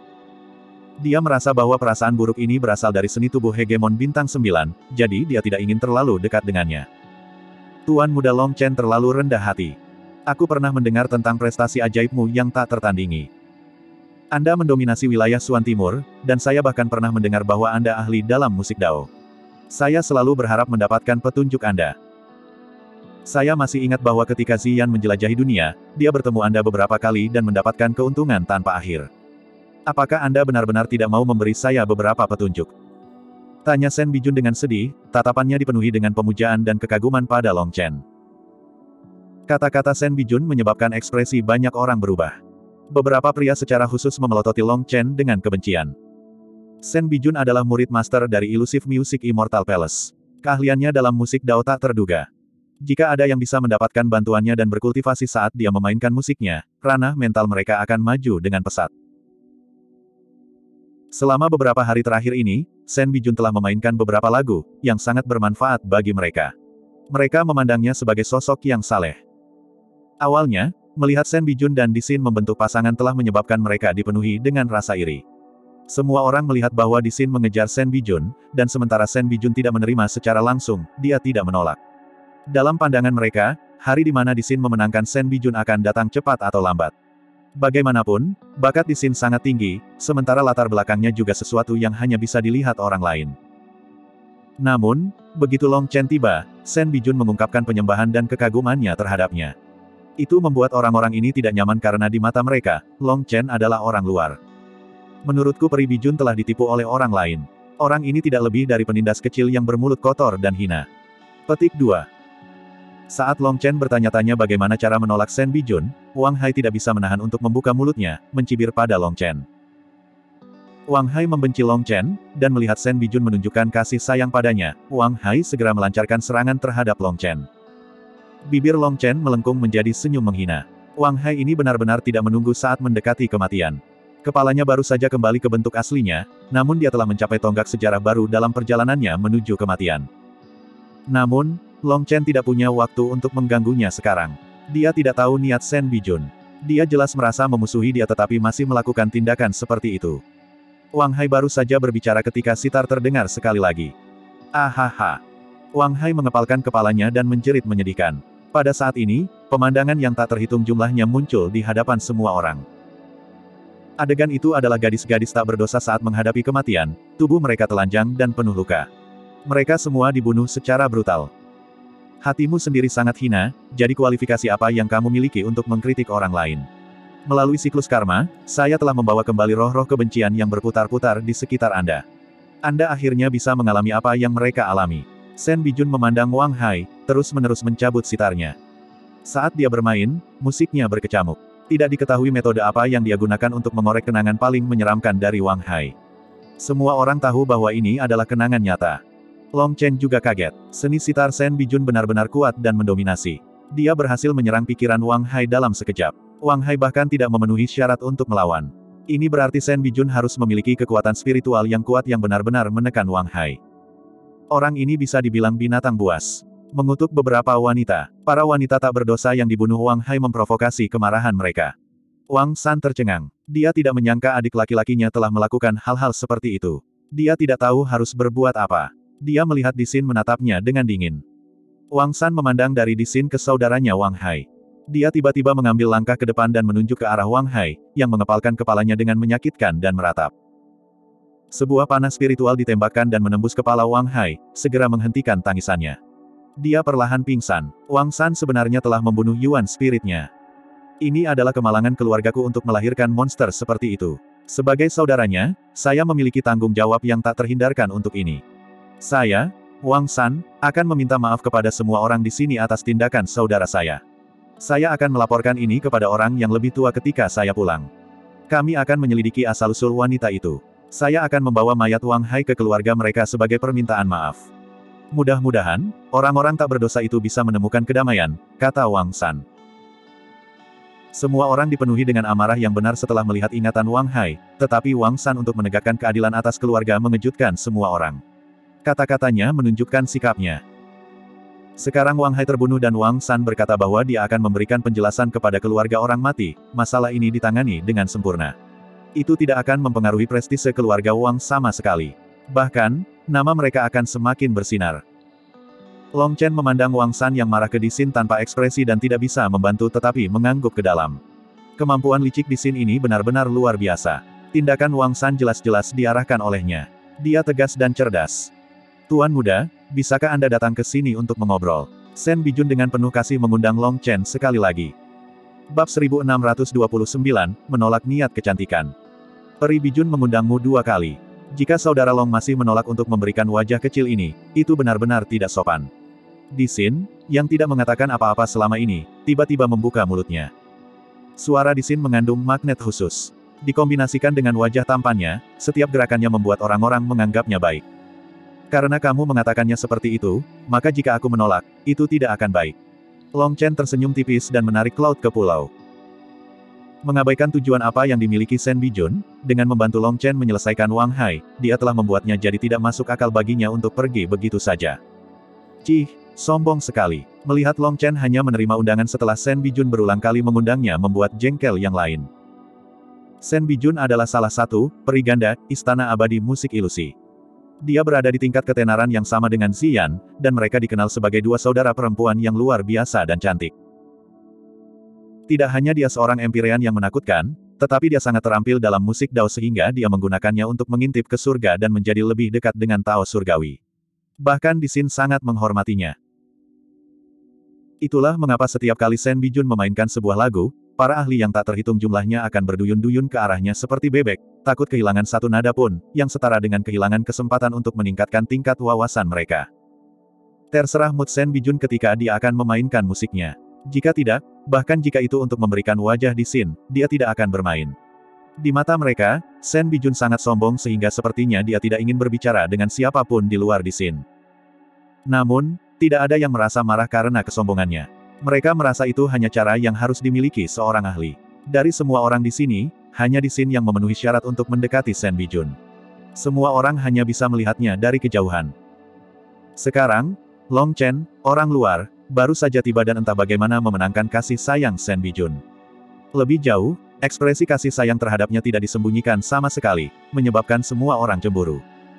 Dia merasa bahwa perasaan buruk ini berasal dari seni tubuh hegemon bintang 9, jadi dia tidak ingin terlalu dekat dengannya. Tuan Muda Long Chen terlalu rendah hati. Aku pernah mendengar tentang prestasi ajaibmu yang tak tertandingi. Anda mendominasi wilayah Suan Timur, dan saya bahkan pernah mendengar bahwa Anda ahli dalam musik Dao. Saya selalu berharap mendapatkan petunjuk Anda. Saya masih ingat bahwa ketika Ziyan menjelajahi dunia, dia bertemu Anda beberapa kali dan mendapatkan keuntungan tanpa akhir. Apakah Anda benar-benar tidak mau memberi saya beberapa petunjuk? Tanya Sen Bijun dengan sedih, tatapannya dipenuhi dengan pemujaan dan kekaguman pada Long Chen. Kata-kata Sen Bijun menyebabkan ekspresi banyak orang berubah. Beberapa pria secara khusus memelototi Long Chen dengan kebencian. Sen Bijun adalah murid master dari Illusive Music Immortal Palace. Keahliannya dalam musik Dao tak terduga. Jika ada yang bisa mendapatkan bantuannya dan berkultivasi saat dia memainkan musiknya, ranah mental mereka akan maju dengan pesat. Selama beberapa hari terakhir ini, Sen Bijun telah memainkan beberapa lagu, yang sangat bermanfaat bagi mereka. Mereka memandangnya sebagai sosok yang saleh. Awalnya, melihat Sen Bijun dan Di Xin membentuk pasangan telah menyebabkan mereka dipenuhi dengan rasa iri. Semua orang melihat bahwa Di Xin mengejar Sen Bijun, dan sementara Sen Bijun tidak menerima secara langsung, dia tidak menolak. Dalam pandangan mereka, hari di mana Di Xin memenangkan Sen Bijun akan datang cepat atau lambat. Bagaimanapun, bakat Di Xin sangat tinggi, sementara latar belakangnya juga sesuatu yang hanya bisa dilihat orang lain. Namun, begitu Long Chen tiba, Sen Bijun mengungkapkan penyembahan dan kekagumannya terhadapnya. Itu membuat orang-orang ini tidak nyaman karena di mata mereka, Long Chen adalah orang luar. Menurutku Peri Bijun telah ditipu oleh orang lain. Orang ini tidak lebih dari penindas kecil yang bermulut kotor dan hina. Petik 2. Saat Long Chen bertanya-tanya bagaimana cara menolak Sen Bijun, Wang Hai tidak bisa menahan untuk membuka mulutnya, mencibir pada Long Chen. Wang Hai membenci Long Chen, dan melihat Sen Bijun menunjukkan kasih sayang padanya, Wang Hai segera melancarkan serangan terhadap Long Chen. Bibir Long Chen melengkung menjadi senyum menghina. Wang Hai ini benar-benar tidak menunggu saat mendekati kematian. Kepalanya baru saja kembali ke bentuk aslinya, namun dia telah mencapai tonggak sejarah baru dalam perjalanannya menuju kematian. Namun, Long Chen tidak punya waktu untuk mengganggunya sekarang. Dia tidak tahu niat Sen Bijun. Dia jelas merasa memusuhi dia tetapi masih melakukan tindakan seperti itu. Wang Hai baru saja berbicara ketika sitar terdengar sekali lagi. Ahaha. Wang Hai mengepalkan kepalanya dan menjerit menyedihkan. Pada saat ini, pemandangan yang tak terhitung jumlahnya muncul di hadapan semua orang. Adegan itu adalah gadis-gadis tak berdosa saat menghadapi kematian, tubuh mereka telanjang dan penuh luka. Mereka semua dibunuh secara brutal. Hatimu sendiri sangat hina, jadi kualifikasi apa yang kamu miliki untuk mengkritik orang lain? Melalui siklus karma, saya telah membawa kembali roh-roh kebencian yang berputar-putar di sekitar Anda. Anda akhirnya bisa mengalami apa yang mereka alami. Sen Bijun memandang Wang Hai, terus-menerus mencabut sitarnya. Saat dia bermain, musiknya berkecamuk. Tidak diketahui metode apa yang dia gunakan untuk mengorek kenangan paling menyeramkan dari Wang Hai. Semua orang tahu bahwa ini adalah kenangan nyata. Long Chen juga kaget. Seni sitar Sen Bijun benar-benar kuat dan mendominasi. Dia berhasil menyerang pikiran Wang Hai dalam sekejap. Wang Hai bahkan tidak memenuhi syarat untuk melawan. Ini berarti Sen Bijun harus memiliki kekuatan spiritual yang kuat yang benar-benar menekan Wang Hai. Orang ini bisa dibilang binatang buas. Mengutuk beberapa wanita. Para wanita tak berdosa yang dibunuh Wang Hai memprovokasi kemarahan mereka. Wang San tercengang. Dia tidak menyangka adik laki-lakinya telah melakukan hal-hal seperti itu. Dia tidak tahu harus berbuat apa. Dia melihat Di Xin menatapnya dengan dingin. Wang San memandang dari Di Xin ke saudaranya Wang Hai. Dia tiba-tiba mengambil langkah ke depan dan menunjuk ke arah Wang Hai, yang mengepalkan kepalanya dengan menyakitkan dan meratap. Sebuah panah spiritual ditembakkan dan menembus kepala Wang Hai, segera menghentikan tangisannya. Dia perlahan pingsan. Wang San sebenarnya telah membunuh Yuan spiritnya. Ini adalah kemalangan keluargaku untuk melahirkan monster seperti itu. Sebagai saudaranya, saya memiliki tanggung jawab yang tak terhindarkan untuk ini. Saya, Wang San, akan meminta maaf kepada semua orang di sini atas tindakan saudara saya. Saya akan melaporkan ini kepada orang yang lebih tua ketika saya pulang. Kami akan menyelidiki asal-usul wanita itu. Saya akan membawa mayat Wang Hai ke keluarga mereka sebagai permintaan maaf. Mudah-mudahan, orang-orang tak berdosa itu bisa menemukan kedamaian, kata Wang San. Semua orang dipenuhi dengan amarah yang benar setelah melihat ingatan Wang Hai, tetapi Wang San untuk menegakkan keadilan atas keluarga mengejutkan semua orang. Kata-katanya menunjukkan sikapnya. Sekarang Wang Hai terbunuh dan Wang San berkata bahwa dia akan memberikan penjelasan kepada keluarga orang mati, masalah ini ditangani dengan sempurna. Itu tidak akan mempengaruhi prestise keluarga Wang sama sekali. Bahkan, nama mereka akan semakin bersinar. Long Chen memandang Wang San yang marah ke Di Xin tanpa ekspresi dan tidak bisa membantu tetapi mengangguk ke dalam. Kemampuan licik Di Xin ini benar-benar luar biasa. Tindakan Wang San jelas-jelas diarahkan olehnya. Dia tegas dan cerdas. Tuan muda, bisakah Anda datang ke sini untuk mengobrol? Sen Bijun dengan penuh kasih mengundang Long Chen sekali lagi. Bab 1629, menolak niat kecantikan. Peri Bijun mengundangmu 2 kali. Jika saudara Long masih menolak untuk memberikan wajah kecil ini, itu benar-benar tidak sopan. Di Xin, yang tidak mengatakan apa-apa selama ini, tiba-tiba membuka mulutnya. Suara Di Xin mengandung magnet khusus. Dikombinasikan dengan wajah tampannya, setiap gerakannya membuat orang-orang menganggapnya baik. Karena kamu mengatakannya seperti itu, maka jika aku menolak, itu tidak akan baik. Long Chen tersenyum tipis dan menarik Cloud ke pulau. Mengabaikan tujuan apa yang dimiliki Shen Bijun, dengan membantu Long Chen menyelesaikan Wang Hai, dia telah membuatnya jadi tidak masuk akal baginya untuk pergi begitu saja. Cih, sombong sekali. Melihat Long Chen hanya menerima undangan setelah Shen Bijun berulang kali mengundangnya membuat jengkel yang lain. Shen Bijun adalah salah satu peri ganda Istana Abadi Musik Ilusi. Dia berada di tingkat ketenaran yang sama dengan Ziyan, dan mereka dikenal sebagai dua saudara perempuan yang luar biasa dan cantik. Tidak hanya dia seorang Empyrean yang menakutkan, tetapi dia sangat terampil dalam musik Dao sehingga dia menggunakannya untuk mengintip ke surga dan menjadi lebih dekat dengan Tao surgawi. Bahkan Di Xin sangat menghormatinya. Itulah mengapa setiap kali Shen Bijun memainkan sebuah lagu, para ahli yang tak terhitung jumlahnya akan berduyun-duyun ke arahnya seperti bebek, takut kehilangan satu nada pun, yang setara dengan kehilangan kesempatan untuk meningkatkan tingkat wawasan mereka. Terserah mood Shen Bijun ketika dia akan memainkan musiknya. Jika tidak, bahkan jika itu untuk memberikan wajah Di Xin, dia tidak akan bermain. Di mata mereka, Shen Bijun sangat sombong sehingga sepertinya dia tidak ingin berbicara dengan siapapun di luar Di Xin. Namun, tidak ada yang merasa marah karena kesombongannya. Mereka merasa itu hanya cara yang harus dimiliki seorang ahli. Dari semua orang di sini, hanya Di Xin yang memenuhi syarat untuk mendekati Shen Bijun. Semua orang hanya bisa melihatnya dari kejauhan. Sekarang, Long Chen, orang luar, baru saja tiba dan entah bagaimana memenangkan kasih sayang Shen Bijun. Lebih jauh, ekspresi kasih sayang terhadapnya tidak disembunyikan sama sekali, menyebabkan semua orang cemburu.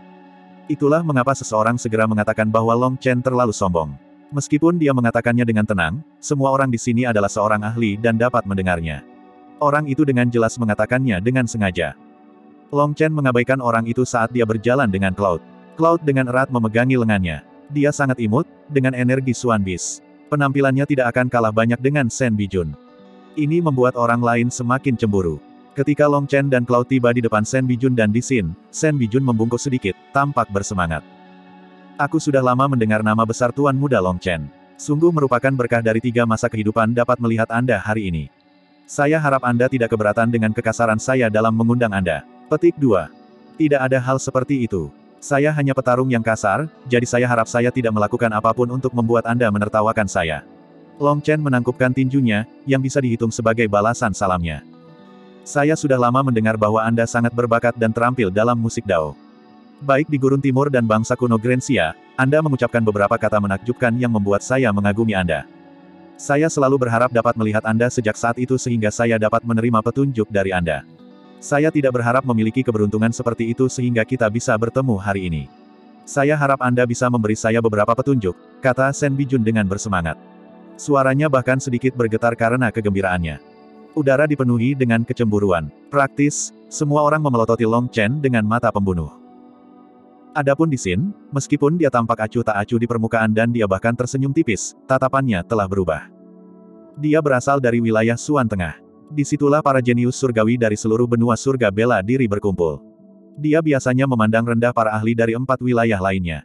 Itulah mengapa seseorang segera mengatakan bahwa Long Chen terlalu sombong. Meskipun dia mengatakannya dengan tenang, semua orang di sini adalah seorang ahli dan dapat mendengarnya. Orang itu dengan jelas mengatakannya dengan sengaja. Long Chen mengabaikan orang itu saat dia berjalan dengan Cloud. Cloud dengan erat memegangi lengannya. Dia sangat imut, dengan energi Xuan Beast. Penampilannya tidak akan kalah banyak dengan Shen Bijun. Ini membuat orang lain semakin cemburu. Ketika Long Chen dan Cloud tiba di depan Shen Bijun dan Di Xin, Shen Bijun membungkuk sedikit, tampak bersemangat. Aku sudah lama mendengar nama besar Tuan Muda Long Chen. Sungguh merupakan berkah dari 3 masa kehidupan dapat melihat Anda hari ini. Saya harap Anda tidak keberatan dengan kekasaran saya dalam mengundang Anda. Petik 2. Tidak ada hal seperti itu. Saya hanya petarung yang kasar, jadi saya harap saya tidak melakukan apapun untuk membuat Anda menertawakan saya. Long Chen menangkupkan tinjunya, yang bisa dihitung sebagai balasan salamnya. Saya sudah lama mendengar bahwa Anda sangat berbakat dan terampil dalam musik Dao. Baik di Gurun Timur dan bangsa kuno Grensia, Anda mengucapkan beberapa kata menakjubkan yang membuat saya mengagumi Anda. Saya selalu berharap dapat melihat Anda sejak saat itu sehingga saya dapat menerima petunjuk dari Anda. Saya tidak berharap memiliki keberuntungan seperti itu sehingga kita bisa bertemu hari ini. Saya harap Anda bisa memberi saya beberapa petunjuk, kata Shen Bijun dengan bersemangat. Suaranya bahkan sedikit bergetar karena kegembiraannya. Udara dipenuhi dengan kecemburuan. Praktis, semua orang memelototi Long Chen dengan mata pembunuh. Adapun Di Xin, meskipun dia tampak acuh tak acuh di permukaan dan dia bahkan tersenyum tipis, tatapannya telah berubah. Dia berasal dari wilayah Xuan Tengah. Disitulah para jenius surgawi dari seluruh benua surga bela diri berkumpul. Dia biasanya memandang rendah para ahli dari 4 wilayah lainnya.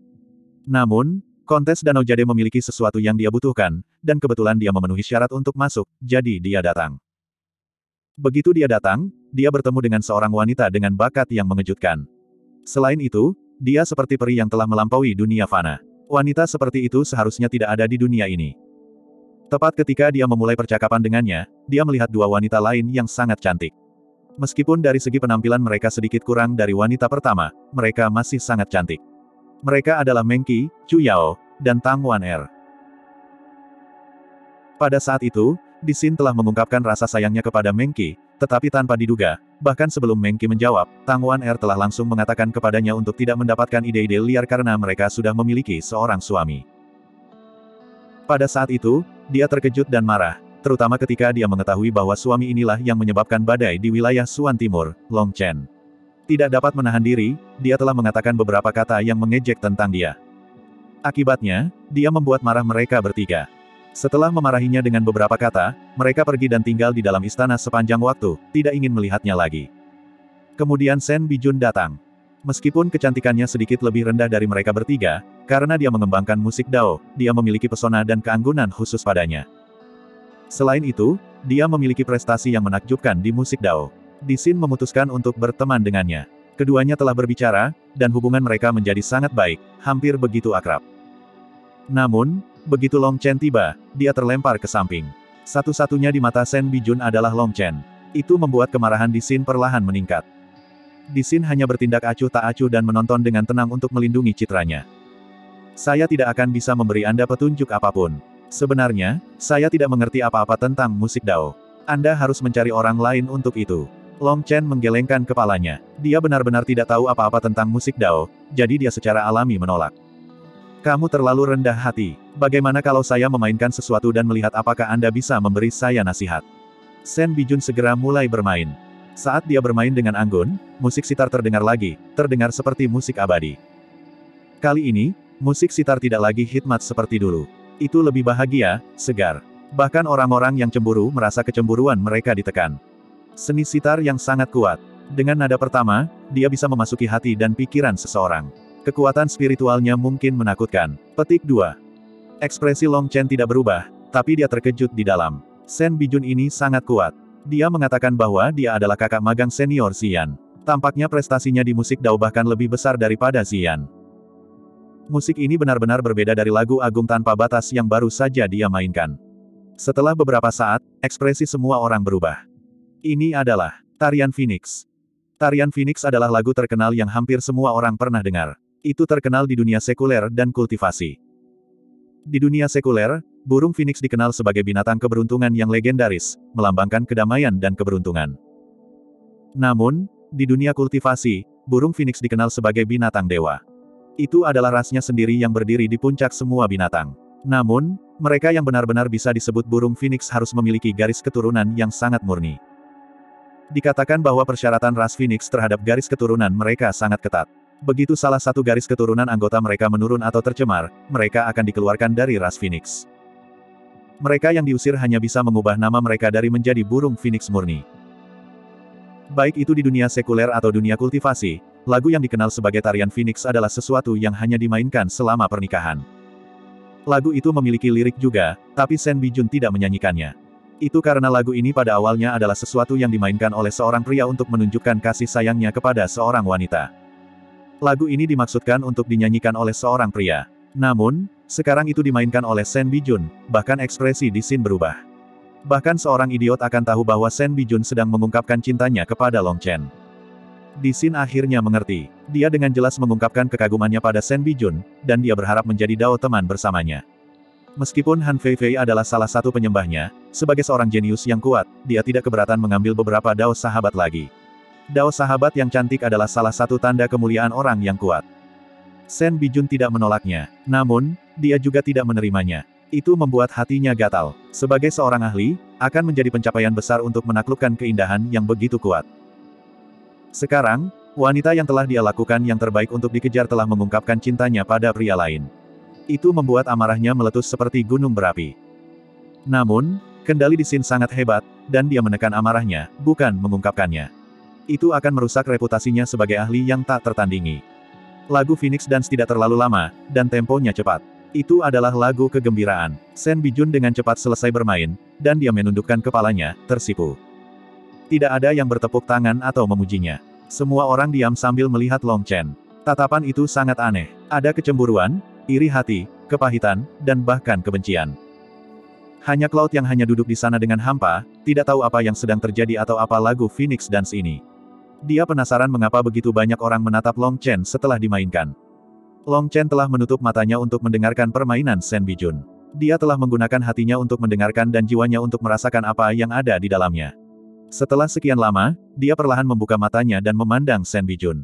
Namun, kontes Danau Jade memiliki sesuatu yang dia butuhkan, dan kebetulan dia memenuhi syarat untuk masuk, jadi dia datang. Begitu dia datang, dia bertemu dengan seorang wanita dengan bakat yang mengejutkan. Selain itu, dia seperti peri yang telah melampaui dunia fana. Wanita seperti itu seharusnya tidak ada di dunia ini. Tepat ketika dia memulai percakapan dengannya, dia melihat 2 wanita lain yang sangat cantik. Meskipun dari segi penampilan mereka sedikit kurang dari wanita pertama, mereka masih sangat cantik. Mereka adalah Meng Qi, Chu Yao, dan Tang Wan-er. Pada saat itu, Di Xin telah mengungkapkan rasa sayangnya kepada Meng Qi, tetapi tanpa diduga, bahkan sebelum Meng Qi menjawab, Tang Wan-er telah langsung mengatakan kepadanya untuk tidak mendapatkan ide-ide liar karena mereka sudah memiliki seorang suami. Pada saat itu, dia terkejut dan marah, terutama ketika dia mengetahui bahwa suami inilah yang menyebabkan badai di wilayah Xuan Timur, Long Chen. Tidak dapat menahan diri, dia telah mengatakan beberapa kata yang mengejek tentang dia. Akibatnya, dia membuat marah mereka bertiga. Setelah memarahinya dengan beberapa kata, mereka pergi dan tinggal di dalam istana sepanjang waktu, tidak ingin melihatnya lagi. Kemudian Shen Bijun datang. Meskipun kecantikannya sedikit lebih rendah dari mereka bertiga, karena dia mengembangkan musik Dao, dia memiliki pesona dan keanggunan khusus padanya. Selain itu, dia memiliki prestasi yang menakjubkan di musik Dao. Disin memutuskan untuk berteman dengannya. Keduanya telah berbicara, dan hubungan mereka menjadi sangat baik, hampir begitu akrab. Namun, begitu Long Chen tiba, dia terlempar ke samping. Satu-satunya di mata Shen Bijun adalah Long Chen. Itu membuat kemarahan Disin perlahan meningkat. Disin hanya bertindak acuh tak acuh dan menonton dengan tenang untuk melindungi citranya. Saya tidak akan bisa memberi Anda petunjuk apapun. Sebenarnya, saya tidak mengerti apa-apa tentang musik Dao. Anda harus mencari orang lain untuk itu. Long Chen menggelengkan kepalanya. Dia benar-benar tidak tahu apa-apa tentang musik Dao, jadi dia secara alami menolak. Kamu terlalu rendah hati. Bagaimana kalau saya memainkan sesuatu dan melihat apakah Anda bisa memberi saya nasihat? Shen Bijun segera mulai bermain. Saat dia bermain dengan anggun, musik sitar terdengar lagi, terdengar seperti musik abadi. Kali ini, musik sitar tidak lagi hikmat seperti dulu. Itu lebih bahagia, segar. Bahkan orang-orang yang cemburu merasa kecemburuan mereka ditekan. Seni sitar yang sangat kuat. Dengan nada pertama, dia bisa memasuki hati dan pikiran seseorang. Kekuatan spiritualnya mungkin menakutkan. Petik 2. Ekspresi Long Chen tidak berubah, tapi dia terkejut di dalam. Shen Bijun ini sangat kuat. Dia mengatakan bahwa dia adalah kakak magang senior Xian. Tampaknya prestasinya di musik Dao bahkan lebih besar daripada Xian. Musik ini benar-benar berbeda dari lagu agung tanpa batas yang baru saja dia mainkan. Setelah beberapa saat, ekspresi semua orang berubah. Ini adalah Tarian Phoenix. Tarian Phoenix adalah lagu terkenal yang hampir semua orang pernah dengar. Itu terkenal di dunia sekuler dan kultivasi. Di dunia sekuler, burung Phoenix dikenal sebagai binatang keberuntungan yang legendaris, melambangkan kedamaian dan keberuntungan. Namun, di dunia kultivasi, burung Phoenix dikenal sebagai binatang dewa. Itu adalah rasnya sendiri yang berdiri di puncak semua binatang. Namun, mereka yang benar-benar bisa disebut burung Phoenix harus memiliki garis keturunan yang sangat murni. Dikatakan bahwa persyaratan ras Phoenix terhadap garis keturunan mereka sangat ketat. Begitu salah satu garis keturunan anggota mereka menurun atau tercemar, mereka akan dikeluarkan dari ras Phoenix. Mereka yang diusir hanya bisa mengubah nama mereka dari menjadi burung Phoenix murni. Baik itu di dunia sekuler atau dunia kultivasi, lagu yang dikenal sebagai Tarian Phoenix adalah sesuatu yang hanya dimainkan selama pernikahan. Lagu itu memiliki lirik juga, tapi Shen Bijun tidak menyanyikannya. Itu karena lagu ini pada awalnya adalah sesuatu yang dimainkan oleh seorang pria untuk menunjukkan kasih sayangnya kepada seorang wanita. Lagu ini dimaksudkan untuk dinyanyikan oleh seorang pria. Namun, sekarang itu dimainkan oleh Shen Bijun, bahkan ekspresi Disin berubah. Bahkan seorang idiot akan tahu bahwa Shen Bijun sedang mengungkapkan cintanya kepada Long Chen. Disin akhirnya mengerti. Dia dengan jelas mengungkapkan kekagumannya pada Shen Bijun, dan dia berharap menjadi Dao teman bersamanya. Meskipun Han Feifei adalah salah satu penyembahnya, sebagai seorang jenius yang kuat, dia tidak keberatan mengambil beberapa Dao sahabat lagi. Dao sahabat yang cantik adalah salah satu tanda kemuliaan orang yang kuat. Shen Bijun tidak menolaknya, namun, dia juga tidak menerimanya. Itu membuat hatinya gatal. Sebagai seorang ahli, akan menjadi pencapaian besar untuk menaklukkan keindahan yang begitu kuat. Sekarang, wanita yang telah dia lakukan yang terbaik untuk dikejar telah mengungkapkan cintanya pada pria lain. Itu membuat amarahnya meletus seperti gunung berapi. Namun, kendali Disin sangat hebat, dan dia menekan amarahnya, bukan mengungkapkannya. Itu akan merusak reputasinya sebagai ahli yang tak tertandingi. Lagu Phoenix Dance tidak terlalu lama, dan temponya cepat. Itu adalah lagu kegembiraan. Shen Bijun dengan cepat selesai bermain, dan dia menundukkan kepalanya, tersipu. Tidak ada yang bertepuk tangan atau memujinya. Semua orang diam sambil melihat Long Chen. Tatapan itu sangat aneh. Ada kecemburuan, iri hati, kepahitan, dan bahkan kebencian. Hanya Cloud yang hanya duduk di sana dengan hampa, tidak tahu apa yang sedang terjadi atau apa lagu Phoenix Dance ini. Dia penasaran mengapa begitu banyak orang menatap Long Chen setelah dimainkan. Long Chen telah menutup matanya untuk mendengarkan permainan Shen Bijun. Dia telah menggunakan hatinya untuk mendengarkan dan jiwanya untuk merasakan apa yang ada di dalamnya. Setelah sekian lama, dia perlahan membuka matanya dan memandang Shen Bijun.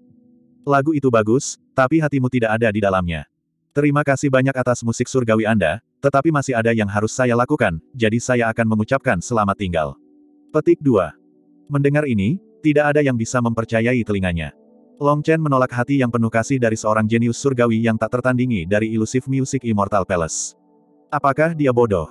Lagu itu bagus, tapi hatimu tidak ada di dalamnya. Terima kasih banyak atas musik surgawi Anda, tetapi masih ada yang harus saya lakukan, jadi saya akan mengucapkan selamat tinggal. Petik 2. Mendengar ini, tidak ada yang bisa mempercayai telinganya. Long Chen menolak hati yang penuh kasih dari seorang jenius surgawi yang tak tertandingi dari Illusive Music Immortal Palace. Apakah dia bodoh?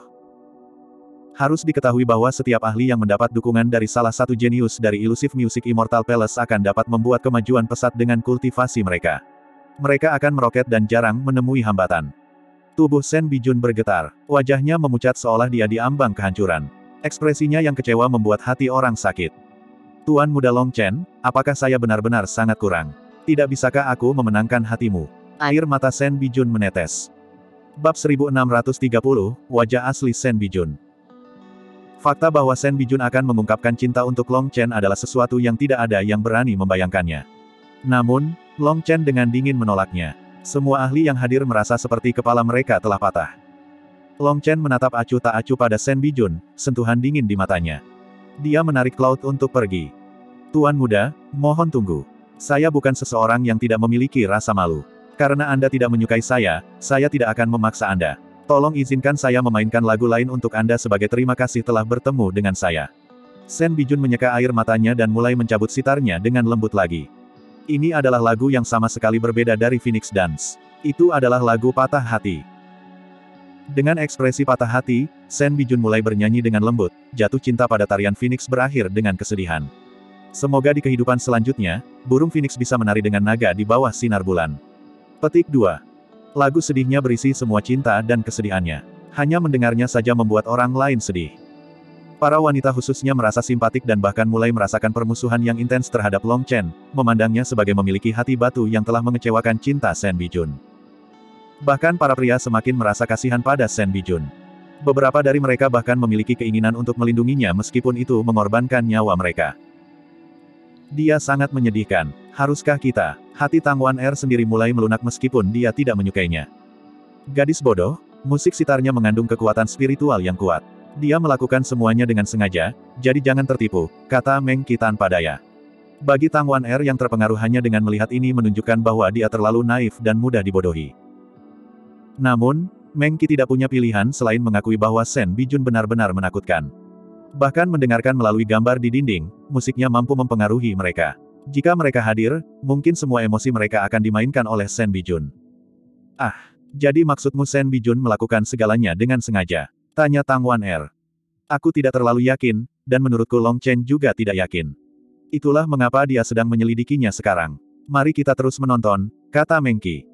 Harus diketahui bahwa setiap ahli yang mendapat dukungan dari salah satu jenius dari Illusive Music Immortal Palace akan dapat membuat kemajuan pesat dengan kultivasi mereka. Mereka akan meroket dan jarang menemui hambatan. Tubuh Shen Bijun bergetar. Wajahnya memucat seolah dia di ambang kehancuran. Ekspresinya yang kecewa membuat hati orang sakit. Tuan Muda Long Chen, apakah saya benar-benar sangat kurang? Tidak bisakah aku memenangkan hatimu? Air mata Shen Bijun menetes. Bab 1630, Wajah Asli Shen Bijun. Fakta bahwa Shen Bijun akan mengungkapkan cinta untuk Long Chen adalah sesuatu yang tidak ada yang berani membayangkannya. Namun, Long Chen dengan dingin menolaknya. Semua ahli yang hadir merasa seperti kepala mereka telah patah. Long Chen menatap acuh tak acuh pada Shen Bijun, sentuhan dingin di matanya. Dia menarik Cloud untuk pergi. Tuan Muda, mohon tunggu. Saya bukan seseorang yang tidak memiliki rasa malu. Karena Anda tidak menyukai saya tidak akan memaksa Anda. Tolong izinkan saya memainkan lagu lain untuk Anda sebagai terima kasih telah bertemu dengan saya. Shen Bijun menyeka air matanya dan mulai mencabut sitarnya dengan lembut lagi. Ini adalah lagu yang sama sekali berbeda dari Phoenix Dance. Itu adalah lagu patah hati. Dengan ekspresi patah hati, Shen Bijun mulai bernyanyi dengan lembut, jatuh cinta pada tarian Phoenix berakhir dengan kesedihan. Semoga di kehidupan selanjutnya, burung Phoenix bisa menari dengan naga di bawah sinar bulan. Petik 2. Lagu sedihnya berisi semua cinta dan kesedihannya. Hanya mendengarnya saja membuat orang lain sedih. Para wanita khususnya merasa simpatik dan bahkan mulai merasakan permusuhan yang intens terhadap Long Chen, memandangnya sebagai memiliki hati batu yang telah mengecewakan cinta Shen Bijun. Bahkan para pria semakin merasa kasihan pada Shen Bijun. Beberapa dari mereka bahkan memiliki keinginan untuk melindunginya meskipun itu mengorbankan nyawa mereka. Dia sangat menyedihkan. Haruskah kita? Hati Tang Wan-er sendiri mulai melunak meskipun dia tidak menyukainya. Gadis bodoh, musik sitarnya mengandung kekuatan spiritual yang kuat. Dia melakukan semuanya dengan sengaja, jadi jangan tertipu, kata Meng Qi tanpa daya. Bagi Tang Wan-er yang terpengaruh hanya dengan melihat ini menunjukkan bahwa dia terlalu naif dan mudah dibodohi. Namun, Meng Qi tidak punya pilihan selain mengakui bahwa Shen Bijun benar-benar menakutkan. Bahkan mendengarkan melalui gambar di dinding, musiknya mampu mempengaruhi mereka. Jika mereka hadir, mungkin semua emosi mereka akan dimainkan oleh Shen Bijun. Ah, jadi maksudmu Shen Bijun melakukan segalanya dengan sengaja? Tanya Tang Wan-er. Aku tidak terlalu yakin, dan menurutku Long Chen juga tidak yakin. Itulah mengapa dia sedang menyelidikinya sekarang. Mari kita terus menonton, kata Meng Qi.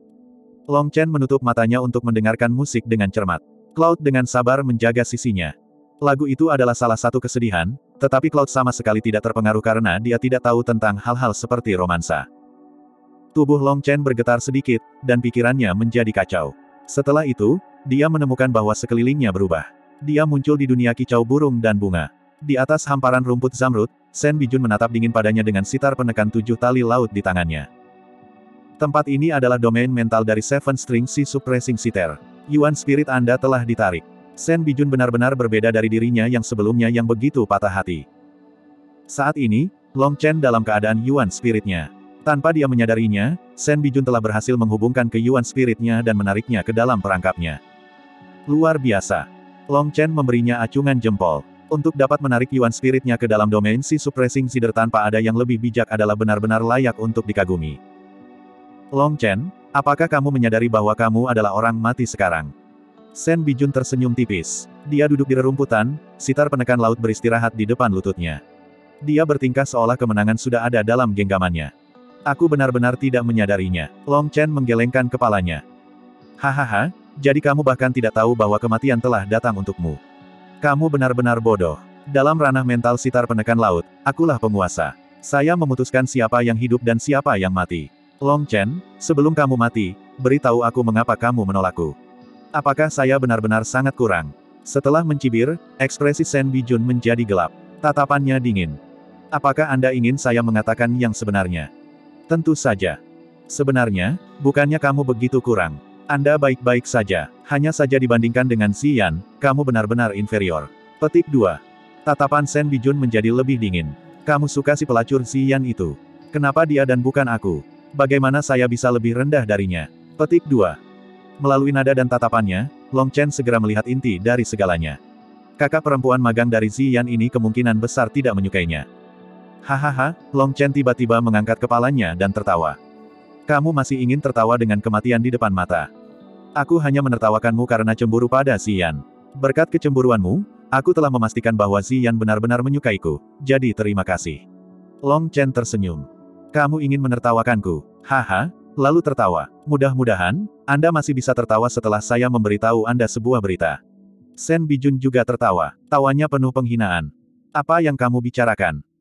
Long Chen menutup matanya untuk mendengarkan musik dengan cermat. Cloud dengan sabar menjaga sisinya. Lagu itu adalah salah satu kesedihan, tetapi Cloud sama sekali tidak terpengaruh karena dia tidak tahu tentang hal-hal seperti romansa. Tubuh Long Chen bergetar sedikit, dan pikirannya menjadi kacau. Setelah itu, dia menemukan bahwa sekelilingnya berubah. Dia muncul di dunia kicau burung dan bunga. Di atas hamparan rumput zamrud, Shen Bijun menatap dingin padanya dengan sitar penekan 7 tali laut di tangannya. Tempat ini adalah domain mental dari Seven String Sea Suppressing Sitar. Yuan spirit Anda telah ditarik. Shen Bijun benar-benar berbeda dari dirinya yang sebelumnya yang begitu patah hati. Saat ini, Long Chen dalam keadaan Yuan spiritnya. Tanpa dia menyadarinya, Shen Bijun telah berhasil menghubungkan ke Yuan spiritnya dan menariknya ke dalam perangkapnya. Luar biasa. Long Chen memberinya acungan jempol. Untuk dapat menarik Yuan spiritnya ke dalam domain Sea Suppressing Sitar tanpa ada yang lebih bijak adalah benar-benar layak untuk dikagumi. Long Chen, apakah kamu menyadari bahwa kamu adalah orang mati sekarang? Shen Bijun tersenyum tipis. Dia duduk di rerumputan, sitar penekan laut beristirahat di depan lututnya. Dia bertingkah seolah kemenangan sudah ada dalam genggamannya. Aku benar-benar tidak menyadarinya. Long Chen menggelengkan kepalanya. Hahaha, jadi kamu bahkan tidak tahu bahwa kematian telah datang untukmu. Kamu benar-benar bodoh. Dalam ranah mental sitar penekan laut, akulah penguasa. Saya memutuskan siapa yang hidup dan siapa yang mati. Long Chen, sebelum kamu mati, beritahu aku mengapa kamu menolakku. Apakah saya benar-benar sangat kurang? Setelah mencibir, ekspresi Shen Bijun menjadi gelap. Tatapannya dingin. Apakah Anda ingin saya mengatakan yang sebenarnya? Tentu saja. Sebenarnya, bukannya kamu begitu kurang. Anda baik-baik saja. Hanya saja dibandingkan dengan Ziyan, kamu benar-benar inferior. Petik 2. Tatapan Shen Bijun menjadi lebih dingin. Kamu suka si pelacur Ziyan itu. Kenapa dia dan bukan aku? Bagaimana saya bisa lebih rendah darinya? Petik 2. Melalui nada dan tatapannya, Long Chen segera melihat inti dari segalanya. Kakak perempuan magang dari Ziyan ini kemungkinan besar tidak menyukainya. Hahaha, Long Chen tiba-tiba mengangkat kepalanya dan tertawa. Kamu masih ingin tertawa dengan kematian di depan mata. Aku hanya menertawakanmu karena cemburu pada Ziyan. Berkat kecemburuanmu, aku telah memastikan bahwa Ziyan benar-benar menyukaiku, jadi terima kasih. Long Chen tersenyum. Kamu ingin menertawakanku? Haha, lalu tertawa. Mudah-mudahan, Anda masih bisa tertawa setelah saya memberitahu Anda sebuah berita. Shen Bijun juga tertawa. Tawanya penuh penghinaan. Apa yang kamu bicarakan?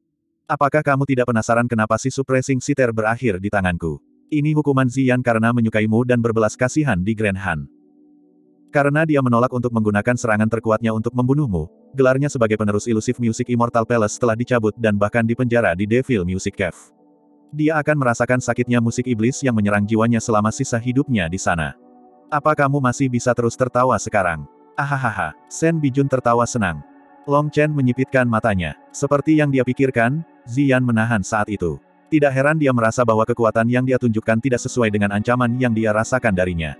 Apakah kamu tidak penasaran kenapa si suppressing sitter berakhir di tanganku? Ini hukuman Ziyan karena menyukaimu dan berbelas kasihan di Grand Han. Karena dia menolak untuk menggunakan serangan terkuatnya untuk membunuhmu, gelarnya sebagai penerus ilusif Music Immortal Palace telah dicabut dan bahkan dipenjara di Devil Music Cave. Dia akan merasakan sakitnya musik iblis yang menyerang jiwanya selama sisa hidupnya di sana. Apa kamu masih bisa terus tertawa sekarang? Ahahaha, Shen Bijun tertawa senang. Long Chen menyipitkan matanya. Seperti yang dia pikirkan, Ziyan menahan saat itu. Tidak heran dia merasa bahwa kekuatan yang dia tunjukkan tidak sesuai dengan ancaman yang dia rasakan darinya.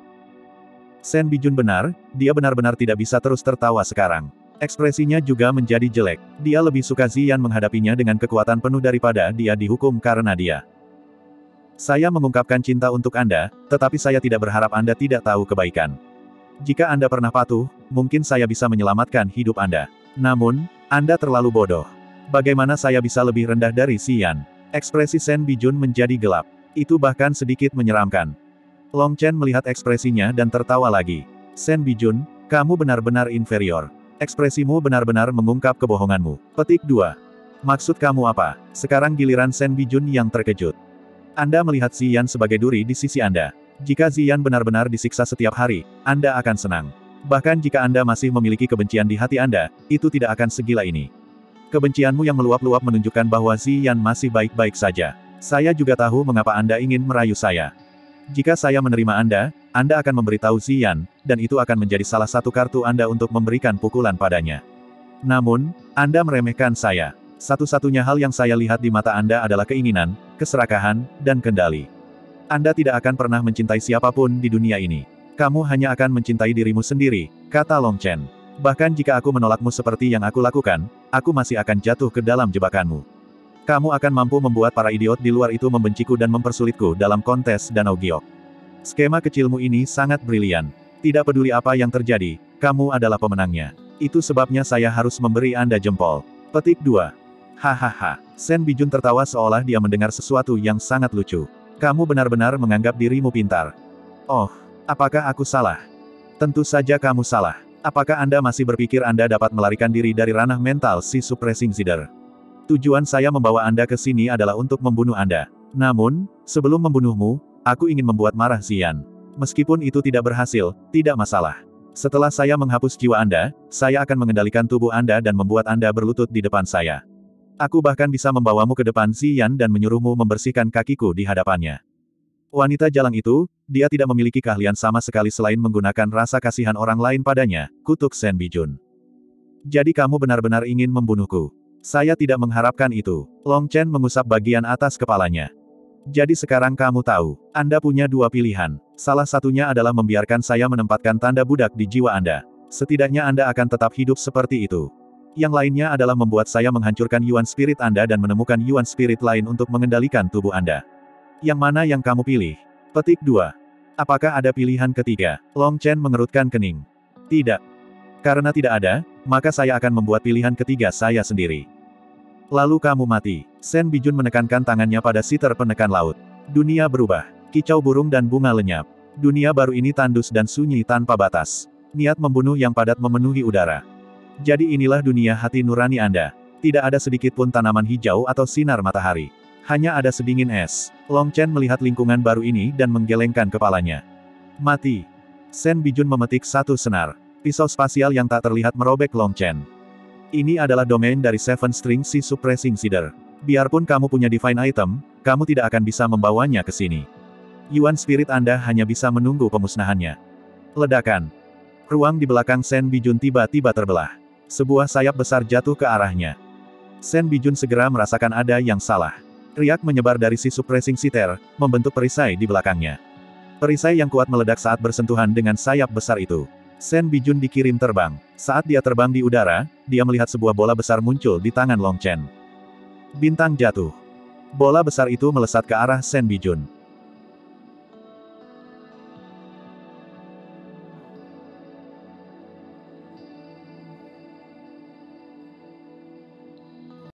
Shen Bijun benar, dia benar-benar tidak bisa terus tertawa sekarang. Ekspresinya juga menjadi jelek. Dia lebih suka Ziyan menghadapinya dengan kekuatan penuh daripada dia dihukum karena dia. Saya mengungkapkan cinta untuk Anda, tetapi saya tidak berharap Anda tidak tahu kebaikan. Jika Anda pernah patuh, mungkin saya bisa menyelamatkan hidup Anda. Namun, Anda terlalu bodoh. Bagaimana saya bisa lebih rendah dari Ziyan? Ekspresi Shen Bijun menjadi gelap. Itu bahkan sedikit menyeramkan. Long Chen melihat ekspresinya dan tertawa lagi. Shen Bijun, kamu benar-benar inferior. Ekspresimu benar-benar mengungkap kebohonganmu. Petik 2. Maksud kamu apa? Sekarang giliran Shen Bijun yang terkejut. Anda melihat Ziyan sebagai duri di sisi Anda. Jika Ziyan benar-benar disiksa setiap hari, Anda akan senang. Bahkan jika Anda masih memiliki kebencian di hati Anda, itu tidak akan segila ini. Kebencianmu yang meluap-luap menunjukkan bahwa Ziyan masih baik-baik saja. Saya juga tahu mengapa Anda ingin merayu saya. Jika saya menerima Anda akan memberitahu Ziyan, dan itu akan menjadi salah satu kartu Anda untuk memberikan pukulan padanya. Namun, Anda meremehkan saya. Satu-satunya hal yang saya lihat di mata Anda adalah keinginan, keserakahan, dan kendali. Anda tidak akan pernah mencintai siapapun di dunia ini. Kamu hanya akan mencintai dirimu sendiri, kata Long Chen. Bahkan jika aku menolakmu seperti yang aku lakukan, aku masih akan jatuh ke dalam jebakanmu. Kamu akan mampu membuat para idiot di luar itu membenciku dan mempersulitku dalam kontes Danau Giok. Skema kecilmu ini sangat brilian. Tidak peduli apa yang terjadi, kamu adalah pemenangnya. Itu sebabnya saya harus memberi Anda jempol. Petik 2. Hahaha. Shen Bijun tertawa seolah dia mendengar sesuatu yang sangat lucu. Kamu benar-benar menganggap dirimu pintar. Oh, apakah aku salah? Tentu saja kamu salah. Apakah Anda masih berpikir Anda dapat melarikan diri dari ranah mental si suppressing sitter? Tujuan saya membawa Anda ke sini adalah untuk membunuh Anda. Namun, sebelum membunuhmu, aku ingin membuat marah Ziyan. Meskipun itu tidak berhasil, tidak masalah. Setelah saya menghapus jiwa Anda, saya akan mengendalikan tubuh Anda dan membuat Anda berlutut di depan saya. Aku bahkan bisa membawamu ke depan Ziyan dan menyuruhmu membersihkan kakiku di hadapannya. Wanita jalang itu, dia tidak memiliki keahlian sama sekali selain menggunakan rasa kasihan orang lain padanya, kutuk Shen Bijun. Jadi kamu benar-benar ingin membunuhku. Saya tidak mengharapkan itu. Long Chen mengusap bagian atas kepalanya. Jadi sekarang kamu tahu, Anda punya dua pilihan. Salah satunya adalah membiarkan saya menempatkan tanda budak di jiwa Anda. Setidaknya Anda akan tetap hidup seperti itu. Yang lainnya adalah membuat saya menghancurkan Yuan Spirit Anda dan menemukan Yuan Spirit lain untuk mengendalikan tubuh Anda. Yang mana yang kamu pilih? Petik 2. Apakah ada pilihan ketiga? Long Chen mengerutkan kening. Tidak. Karena tidak ada, maka saya akan membuat pilihan ketiga saya sendiri. Lalu kamu mati. Shen Bijun menekankan tangannya pada sitar penekan laut. Dunia berubah. Kicau burung dan bunga lenyap. Dunia baru ini tandus dan sunyi tanpa batas. Niat membunuh yang padat memenuhi udara. Jadi inilah dunia hati nurani Anda. Tidak ada sedikit pun tanaman hijau atau sinar matahari. Hanya ada sedingin es. Long Chen melihat lingkungan baru ini dan menggelengkan kepalanya. Mati. Shen Bijun memetik satu senar. Pisau spasial yang tak terlihat merobek Long Chen. Ini adalah domain dari Seven String si suppressing sitter. Biarpun kamu punya divine item, kamu tidak akan bisa membawanya ke sini. Yuan Spirit Anda hanya bisa menunggu pemusnahannya. Ledakan. Ruang di belakang Shen Bijun tiba-tiba terbelah. Sebuah sayap besar jatuh ke arahnya. Shen Bijun segera merasakan ada yang salah. Riak menyebar dari si suppressing sitter, membentuk perisai di belakangnya. Perisai yang kuat meledak saat bersentuhan dengan sayap besar itu. Shen Bijun dikirim terbang. Saat dia terbang di udara, dia melihat sebuah bola besar muncul di tangan Long Chen. Bintang jatuh. Bola besar itu melesat ke arah Shen Bijun.